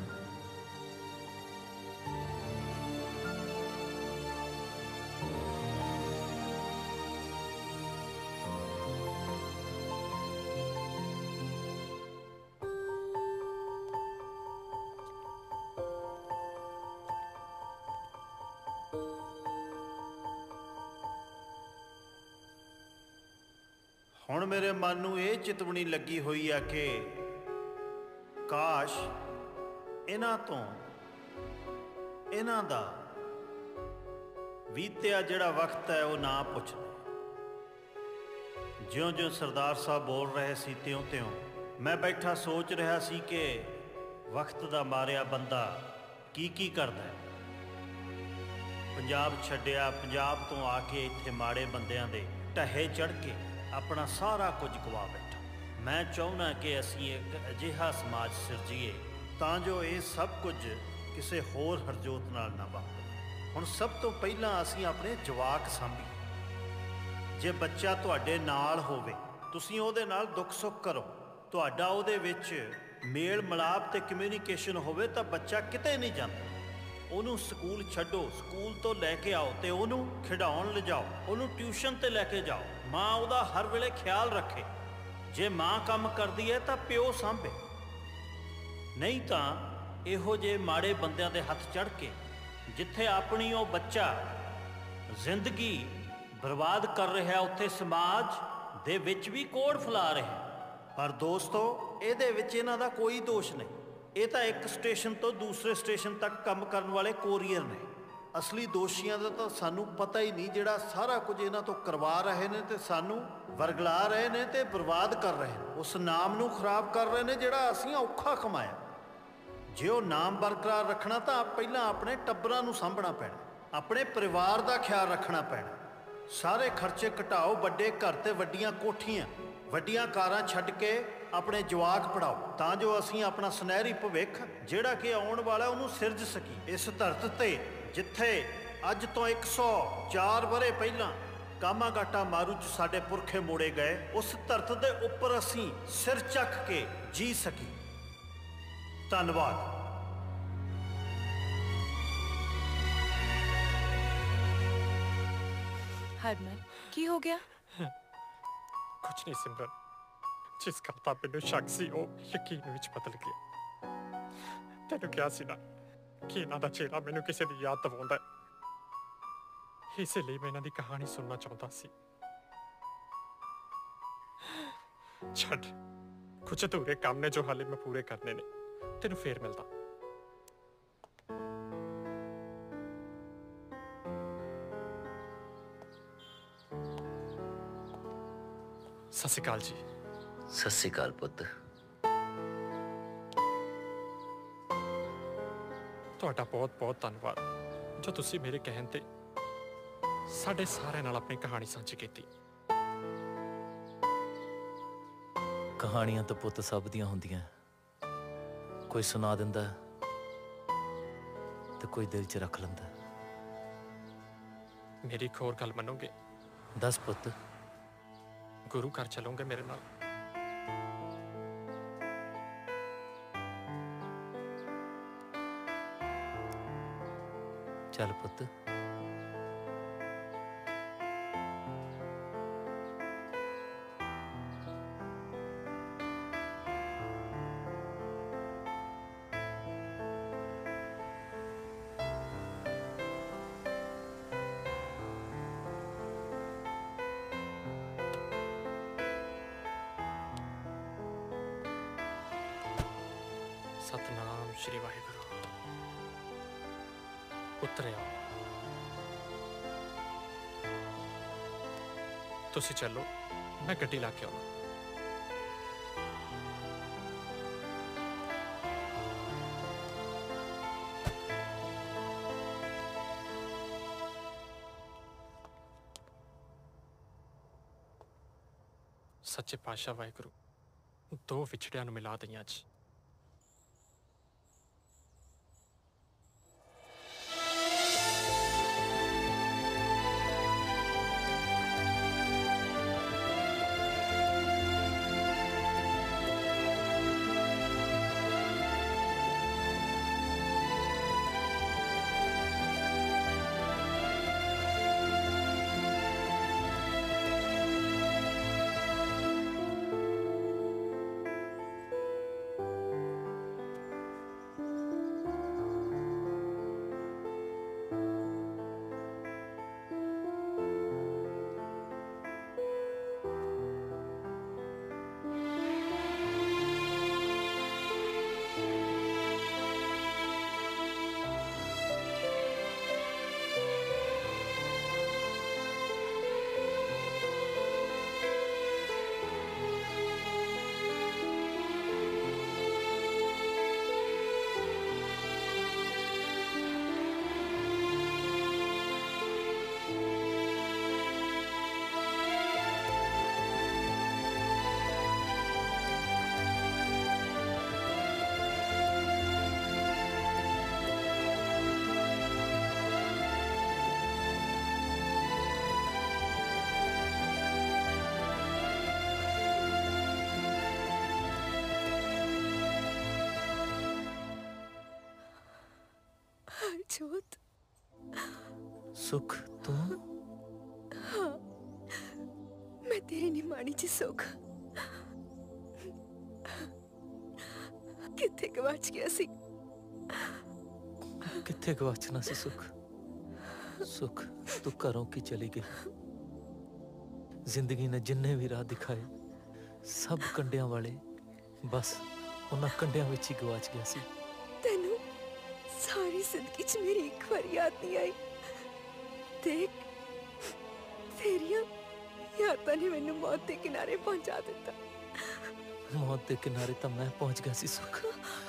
ਹੁਣ ਮੇਰੇ ਮਨ ਨੂੰ ਇਹ ਚਿਤਵਣੀ ਲੱਗੀ ਹੋਈ ਆ ਕਿ ਕਾਸ਼ ਇਹਨਾਂ ਤੋਂ ਇਹਨਾਂ ਦਾ ਬੀਤਿਆ ਜਿਹੜਾ ਵਕਤ ਹੈ ਉਹ ਨਾ ਪੁੱਛਦੇ। ਜਿਉਂ-ਜਿਉਂ ਸਰਦਾਰ ਸਾਹਿਬ ਬੋਲ ਰਹੇ ਸੀ ਤਿਉਂ-ਤਿਉਂ ਮੈਂ ਬੈਠਾ ਸੋਚ ਰਿਹਾ ਸੀ ਕਿ ਵਕਤ ਦਾ ਮਾਰਿਆ ਬੰਦਾ ਕੀ ਕੀ ਕਰਦਾ ਹੈ। ਪੰਜਾਬ ਛੱਡਿਆ, ਪੰਜਾਬ ਤੋਂ ਆ ਕੇ ਇੱਥੇ ਮਾੜੇ ਬੰਦਿਆਂ ਦੇ ਢਹੇ ਚੜ੍ਹ ਕੇ ਆਪਣਾ ਸਾਰਾ ਕੁਝ ਗਵਾ ਬੈਠਾ। ਮੈਂ ਚਾਹੁੰਦਾ ਕਿ ਅਸੀਂ ਇੱਕ ਅਜਿਹਾ ਸਮਾਜ ਸਿਰਜੀਏ ਤਾਂ ਜੋ ਇਹ ਸਭ ਕੁਝ ਕਿਸੇ ਹੋਰ ਹਰਜੋਤ ਨਾਲ ਨਾ ਵਾਪਰੇ। ਹੁਣ ਸਭ ਤੋਂ ਪਹਿਲਾਂ ਅਸੀਂ ਆਪਣੇ ਜਵਾਕ ਸਾਂਭੀਏ। ਜੇ ਬੱਚਾ ਤੁਹਾਡੇ ਨਾਲ ਹੋਵੇ, ਤੁਸੀਂ ਉਹਦੇ ਨਾਲ ਦੁੱਖ ਸੁੱਖ ਕਰੋ, ਤੁਹਾਡਾ ਉਹਦੇ ਵਿੱਚ ਮੇਲ ਮਿਲਾਪ ਤੇ ਕਮਿਊਨੀਕੇਸ਼ਨ ਹੋਵੇ ਤਾਂ ਬੱਚਾ ਕਿਤੇ ਨਹੀਂ ਜਾਂਦਾ। ਉਹਨੂੰ ਸਕੂਲ ਛੱਡੋ, ਸਕੂਲ ਤੋਂ ਲੈ ਕੇ ਆਓ ਤੇ ਉਹਨੂੰ ਖਿਡਾਉਣ ਲਿਜਾਓ, ਉਹਨੂੰ ਟਿਊਸ਼ਨ ਤੇ ਲੈ ਕੇ ਜਾਓ। ਮਾਂ ਉਹਦਾ ਹਰ ਵੇਲੇ ਖਿਆਲ ਰੱਖੇ। ਜੇ ਮਾਂ ਕੰਮ ਕਰਦੀ ਹੈ ਤਾਂ ਪਿਓ ਸਾਂਭੇ, ਨਹੀਂ ਤਾਂ ਇਹੋ ਜਿਹੇ ਮਾੜੇ ਬੰਦਿਆਂ ਦੇ ਹੱਥ ਚੜ੍ਹ ਕੇ ਜਿੱਥੇ ਆਪਣੀ ਉਹ ਬੱਚਾ ਜ਼ਿੰਦਗੀ ਬਰਬਾਦ ਕਰ ਰਿਹਾ, ਉੱਥੇ ਸਮਾਜ ਦੇ ਵਿੱਚ ਵੀ ਕੋੜ ਫੈਲਾ ਰਿਹਾ। ਪਰ ਦੋਸਤੋ, ਇਹਦੇ ਵਿੱਚ ਇਹਨਾਂ ਦਾ ਕੋਈ ਦੋਸ਼ ਨਹੀਂ। ਇਹ ਤਾਂ ਇੱਕ ਸਟੇਸ਼ਨ ਤੋਂ ਦੂਸਰੇ ਸਟੇਸ਼ਨ ਤੱਕ ਕੰਮ ਕਰਨ ਵਾਲੇ ਕੋਰੀਅਰ ਨੇ। ਅਸਲੀ ਦੋਸ਼ੀਆਂ ਦਾ ਤਾਂ ਸਾਨੂੰ ਪਤਾ ਹੀ ਨਹੀਂ, ਜਿਹੜਾ ਸਾਰਾ ਕੁਝ ਇਹਨਾਂ ਤੋਂ ਕਰਵਾ ਰਹੇ ਨੇ ਤੇ ਸਾਨੂੰ ਵਰਗਲਾ ਰਹੇ ਨੇ ਤੇ ਬਰਬਾਦ ਕਰ ਰਹੇ ਨੇ। ਉਸ ਨਾਮ ਨੂੰ ਖਰਾਬ ਕਰ ਰਹੇ ਨੇ ਜਿਹੜਾ ਅਸੀਂ ਔਖਾ ਕਮਾਇਆ। ਜੇ ਉਹ ਨਾਮ ਬਰਕਰਾਰ ਰੱਖਣਾ ਤਾਂ ਪਹਿਲਾਂ ਆਪਣੇ ਟੱਬਰਾਂ ਨੂੰ ਸਾਂਭਣਾ ਪੈਣਾ, ਆਪਣੇ ਪਰਿਵਾਰ ਦਾ ਖਿਆਲ ਰੱਖਣਾ ਪੈਣਾ। ਸਾਰੇ ਖਰਚੇ ਘਟਾਓ, ਵੱਡੇ ਘਰ ਤੇ ਵੱਡੀਆਂ ਕੋਠੀਆਂ, ਵੱਡੀਆਂ ਕਾਰਾਂ ਛੱਡ ਕੇ ਆਪਣੇ ਜਵਾਕ ਪੜਾਓ ਤਾਂ ਜੋ ਅਸੀਂ ਆਪਣਾ ਸੁਨਹਿਰੀ ਭਵਿੱਖ ਜਿਹੜਾ ਕਿ ਆਉਣ ਵਾਲਾ ਉਹਨੂੰ ਸਿਰਜ ਸਕੀਏ। ਇਸ ਧਰਤ ਤੇ ਜਿੱਥੇ ਅੱਜ ਤੋਂ ਇੱਕ ਸੌ ਚਾਰ ਵਰ੍ਹੇ ਪਹਿਲਾਂ ਕਾਮਾਗਾਟਾ ਮਾਰੂ 'ਚ ਸਾਡੇ ਪੁਰਖੇ ਮੋੜੇ ਗਏ, ਉਸ ਧਰਤ ਦੇ ਉੱਪਰ ਅਸੀਂ ਸਿਰ ਚੱਕ ਕੇ ਜੀ ਸਕੀਏ। ਧੰਨਵਾਦ। ਹਰਮਨ, ਕੀ ਹੋ ਗਿਆ? ਕੁਛ ਨਹੀਂ ਸਿਮਰਨ, ਜਿਸ ਗੱਲ ਦਾ ਮੈਨੂੰ ਸ਼ੱਕ ਸੀ ਉਹ ਯਕੀਨ ਵਿੱਚ ਬਦਲ ਗਿਆ। ਤੈਨੂੰ ਕਿਹਾ ਸੀ ਨਾ ਕਿ ਇਹਨਾਂ ਦਾ ਚਿਹਰਾ ਮੈਨੂੰ ਕਿਸੇ ਦੀ ਯਾਦ ਦਿਵਾਉਂਦਾ ਹੈ, ਇਸੇ ਲਈ ਮੈਂ ਇਹਨਾਂ ਦੀ ਕਹਾਣੀ ਸੁਣਨਾ ਚਾਹੁੰਦਾ ਸੀ। ਛੱਡ, ਕੁਝ ਅਧੂਰੇ ਕੰਮ ਨੇ ਜੋ ਹਾਲੇ ਮੈਂ ਪੂਰੇ ਕਰਨੇ ਨੇ। ਤੈਨੂੰ ਫੇਰ ਮਿਲਦਾ। ਸਤਿ ਸ਼੍ਰੀ ਅਕਾਲ ਜੀ। ਸਤਿ ਸ਼੍ਰੀ ਅਕਾਲ ਪੁੱਤ। ਤੁਹਾਡਾ ਬਹੁਤ ਬਹੁਤ ਧੰਨਵਾਦ ਜੋ ਤੁਸੀਂ ਮੇਰੇ ਕਹਿਣ ਤੇ ਸਾਡੇ ਸਾਰਿਆਂ ਨਾਲ ਆਪਣੀ ਕਹਾਣੀ ਸਾਂਝੀ ਕੀਤੀ। ਕਹਾਣੀਆਂ ਤਾਂ ਪੁੱਤ ਸਭ ਦੀਆਂ ਹੁੰਦੀਆਂ, ਕੋਈ ਸੁਣਾ ਦਿੰਦਾ ਤੇ ਕੋਈ ਦਿਲ 'ਚ ਰੱਖ ਲੈਂਦਾ। ਮੇਰੀ ਇੱਕ ਹੋਰ ਗੱਲ ਮੰਨੋਗੇ? ਦੱਸ ਪੁੱਤ। ਗੁਰੂ ਘਰ ਚਲੋਗੇ ਮੇਰੇ ਨਾਲ? ਚੱਲ ਪੁੱਤ। सतनाम श्री वाहिगुरु। उतरे आओ, तुसी चलो, मैं गड्डी ला के आऊँ। सच्चे पातशाह वाहिगुरु, दो विछड़ियां नूं मिला दईयां अज। हरजोत, सुख तुम? हाँ, मैं तेरी निमाणी च सुख किथे गवाच गया सी। किथे गवाचना सी सुख? सुख तू घरों की चली गई। जिंदगी ने जिन्ने भी राह दिखाए सब कंडियां वाले बस उन्हां कंडियां विच ही गवाच गया सी। तेनू सारी जिंदगी च मेरी एक बार याद नहीं आई। देख, तेरिया यादां ने मैनू मौत के किनारे पहुंचा दिता। मौत के किनारे तो मैं पहुंच गया सी सुख।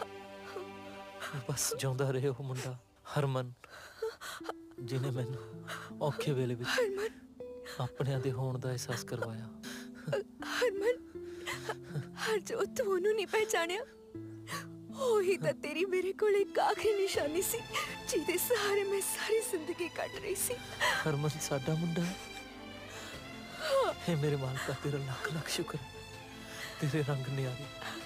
बस जिंदा रहे हो मुंडा हरमन, जिन्हें मैनू औखे वेले विच अपने दे होण दा एहसास करवाया। हरमन, हरजोत तू ओनू नहीं पहचानिया? ओही तां तेरी मेरे कोल एक आखिरी निशानी सी जिहदे सहारे मैं सारी जिंदगी कट रही सी। हरमन साडा मुंडा है। हाँ। हे मेरे मालका, तेरा लाख लाख शुक्र है। तेरे रंग न्यारे।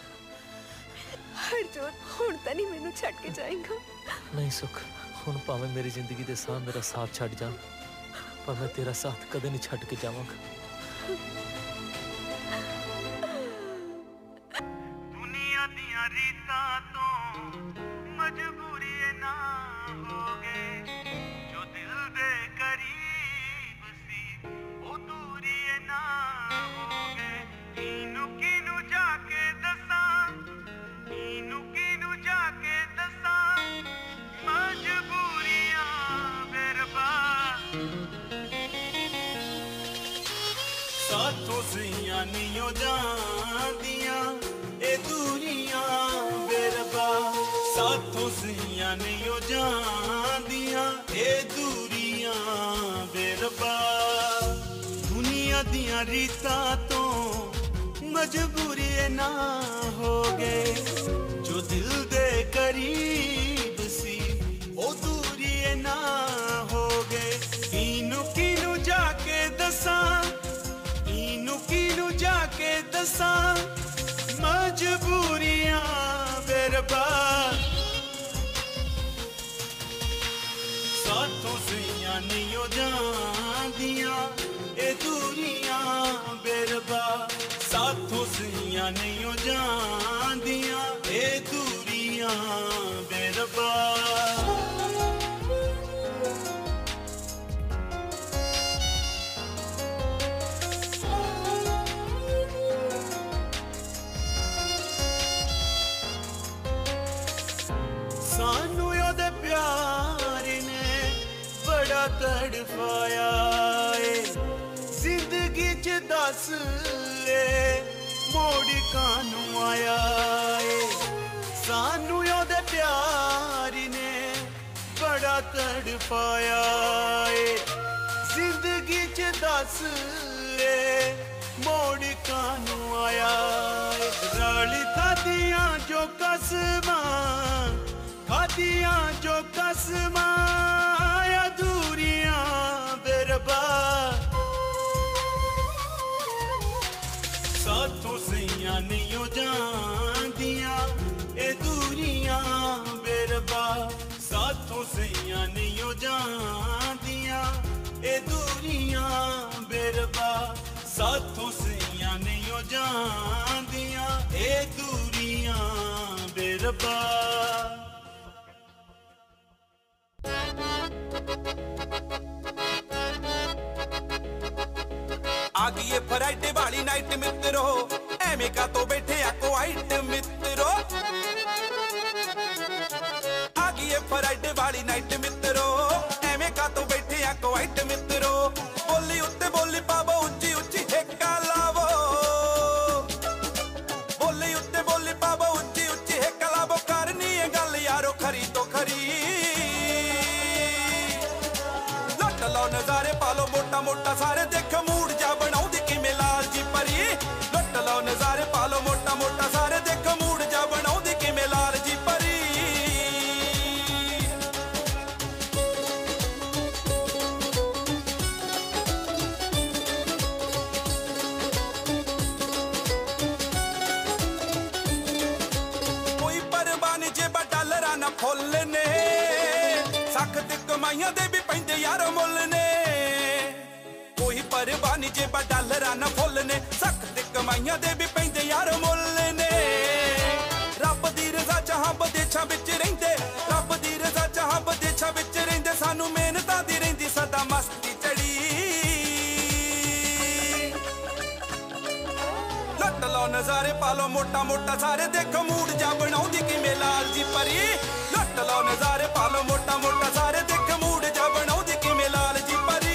हरजोत, हुण तां नहीं मैनू छड्ड के जाएगा? नहीं सुख, हुण भावें मेरी जिंदगी दे साथ मेरा साथ छड्ड जा, पर मैं तेरा साथ कदे नहीं छड्ड के जावांगा। दुनिया दियां रीतां तो मजबूरी ना हो गए, जो दिल दे करीब सी ओ दूरी ना हो गए। इनू किनू जाके दसां, इनू किनू जाके दसां, मजबूरियां बेरबा साथों सियां नियो जांदियां ए दूरियां बेरबा। साथों सियां नियो जांदियां ए दूरियां बेरबा। दुनिया दियां रीतां तो मजबूरी ना हो गए, जो दिल दे करीब सी ओ दूरी ना हो गए। इनू किनू जाके दसां, इनू किनू जाके दसां, मजबूरियां बेरबा। साथों सियां नियो जांदियां ए दूरियां बेरबा। साथों सियां नियो जांदियां ए दूरियां बेरबा। ਤੜਫਾਇਆ ਏ ਜ਼ਿੰਦਗੀ ਚ ਦੱਸ ਏ ਮੋੜ ਕਾਨੂੰ ਆਇਆ ਏ ਸਾਨੂੰ ਉਹਦੇ ਪਿਆਰ ਨੇ ਬੜਾ ਤੜਫਾਇਆ ਏ ਜ਼ਿੰਦਗੀ ਚ ਦੱਸ ਏ ਮੋੜ ਕਾਨੂੰ ਆਇਆ ਏ ਰਲ ਖਾਦੀਆਂ ਜੋ ਕਸਮਾਂ ਖਾਦੀਆਂ ਜੋ ਕਸਮਾਂ ਅਧੂਰੀਆਂ ਬੇਰਬਾ ਸਾਥੋਂ ਸਈਆਂ ਨਹੀਂ ਹੋ ਜਾਂਦੀਆਂ ਇਹ ਦੂਰੀਆਂ ਬੇਰਬਾ ਸਾਥੋਂ ਸਈਆਂ ਨਹੀਂ ਹੋ ਜਾਂਦੀਆਂ ਇਹ ਦੂਰੀਆਂ ਬੇਰਬਾ ਸਾਥੋਂ ਸਈਆਂ ਨਹੀਂ ਹੋ ਜਾਂਦੀਆਂ ਇਹ ਦੂਰੀਆਂ ਬੇਰਬਾ ਆ ਗਈ ਏ ਫਰਾਈਡੇ ਵਾਲੀ ਨਾਈਟ ਮਿੱਤਰੋ ਐਵੇਂ ਕਾ ਤੋਂ ਬੈਠੇ ਆ ਕੁਆਈਟ ਮਿੱਤਰੋ ਆ ਗਈ ਏ ਫਰਾਈਡੇ ਵਾਲੀ ਨਾਈਟ ਮਿੱਤਰੋ ਐਵੇਂ ਕਾ ਤੋਂ ਬੈਠੇ ਆ ਕੁਆਈਟ ਮਿੱਤਰੋ ਬੋਲੀ ਉੱਤੇ ਬੋਲੀ ਪਾਵੋ ਉੱਚੀ ਉੱਚੀ ਹੇਕਾ ਲਾਵੋ ਬੋਲੀ ਉੱਤੇ ਬੋਲੀ ਪਾਵੋ ਉੱਚੀ ਉੱਚੀ ਹੇਕਾ ਲਾਵੋ ਕਰਨੀ ਏ ਗੱਲ ਯਾਰੋ ਖਰੀ ਤੋਂ ਖਰੀ ਲੱਟ ਲਓ ਨਜ਼ਾਰੇ ਪਾਲੋ ਮੋਟਾ ਮੋਟਾ ਸਾਰੇ ਦੇਖ ਮੂਡ ਜਾ ਬਣਾਉਂਦੀ ਕਿਵੇਂ ਲਾਲ ਜੀ ਪਰੀ ਲੱਟ ਲਓ ਨਜ਼ਾਰੇ ਪਾਲੋ ਮੋਟਾ ਮੋਟਾ ਸਾਰੇ ਦੇਖ ਮੂਡ ਜਾ ਬਣਾਉਂਦੀ ਕਿਵੇਂ ਲਾਲ ਜੀ ਪਰੀ ਕੋਈ ਪਰਵਾਹ ਨੀ ਜੇ ਬਾ ਡਾਲਰਾਂ ਨਾ ਫੁੱਲ ਨੇ ਸਖਤ ਕਮਾਈਆਂ ਦੇ ਵੀ ਪੈਂਦੇ ਯਾਰ ਮੁੱਲ ਨੇ ਕੋਈ ਪਰਵਾਹ ਨੀ ਜੇ ਬਾ ਡਾਲਰਾਂ ਨਾ ਫੁੱਲ ਨੇ ਸਖਤ ਕਮਾਈਆਂ ਦੇ ਵੀ ਪੈਂਦੇ ਯਾਰ ਮੁੱਲ ਨੇ ਰੱਬ ਦੀ ਰਜ਼ਾ ਚਾਹਾਂ ਵਿਦੇਸ਼ਾਂ ਵਿੱਚ ਰਹਿੰਦੇ ਰੱਬ ਦੀ ਰਜ਼ਾ ਚਾਹਾਂ ਵਿਦੇਸ਼ਾਂ ਵਿੱਚ ਰਹਿੰਦੇ ਸਾਨੂੰ ਮਿਹਨਤਾਂ ਦੀ ਰਹਿੰਦੀ ਸਦਾ ਮਸਤੀ ਚੜੀ ਲੱਟ ਲਓ ਨਜ਼ਾਰੇ ਪਾਲੋ ਮੋਟਾ ਮੋਟਾ ਸਾਰੇ ਦੇਖੋ ਮੂਡ ਜਾ ਬਣਾਉਂਦੀ ਕਿਵੇਂ ਲਾਲ ਜੀ ਪਰੀ ਲੱਟ ਲਓ ਨਜ਼ਾਰੇ ਪਾਲੋ ਮੋਟਾ ਮੋਟਾ ਸਾਰੇ ਦੇਖ ਮੂਡ ਜਾ ਬਣਾਉਂਦੀ ਕਿਵੇਂ ਲਾਲ ਜੀ ਪਰੀ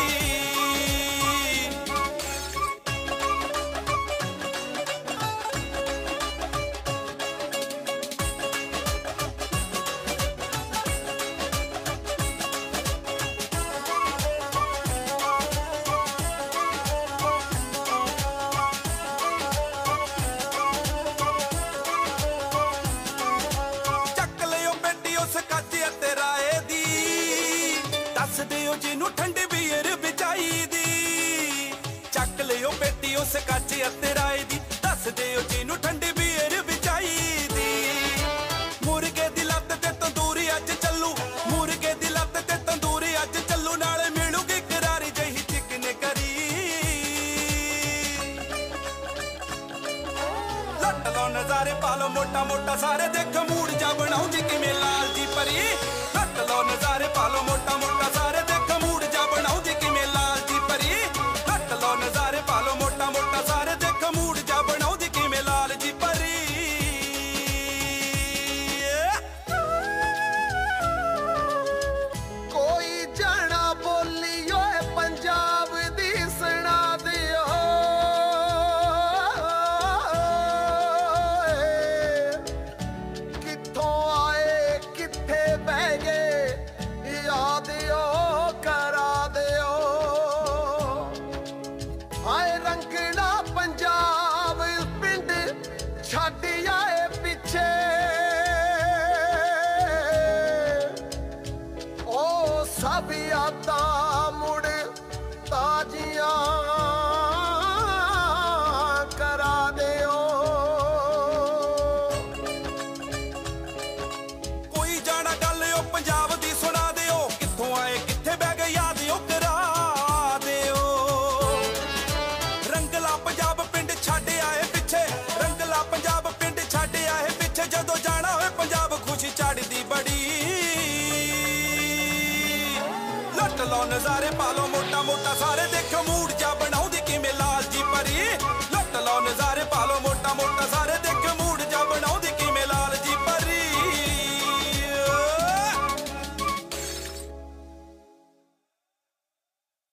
ਚੱਕ ਲਿਓ ਬੇਟੀ ਉਸ ਕੱਚ ਅਤੇ ਰਾਏ ਦੀ ਦੱਸ ਦਿਓ ਜਿਹਨੂੰ ਠੰਡੀ ਬੀਅਰ ਵਿਚਾਈ ਦੀ ਚੱਕ ਲਿਓ ਬੇਟੀ ਉਸ ਕੱਚ ਅਤੇ ਰਾਏ ਦੀ ਦੱਸ ਦਿਓ ਜਿਹਨੂੰ ਠੰਡੀ ਬੀਅਰ ਵਿਚਾਈ ਦੀ ਮੁਰਗੇ ਦੀ ਲੱਤ ਤੇ ਤੰਦੂਰੀ ਅੱਜ ਚੱਲੂ ਮੁਰਗੇ ਦੀ ਲੱਤ ਤੇ ਤੰਦੂਰੀ ਅੱਜ ਚੱਲੂ ਨਾਲੇ ਮਿਲੂਗੀ ਕਰਾਰੀ ਜਹੀ ਚਿਕਨ ਕਰੀ ਲੱਟ ਲਓ ਨਜ਼ਾਰੇ ਪਾਲੋ ਮੋਟਾ ਮੋਟਾ ਸਾਰੇ ਦੇਖ ਮੂਡ ਜਾ ਬਣਾਉਂਦੀ ਕਿਵੇਂ ਲਾਲ ਜੀ ਪਰੀ ਲੱਟ ਲਓ ਨਜ਼ਾਰੇ ਪਾਲੋ ਮੋਟਾ ਮੋਟਾ ਸਾਰੇ ਦੇਖ ਮੂਡ ਜਾ ਬਣਾਉਂਦੀ ਕਿਵੇਂ ਲਾਲ ਜੀ ਪਰੀ ਲੱਟ ਲਓ ਨਜ਼ਾਰੇ ਪਾਲੋ ਮੋਟਾ ਮੋਟਾ ਸਾਰੇ ਦੇਖ ਮੂਡ ਜਾ ਬਣਾਉਂਦੀ ਕਿਵੇਂ ਲਾਲ ਜੀ ਪਰੀ ਕੋਈ ਜਾਣਾ ਬੋਲੀ ਓਏ ਪੰਜਾਬ ਦੀ ਸੁਣਾ ਦਿਓ ਕਿੱਥੋਂ ਆਏ ਕਿੱਥੇ ਬਹਿ ਗਏ ਯਾਦ ਓ ਕਰਾ ਦਿਓ ਹਾਏ ਰੰਗਲਾ ਪੰਜਾਬ ਪਿੰਡ ਛੱਡ ਆਏ ਪਿੱਛੇ ਉਹ ਸਭ ਯਾਦਾਂ ਮੁੜ ਤਾਜ਼ੀਆਂ ਕਰਾ ਦਿਓ ਕੋਈ ਜਾਣਾ ਗੱਲ ਓ ਪੰਜਾਬ ਦੀ ਸੁਣਾ ਦਿਓ ਕਿੱਥੋਂ ਆਏ ਕਿੱਥੇ ਬਹਿ ਗਏ ਯਾਦ ਓ ਕਰਾ ਦਿਓ ਰੰਗਲਾ ਪੰਜਾਬ ਪਿੰਡ ਛੱਡ ਆਏ ਪਿੱਛੇ ਰੰਗਲਾ ਪੰਜਾਬ ਪਿੰਡ ਛੱਡ ਆਏ ਪਿੱਛੇ ਜਦੋਂ ਜਾਣਾ ਹੋਏ ਪੰਜਾਬ ਖੁਸ਼ੀ ਚੜ੍ਹਦੀ ਬੜੀ ਲੱਟ ਲਓ ਨਜ਼ਾਰੇ ਪਾਲੋ ਮੋਟਾ ਮੋਟਾ ਸਾਰੇ ਦੇਖੋ ਮੂਡ ਜਾ ਬਣਾਉਂਦੀ